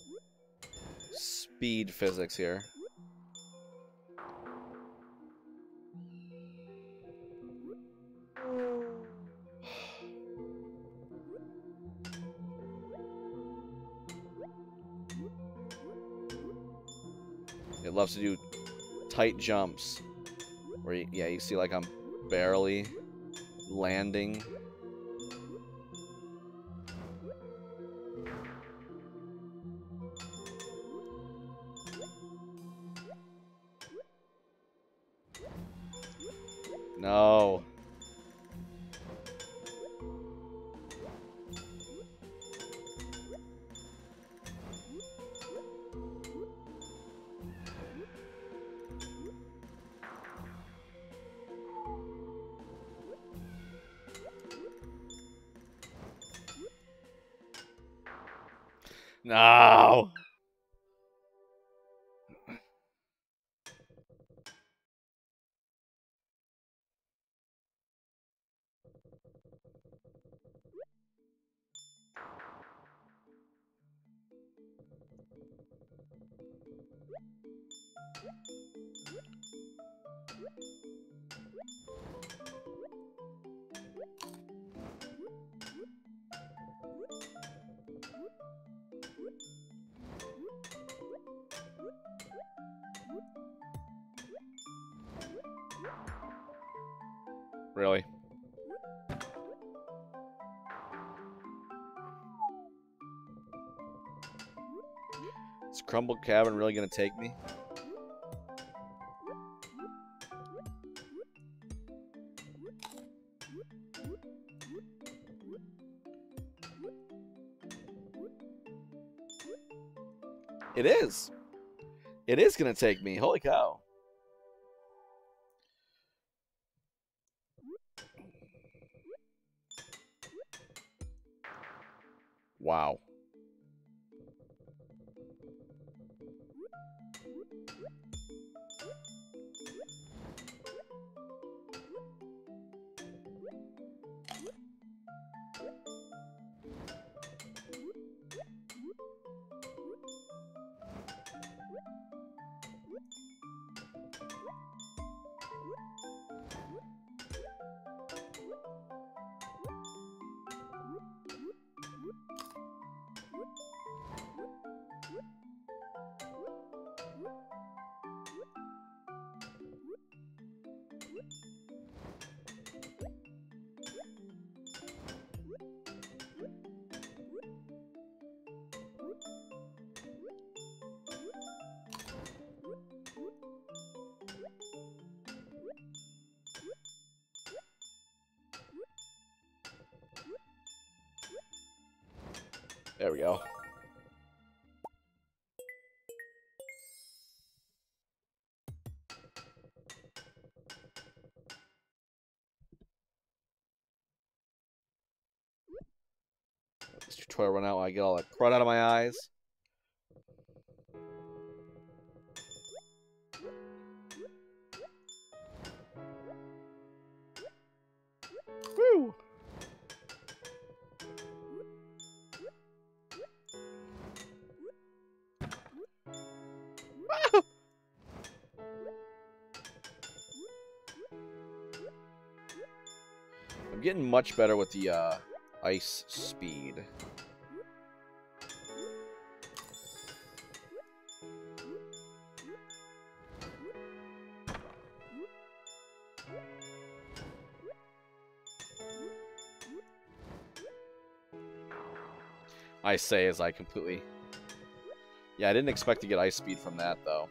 speed physics here. It loves to do tight jumps where, you see like I'm barely landing. No. No. Really? Is Crumble Cabin really gonna take me? It is. It is gonna take me. Holy cow. Wow. There we go. toy run out, I get all the crud out of my eyes. Woo! I'm getting much better with the ice speed. I say as I completely... Yeah, I didn't expect to get ice speed from that, though.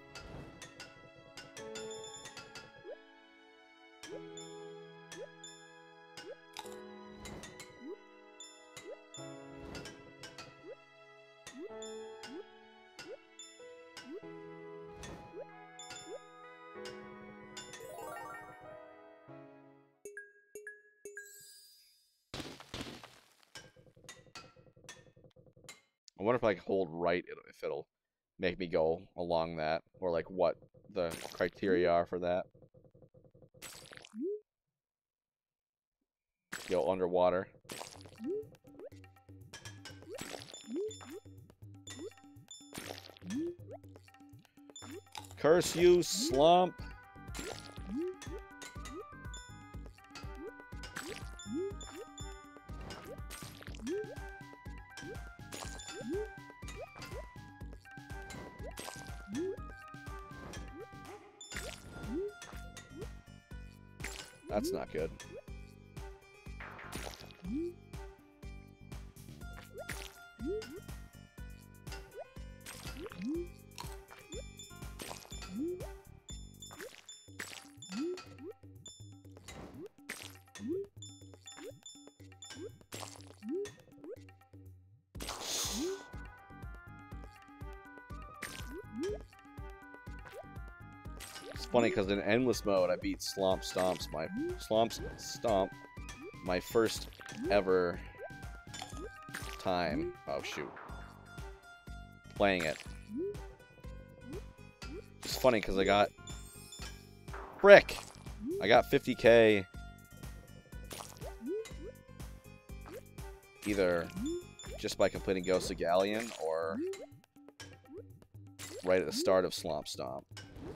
I wonder if I can hold right, if it'll make me go along that, or like what the criteria are for that. Go underwater. Curse you, Slump! That's not good. It's funny because in endless mode, I beat Slomp Stomp, my first ever time. Oh shoot, playing it. It's funny because I got frick. I got 50K either just by completing Ghost of Galleon or right at the start of Slomp Stomp.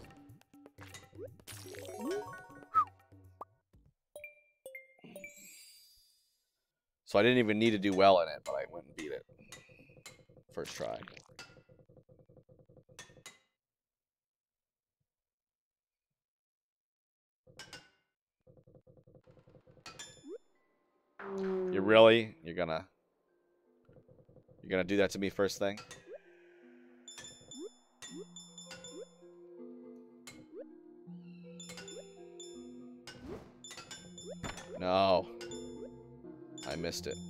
So I didn't even need to do well in it, but I went and beat it. First try. You're gonna do that to me first thing? No. I missed it.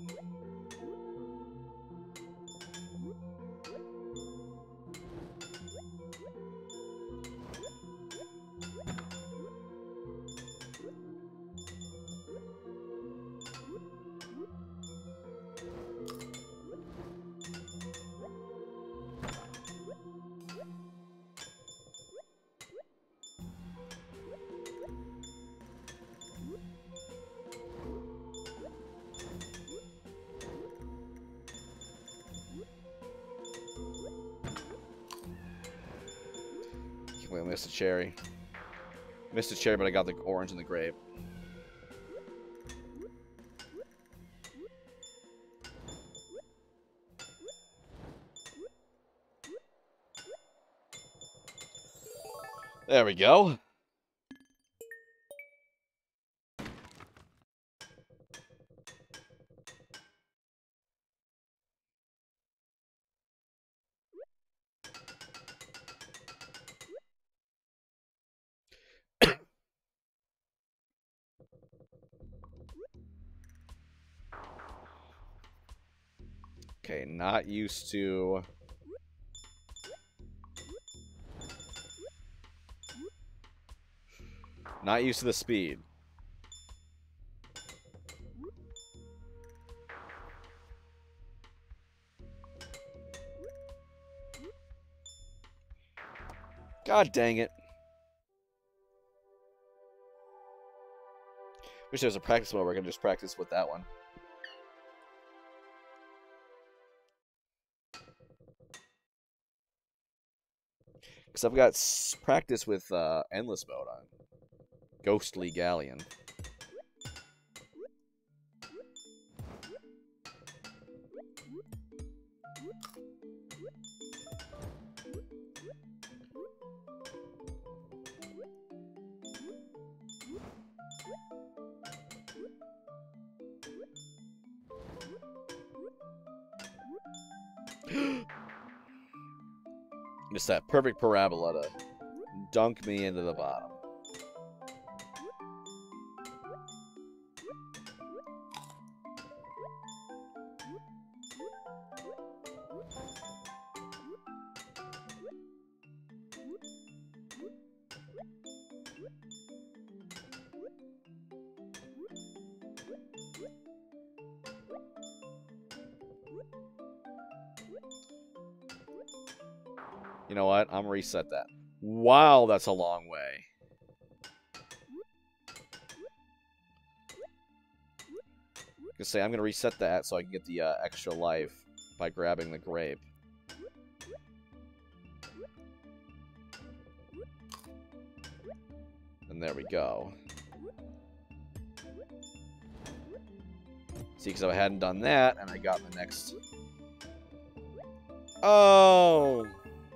Wait, I missed a cherry. Missed a cherry, but I got the orange in the grape. There we go. Okay, not used to... Not used to the speed. God dang it. Wish there was a practice mode where I can just practice with that one. Because I've got practice with endless mode on. Ghostly Galleon. Just that perfect parabola to dunk me into the bottom. You know what? I'm gonna reset that. Wow, that's a long way. I'm gonna reset that so I can get the extra life by grabbing the grape. And there we go. See, because if I hadn't done that, and I got the next... Oh!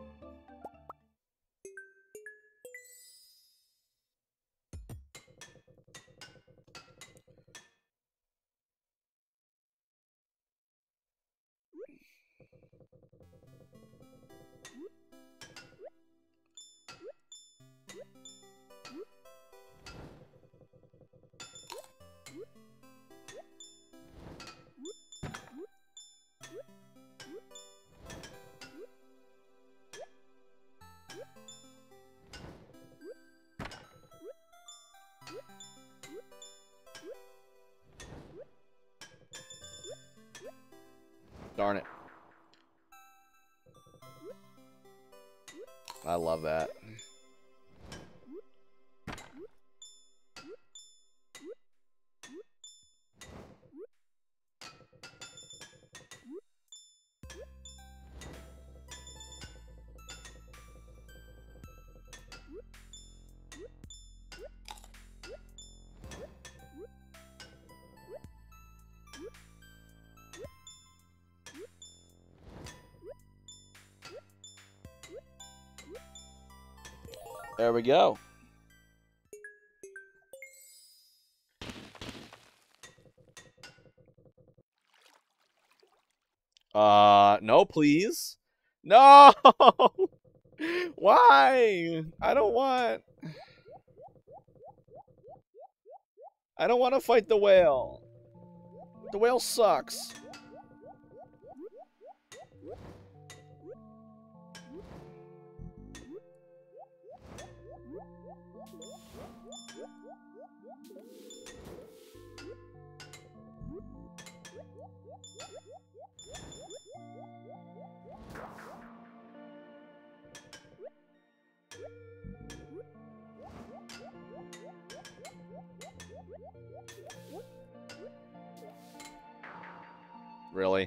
Darn it. I love that. There we go. No, please. No! Why? I don't want to fight the whale. The whale sucks. Really?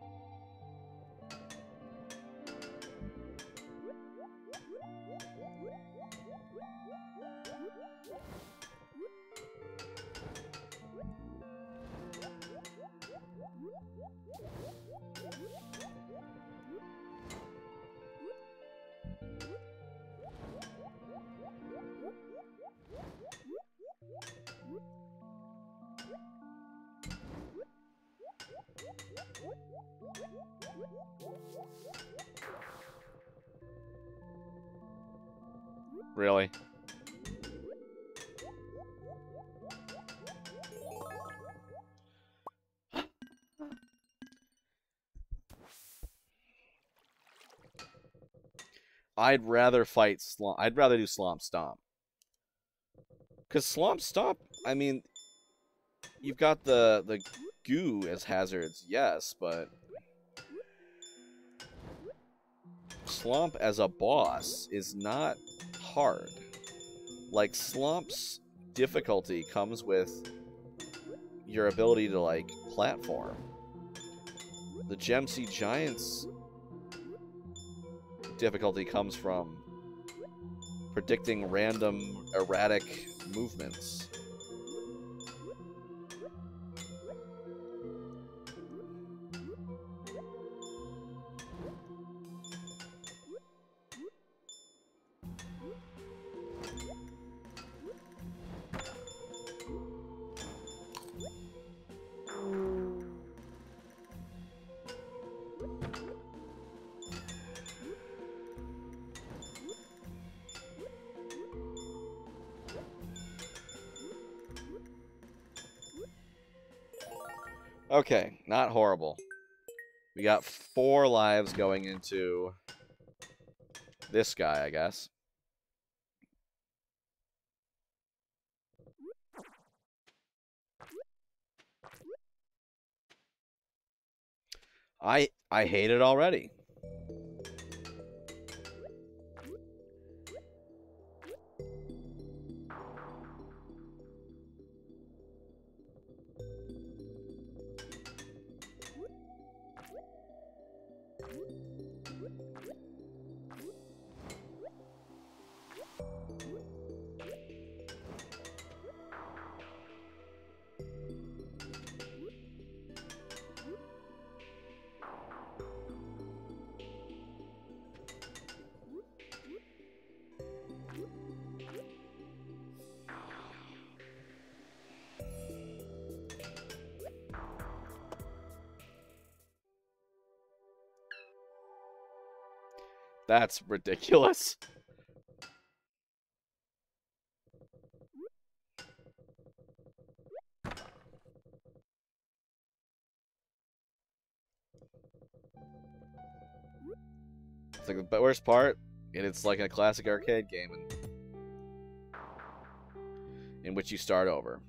Really? I'd rather fight Slomp. I'd rather do Slomp Stomp. Because Slomp Stomp, I mean, you've got the goo as hazards, yes, but... Slump as a boss is not hard. Like, Slump's difficulty comes with your ability to, like, platform. The Gemsea Giant's difficulty comes from predicting random, erratic movements. Okay, not horrible. We got 4 lives going into this guy, I guess. I hate it already. That's ridiculous. It's like the worst part, and it's like a classic arcade game in which you start over.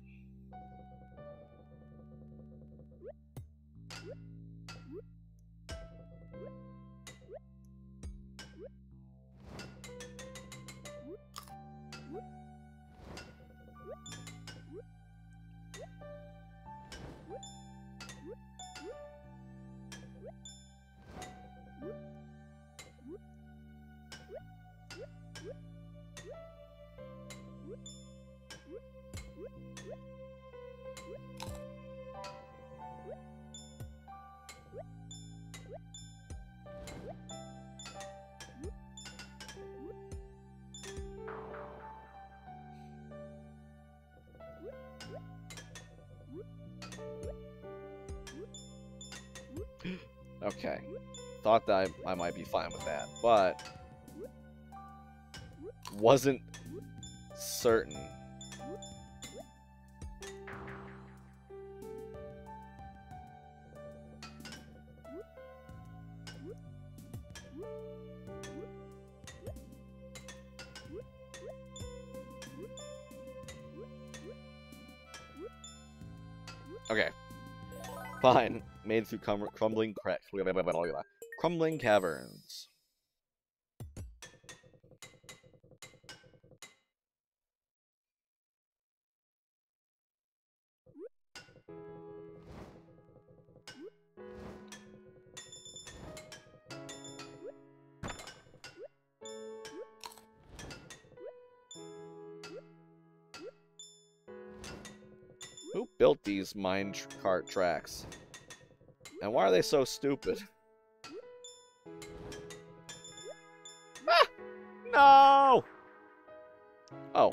Okay. Thought that I might be fine with that, but wasn't certain. Okay. Fine. Made through crumbling caverns. Who built these mine cart tracks? And why are they so stupid? Ah! No! Oh.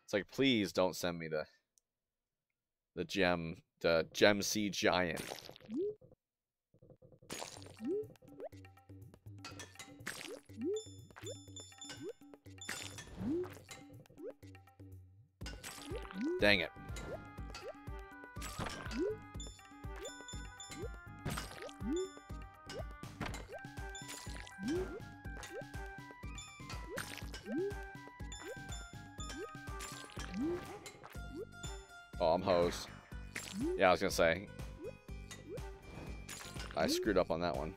It's like, please don't send me the Gem Sea Giant. Dang it. Oh, I'm hosed. Yeah, I was gonna say. I screwed up on that one.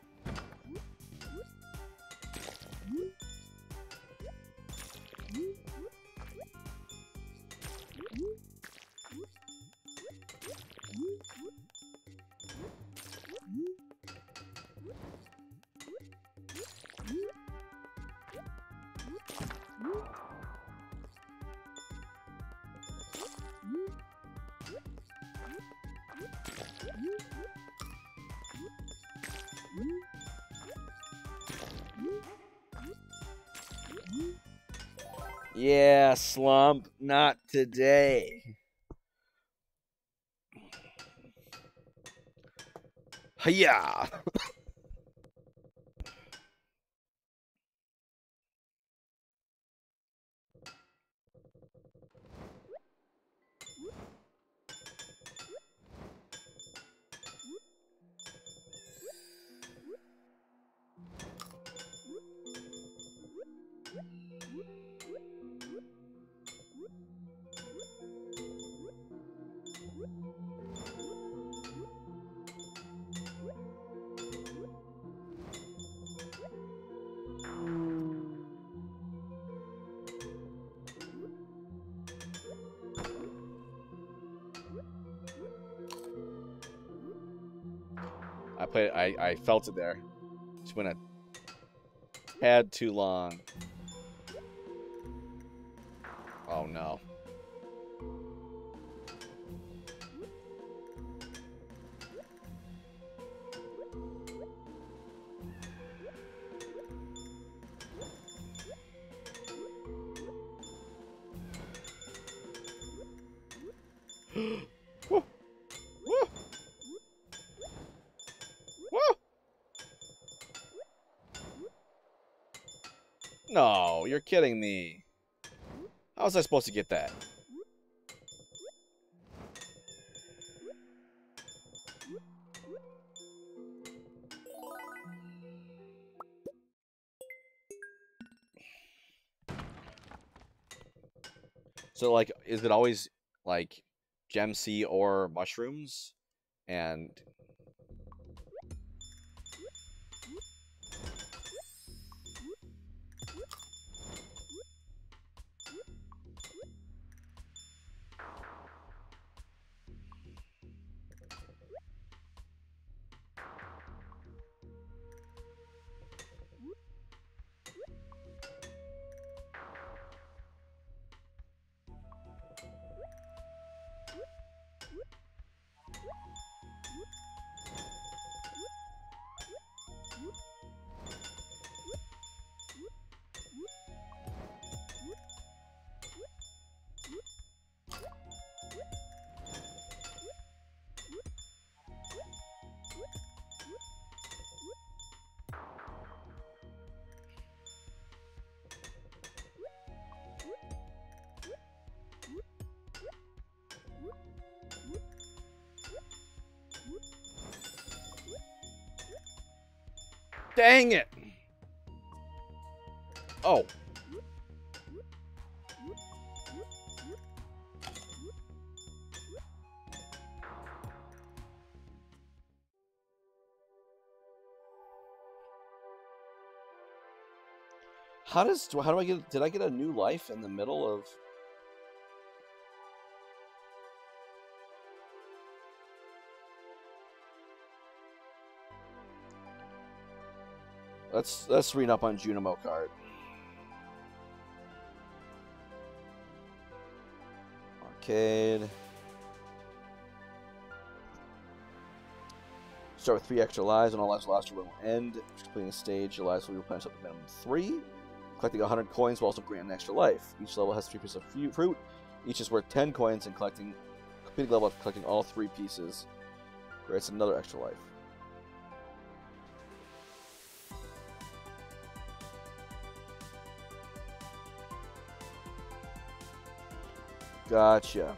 Yeah, Slump, not today. Hiya! I felt it there. Just went a tad too long. Oh no. Woo. Woo. Woo. No, you're kidding me. How was I supposed to get that? So, like, is it always, like, Gem Sea or mushrooms? And... Dang it! Oh. How do I get, did I get a new life in the middle of... Let's read up on Junimo card. Arcade. Start with 3 extra lives, and all lives lost will end. After completing a stage, your lives will be replenished up to minimum 3. Collecting 100 coins will also grant an extra life. Each level has 3 pieces of fruit. Each is worth 10 coins, and completing level after collecting all 3 pieces creates another extra life. Gotcha.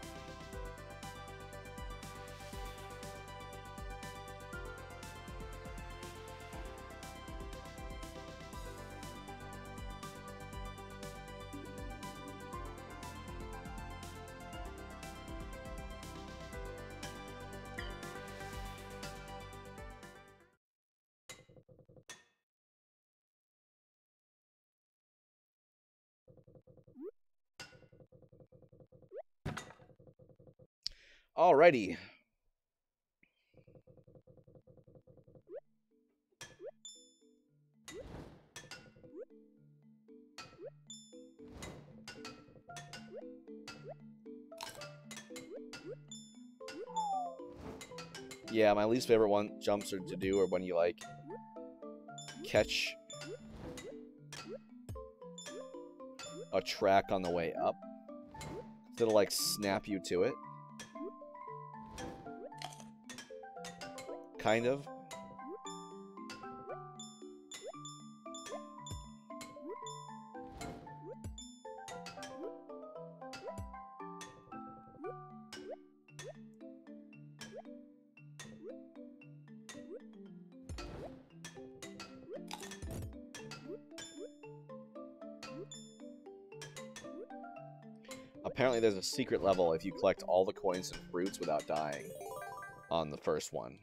Alrighty. Yeah, my least favorite jumps are to do are when you like catch a track on the way up. It'll like snap you to it. Kind of. Apparently there's a secret level if you collect all the coins and fruits without dying on the first one.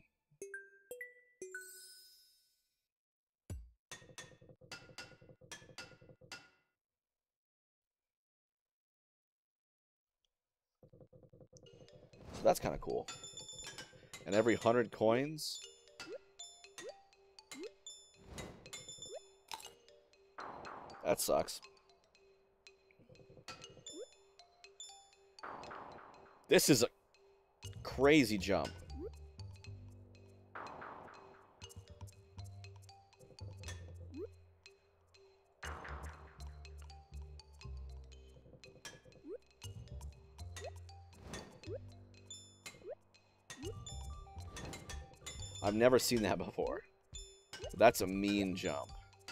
So that's kind of cool. And every 100 coins... That sucks. This is a crazy jump. I've never seen that before. That's a mean jump.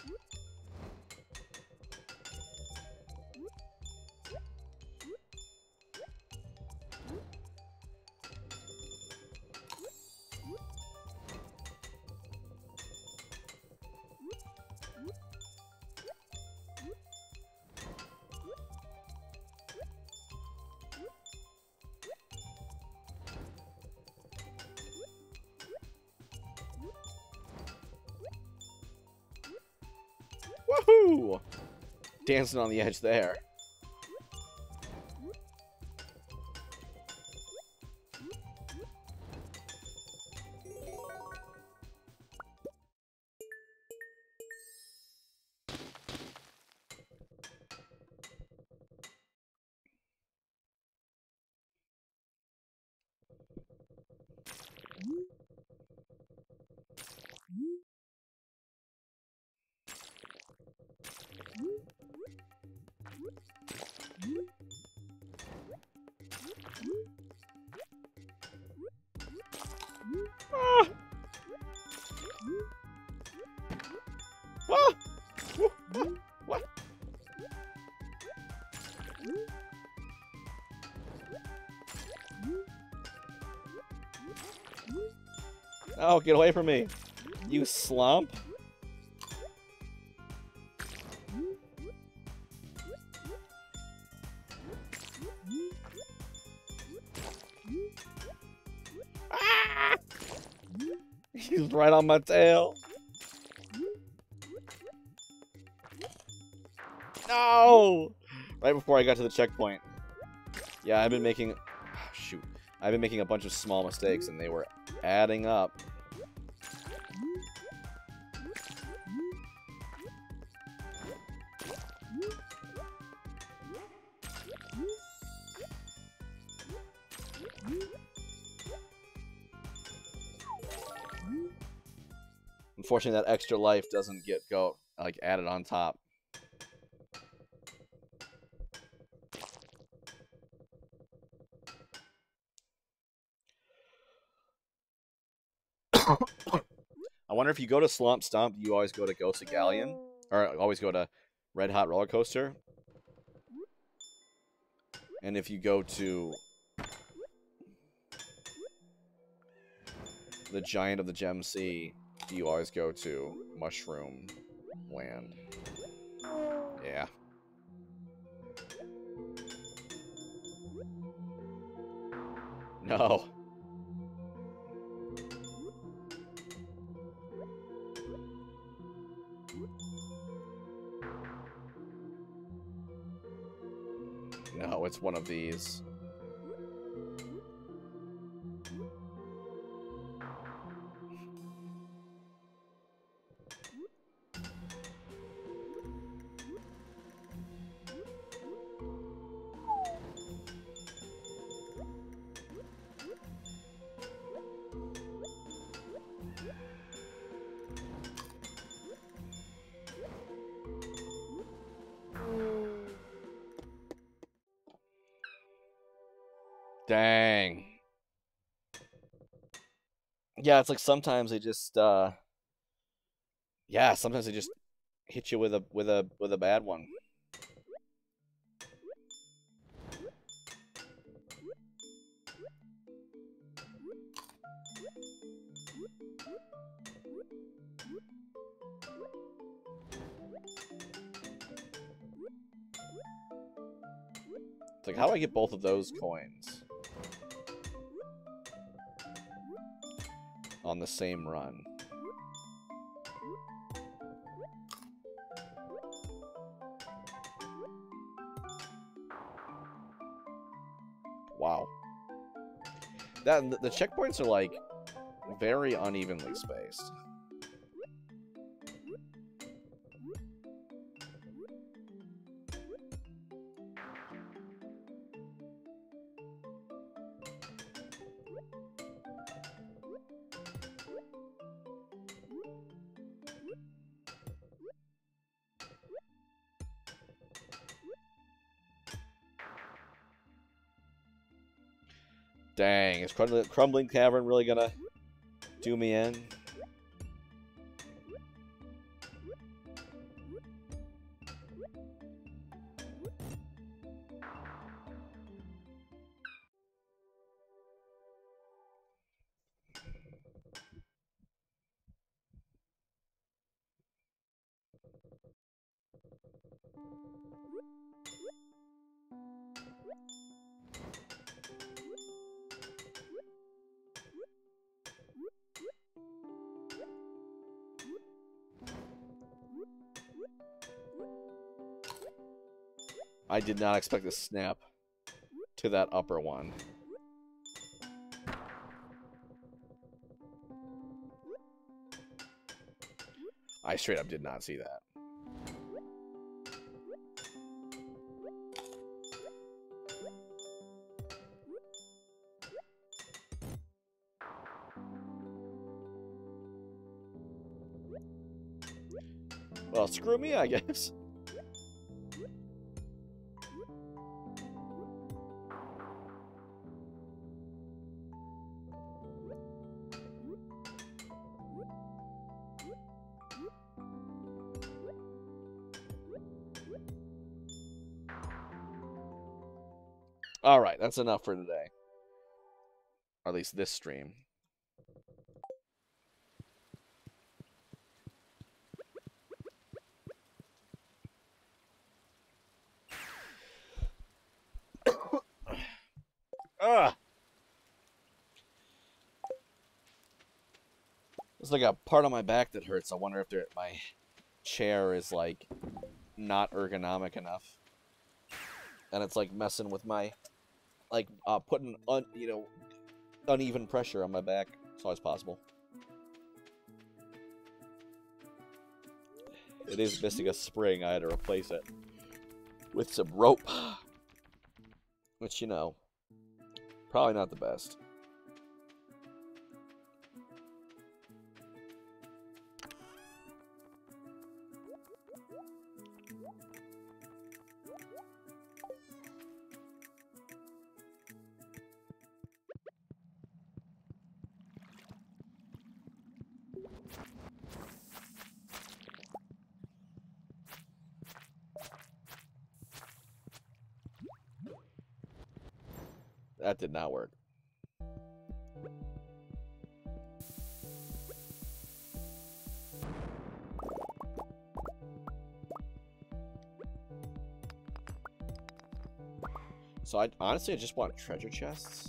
Woohoo! Dancing on the edge there. Ah! Ah! What? Oh, get away from me, you slump. Ah! He's right on my tail. No! Right before I got to the checkpoint. Yeah, I've been making... Oh, shoot. I've been making a bunch of small mistakes, and they were adding up. Unfortunately, that extra life doesn't get added on top. I wonder if you go to Slump Stomp, you always go to Ghost of Galleon? Or always go to Red Hot Roller Coaster? And if you go to the Giant of the Gem Sea, do you always go to Mushroom Land? Yeah. No. No, it's one of these. Dang. Yeah, it's like sometimes they just yeah, sometimes they just hit you with a bad one. It's like, how do I get both of those coins on the same run? Wow. The checkpoints are like very unevenly spaced. Dang, is Crumbling Cavern really gonna do me in? I did not expect to snap to that upper one. I straight up did not see that. Well, screw me, I guess. Alright, that's enough for today. Or at least this stream. Ugh! There's like a part on my back that hurts. I wonder if my chair is like not ergonomic enough. And it's like messing with my like putting uneven pressure on my back. It's always possible. It is missing a spring. I had to replace it with some rope, which, you know, probably not the best. That did not work. So honestly, I just want treasure chests.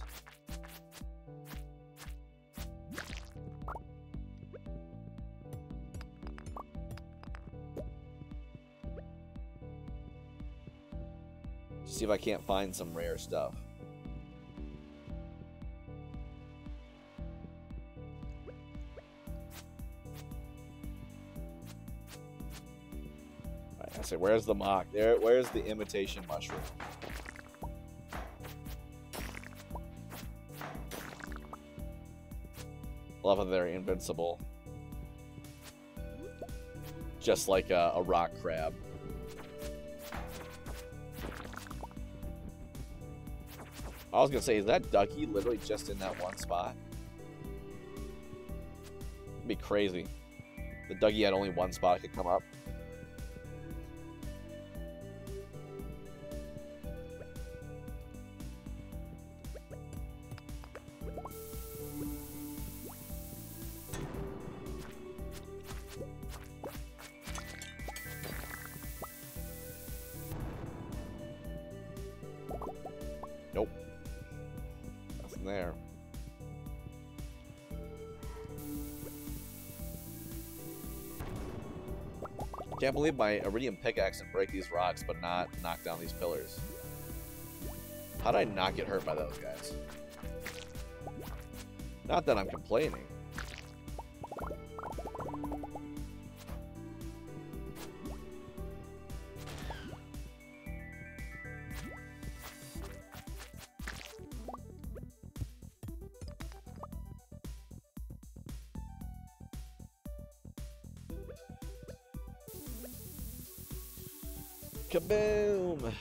See if I can't find some rare stuff. Alright, I say, where's the mock? Where's the imitation mushroom? Love how they're invincible. Just like a rock crab. I was gonna say, is that Dougie literally just in that one spot? It'd be crazy. The Dougie had only one spot it could come up. Nope. Nothing there. Can't believe my iridium pickaxe can break these rocks but not knock down these pillars. How did I not get hurt by those guys? Not that I'm complaining. Kaboom!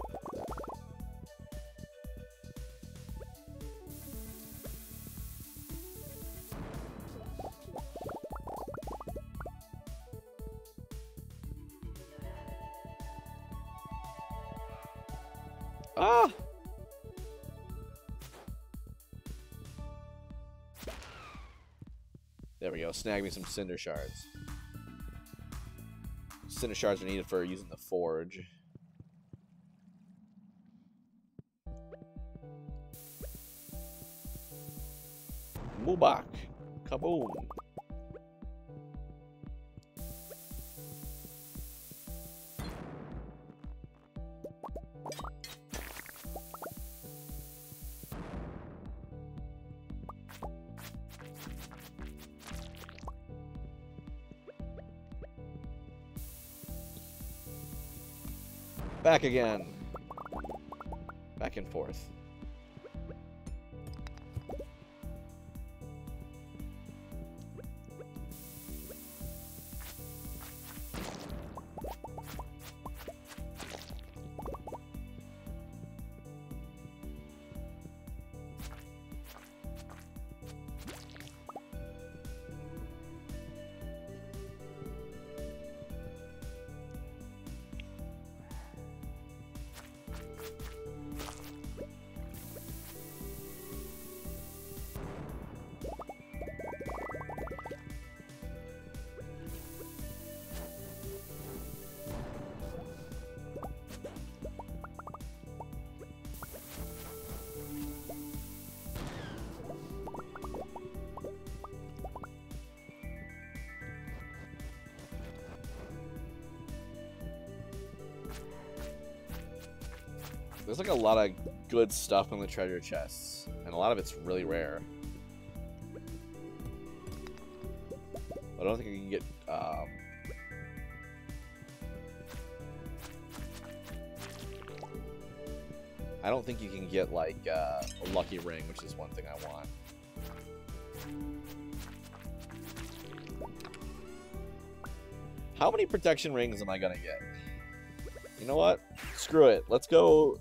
Ah! There we go. Snag me some cinder shards. Cinder shards are needed for using the forge. Mubak. Kaboom. Back again. Back and forth. There's like a lot of good stuff in the treasure chests, and a lot of it's really rare. I don't think I can get I don't think you can get like a lucky ring, which is one thing I want. How many protection rings am I gonna get? You know what? Screw it. Let's go.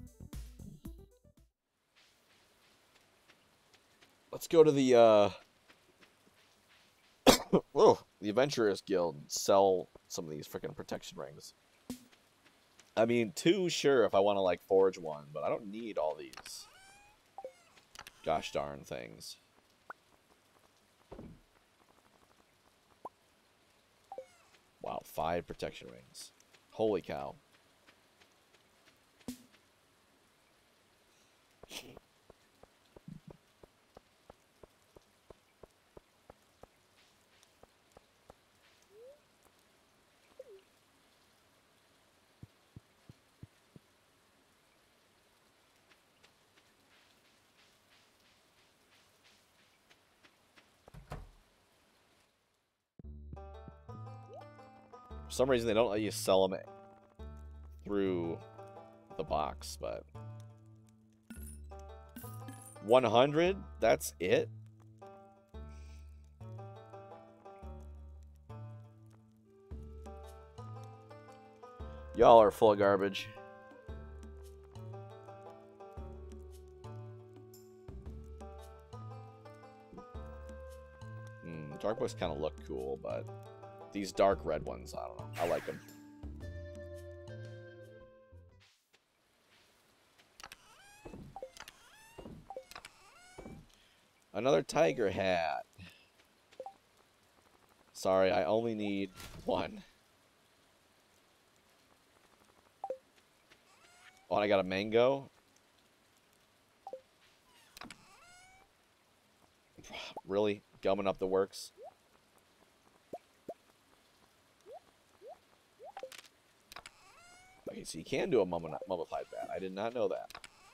Let's go to the oh, the Adventurers Guild and sell some of these freaking protection rings. I mean, two, sure, if I want to like forge one, but I don't need all these. Gosh darn things. Wow, 5 protection rings. Holy cow. For some reason, they don't let you sell them through the box, but 100? That's it? Y'all are full of garbage. Dark books kind of look cool, but these dark red ones, I don't know. I like them. Another tiger hat. Sorry, I only need 1. Oh, and I got a mango. Really? Gumming up the works? Okay, so you can do a mummified bat. I did not know that.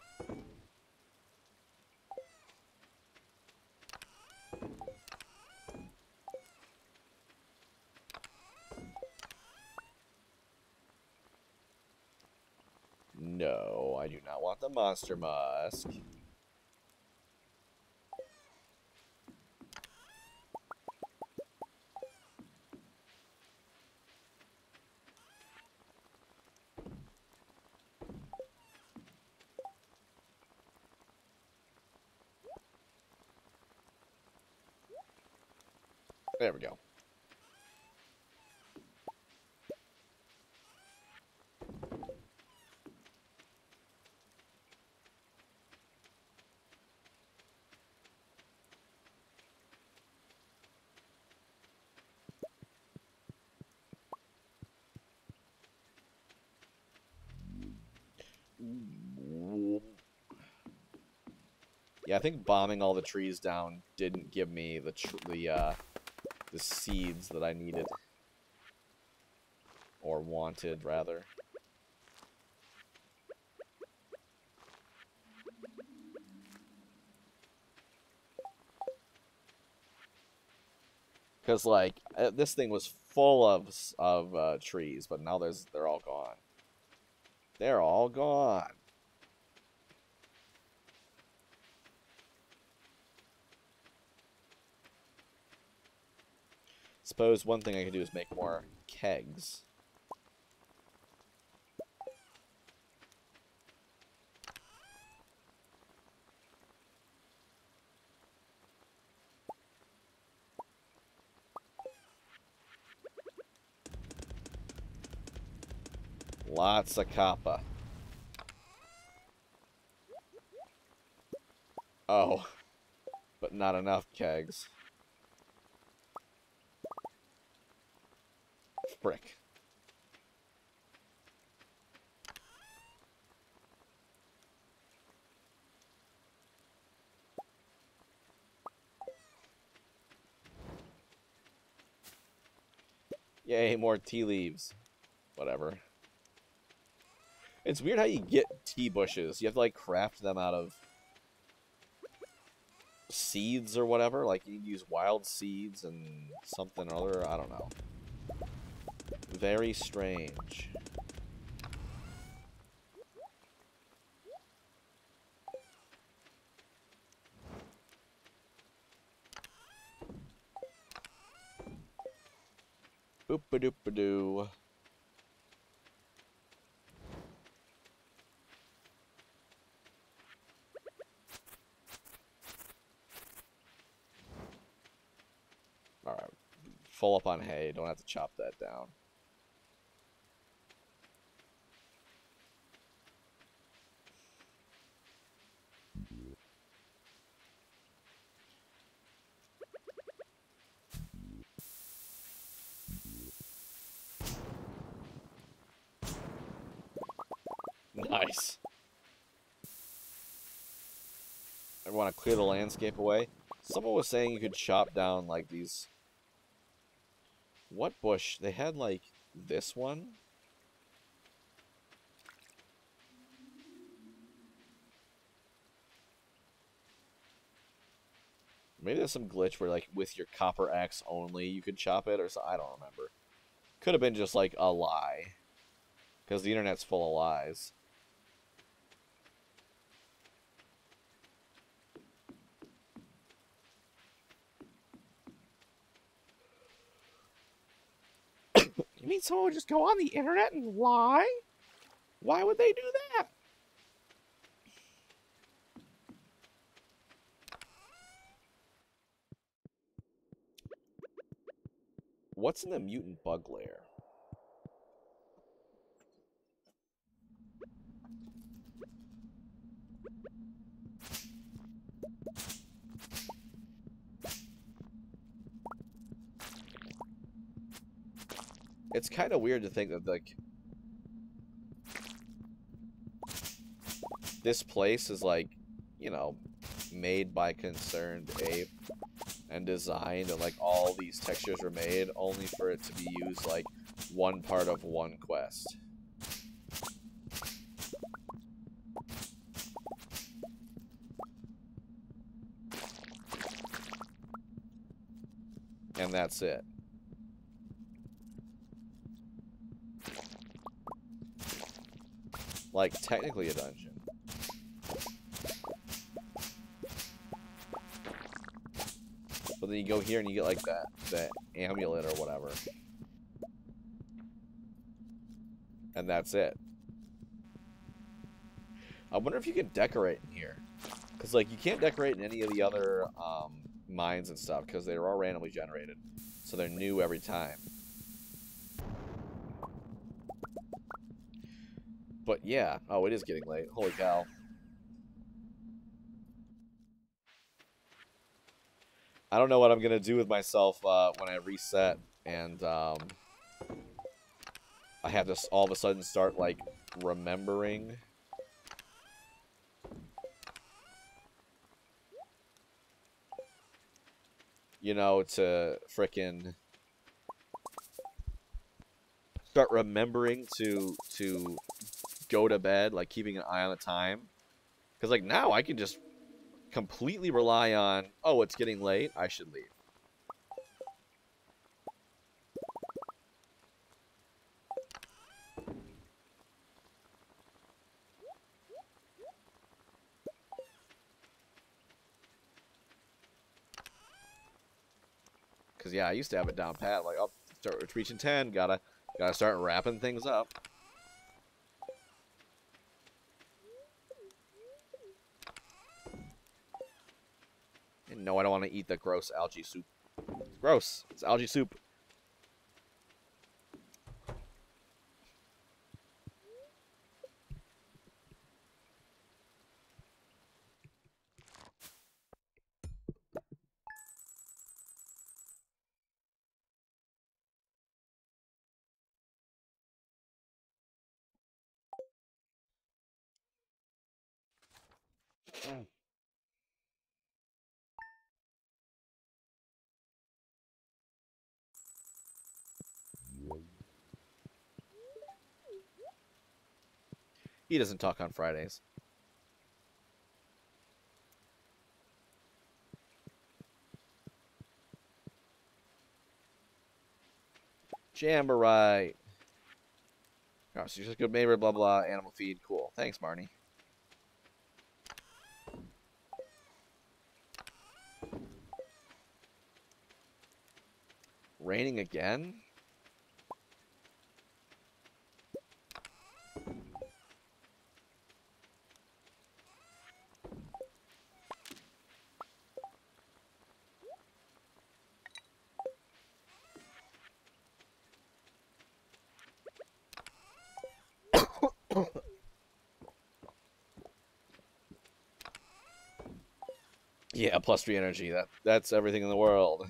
No, I do not want the monster musk. There we go. Yeah, I think bombing all the trees down didn't give me the seeds that I needed. Or wanted, rather. Because, like, this thing was full of trees, but now they're all gone. They're all gone. Suppose one thing I could do is make more kegs. Lots of copper. Oh, but not enough kegs. Frick. Yay, more tea leaves. Whatever. It's weird how you get tea bushes. You have to, like, craft them out of seeds or whatever. Like, you use wild seeds and something or other. I don't know. Very strange. Boop-a-doop-a-doo. Alright. Full up on hay. Don't have to chop that down. Nice. I want to clear the landscape away. Someone was saying you could chop down, like, these... What bush? They had, like, this one? Maybe there's some glitch where, like, with your copper axe only, you could chop it, or so. I don't remember. Could have been just, like, a lie. Because the internet's full of lies. You mean someone would just go on the internet and lie? Why would they do that? What's in the mutant bug lair? It's kind of weird to think that, like, this place is, like, you know, made by Concerned Ape and designed, and, like, all these textures were made only for it to be used, like, one part of one quest. And that's it. Like, technically a dungeon. But then you go here and you get, like, that amulet or whatever. And that's it. I wonder if you can decorate in here. Because, like, you can't decorate in any of the other mines and stuff, because they're all randomly generated. So they're new every time. But yeah. Oh, it is getting late. Holy cow. I don't know what I'm going to do with myself when I reset and I have to all of a sudden start, like, remembering. You know, to frickin' start remembering to go to bed, like, keeping an eye on the time. Because, like, now I can just completely rely on, oh, it's getting late, I should leave. Because, yeah, I used to have it down pat, like, oh, start reaching 10, gotta start wrapping things up. And no, I don't want to eat the gross algae soup. It's gross. It's algae soup. He doesn't talk on Fridays. Jamboree. Oh, so you're just a good neighbor, blah, blah, animal feed. Cool. Thanks, Marnie. Raining again? Yeah, +3 energy. That's everything in the world.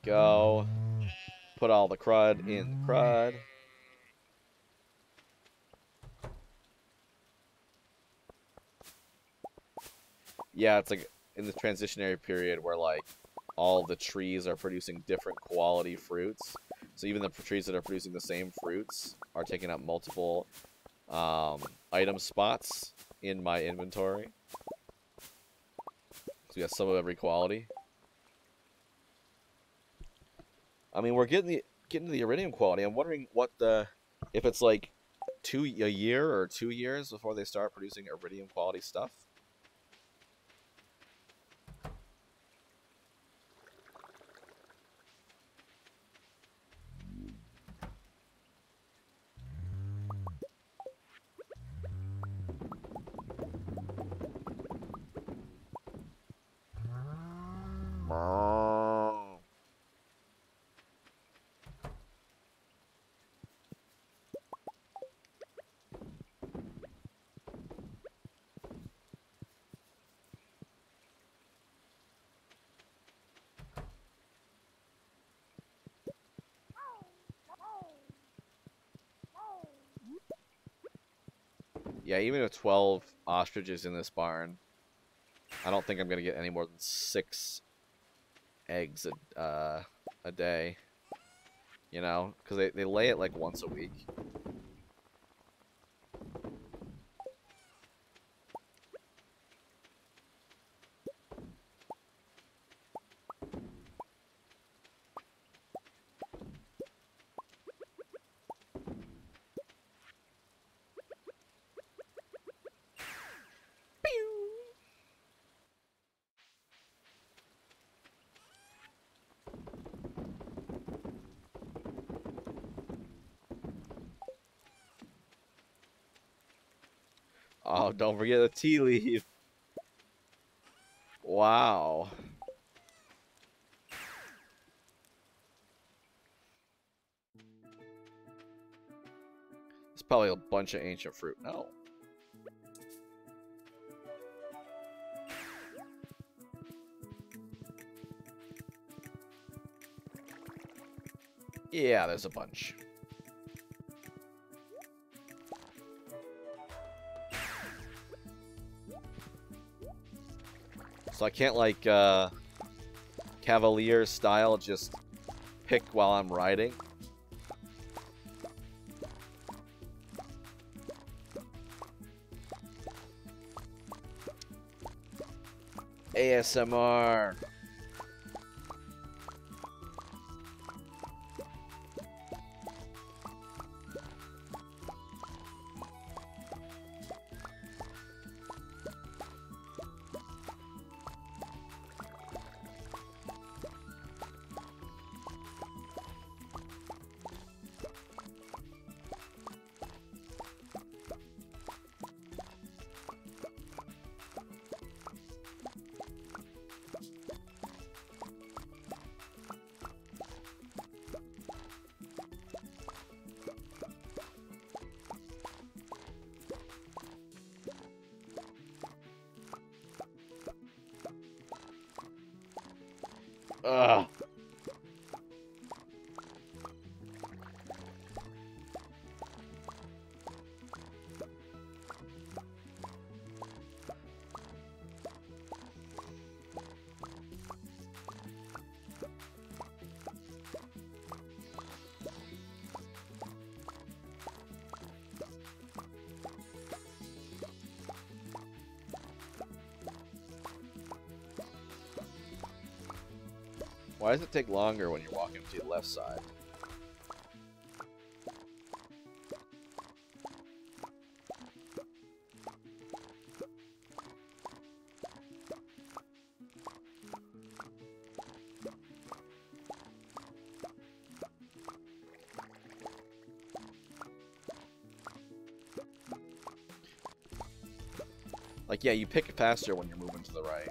go. Put all the crud in the crud. Yeah, it's like in the transitionary period where like all the trees are producing different quality fruits. So even the trees that are producing the same fruits are taking up multiple item spots in my inventory. So we got some of every quality. I mean, we're getting to the iridium quality. I'm wondering what if it's like a year or 2 years before they start producing iridium quality stuff. Yeah, even with 12 ostriches in this barn, I don't think I'm gonna get any more than 6 eggs a day. You know, because they lay it like once a week. Oh, don't forget the tea leaf. Wow. It's probably a bunch of ancient fruit. No. Yeah, there's a bunch. So I can't, like, Cavalier style just pick while I'm riding. ASMR. Ugh. Why does it take longer when you're walking to the left side? Like, yeah, you pick faster when you're moving to the right.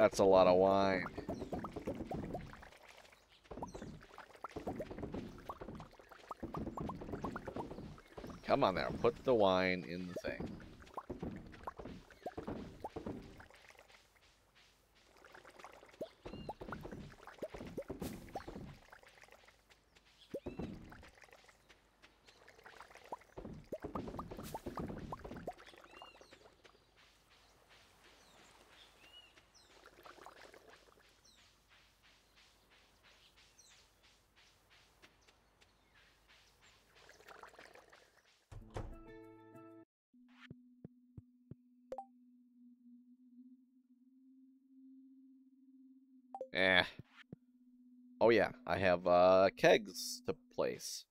That's a lot of wine. Come on there. Put the wine in the thing. Eh. Oh yeah, I have kegs to place.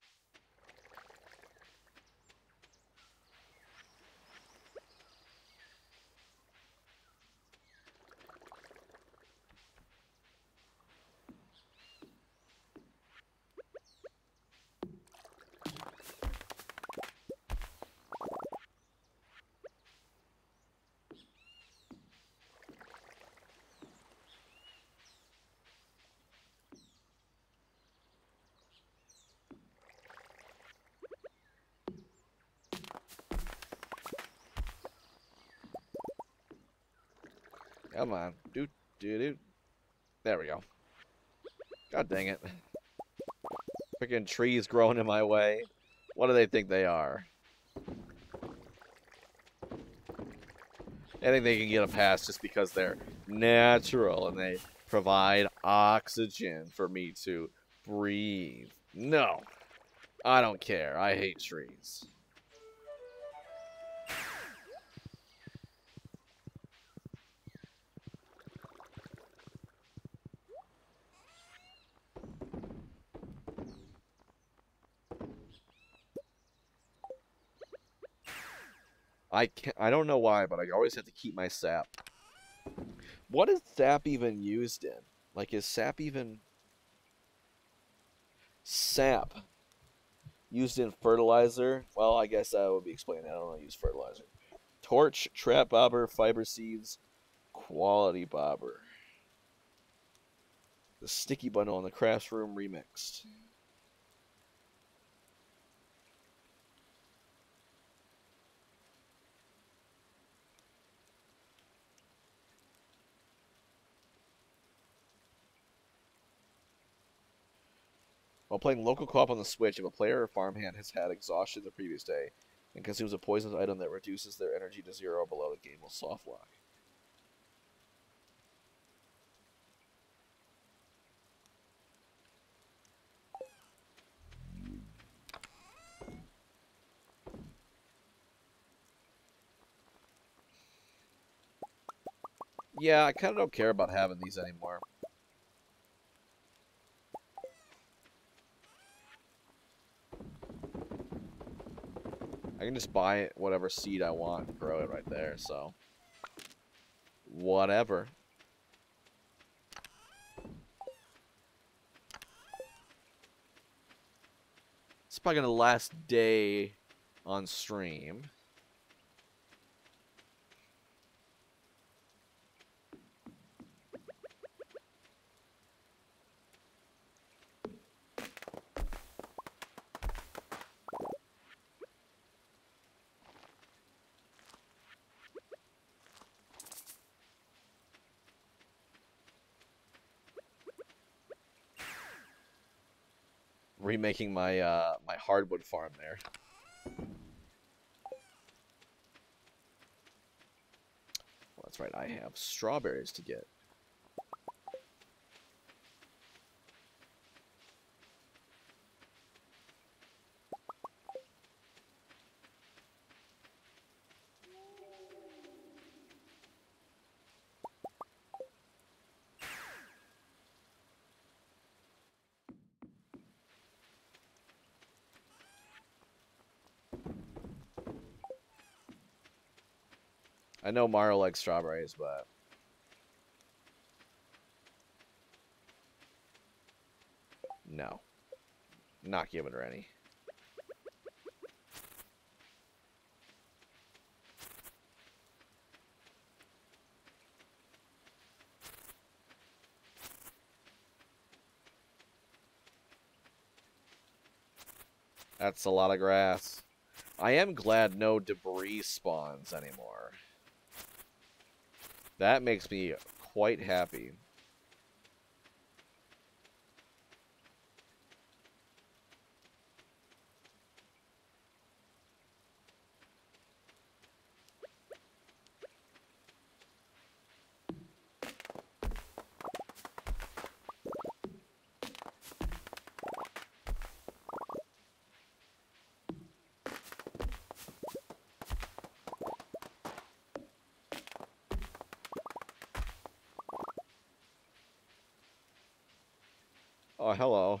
Come on. Doot, doot, doot. There we go. God dang it. Freaking trees growing in my way. What do they think they are? I think they can get a pass just because they're natural and they provide oxygen for me to breathe. No. I don't care. I hate trees. I don't know why, but I always have to keep my sap. What is sap even used in? Like, is sap even... Sap used in fertilizer? Well, I guess that would be explained. I don't use fertilizer. Torch, trap bobber, fiber seeds, quality bobber. The sticky bundle in the crafts room remixed. While playing local co-op on the Switch, if a player or farmhand has had exhaustion the previous day and consumes a poisonous item that reduces their energy to 0 or below, the game will soft lock. Yeah, I kind of don't care about having these anymore. I can just buy whatever seed I want and grow it right there, so... Whatever. It's probably gonna last day on stream. Remaking my my hardwood farm there. Well, that's right, I have strawberries to get. I know Mario likes strawberries, but... No. Not giving her any. That's a lot of grass. I am glad no debris spawns anymore. That makes me quite happy. Oh, hello.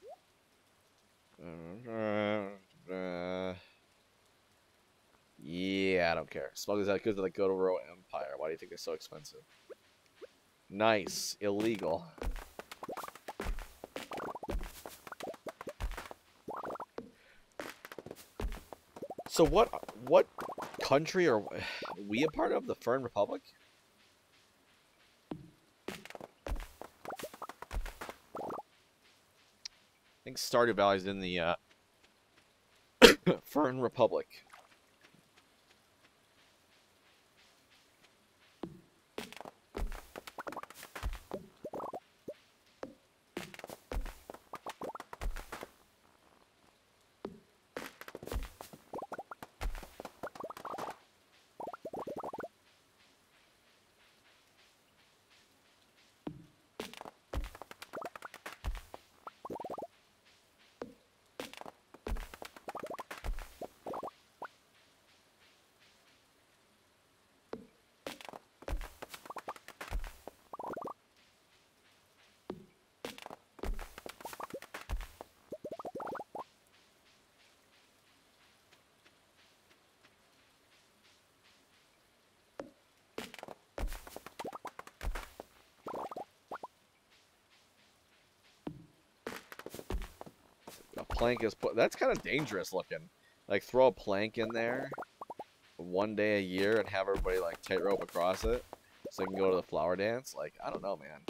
Yeah, I don't care. Smugglers out good to the Godoro Empire. Why do you think they're so expensive? Nice. Illegal. So what country are we a part of? The Fern Republic? I think Stardew Valley's in the Fern Republic. A plank is put. That's kind of dangerous looking. Like throw a plank in there one day a year and have everybody like tightrope across it so they can go to the flower dance. Like, I don't know, man.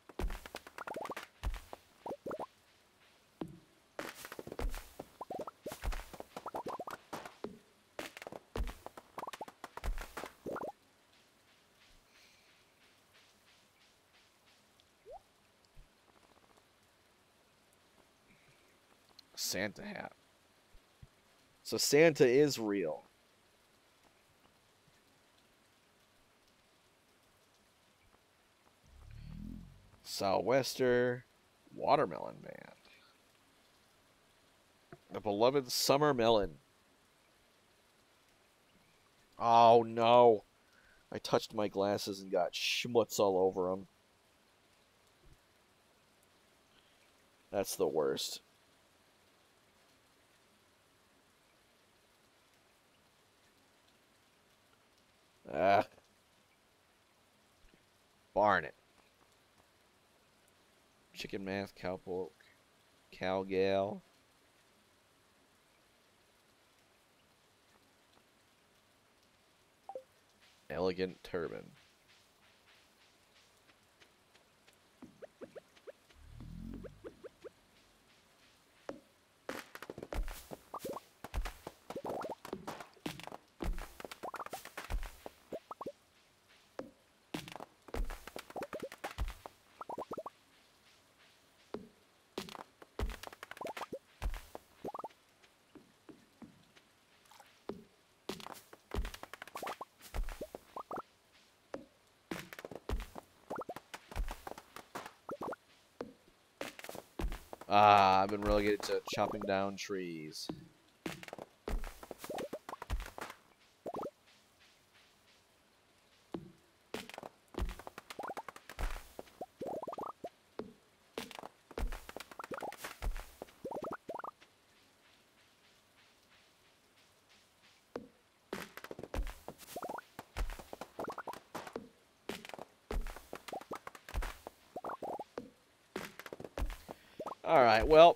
Santa hat. So Santa is real. Southwester Watermelon Band. The beloved summer melon. Oh no. I touched my glasses and got schmutz all over them. That's the worst. Ah. Barn it. Chicken math, cowpoke, cowgal. Elegant turban. Ah, I've been relegated to chopping down trees. Alright, well,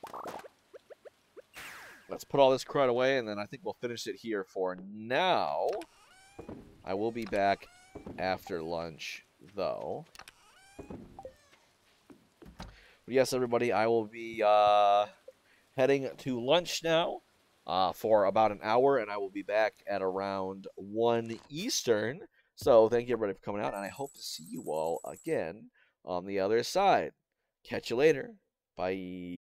let's put all this crud away, and then I think we'll finish it here for now. I will be back after lunch, though. But yes, everybody, I will be heading to lunch now for about an hour, and I will be back at around 1 Eastern. So thank you everybody for coming out, and I hope to see you all again on the other side. Catch you later. Bye.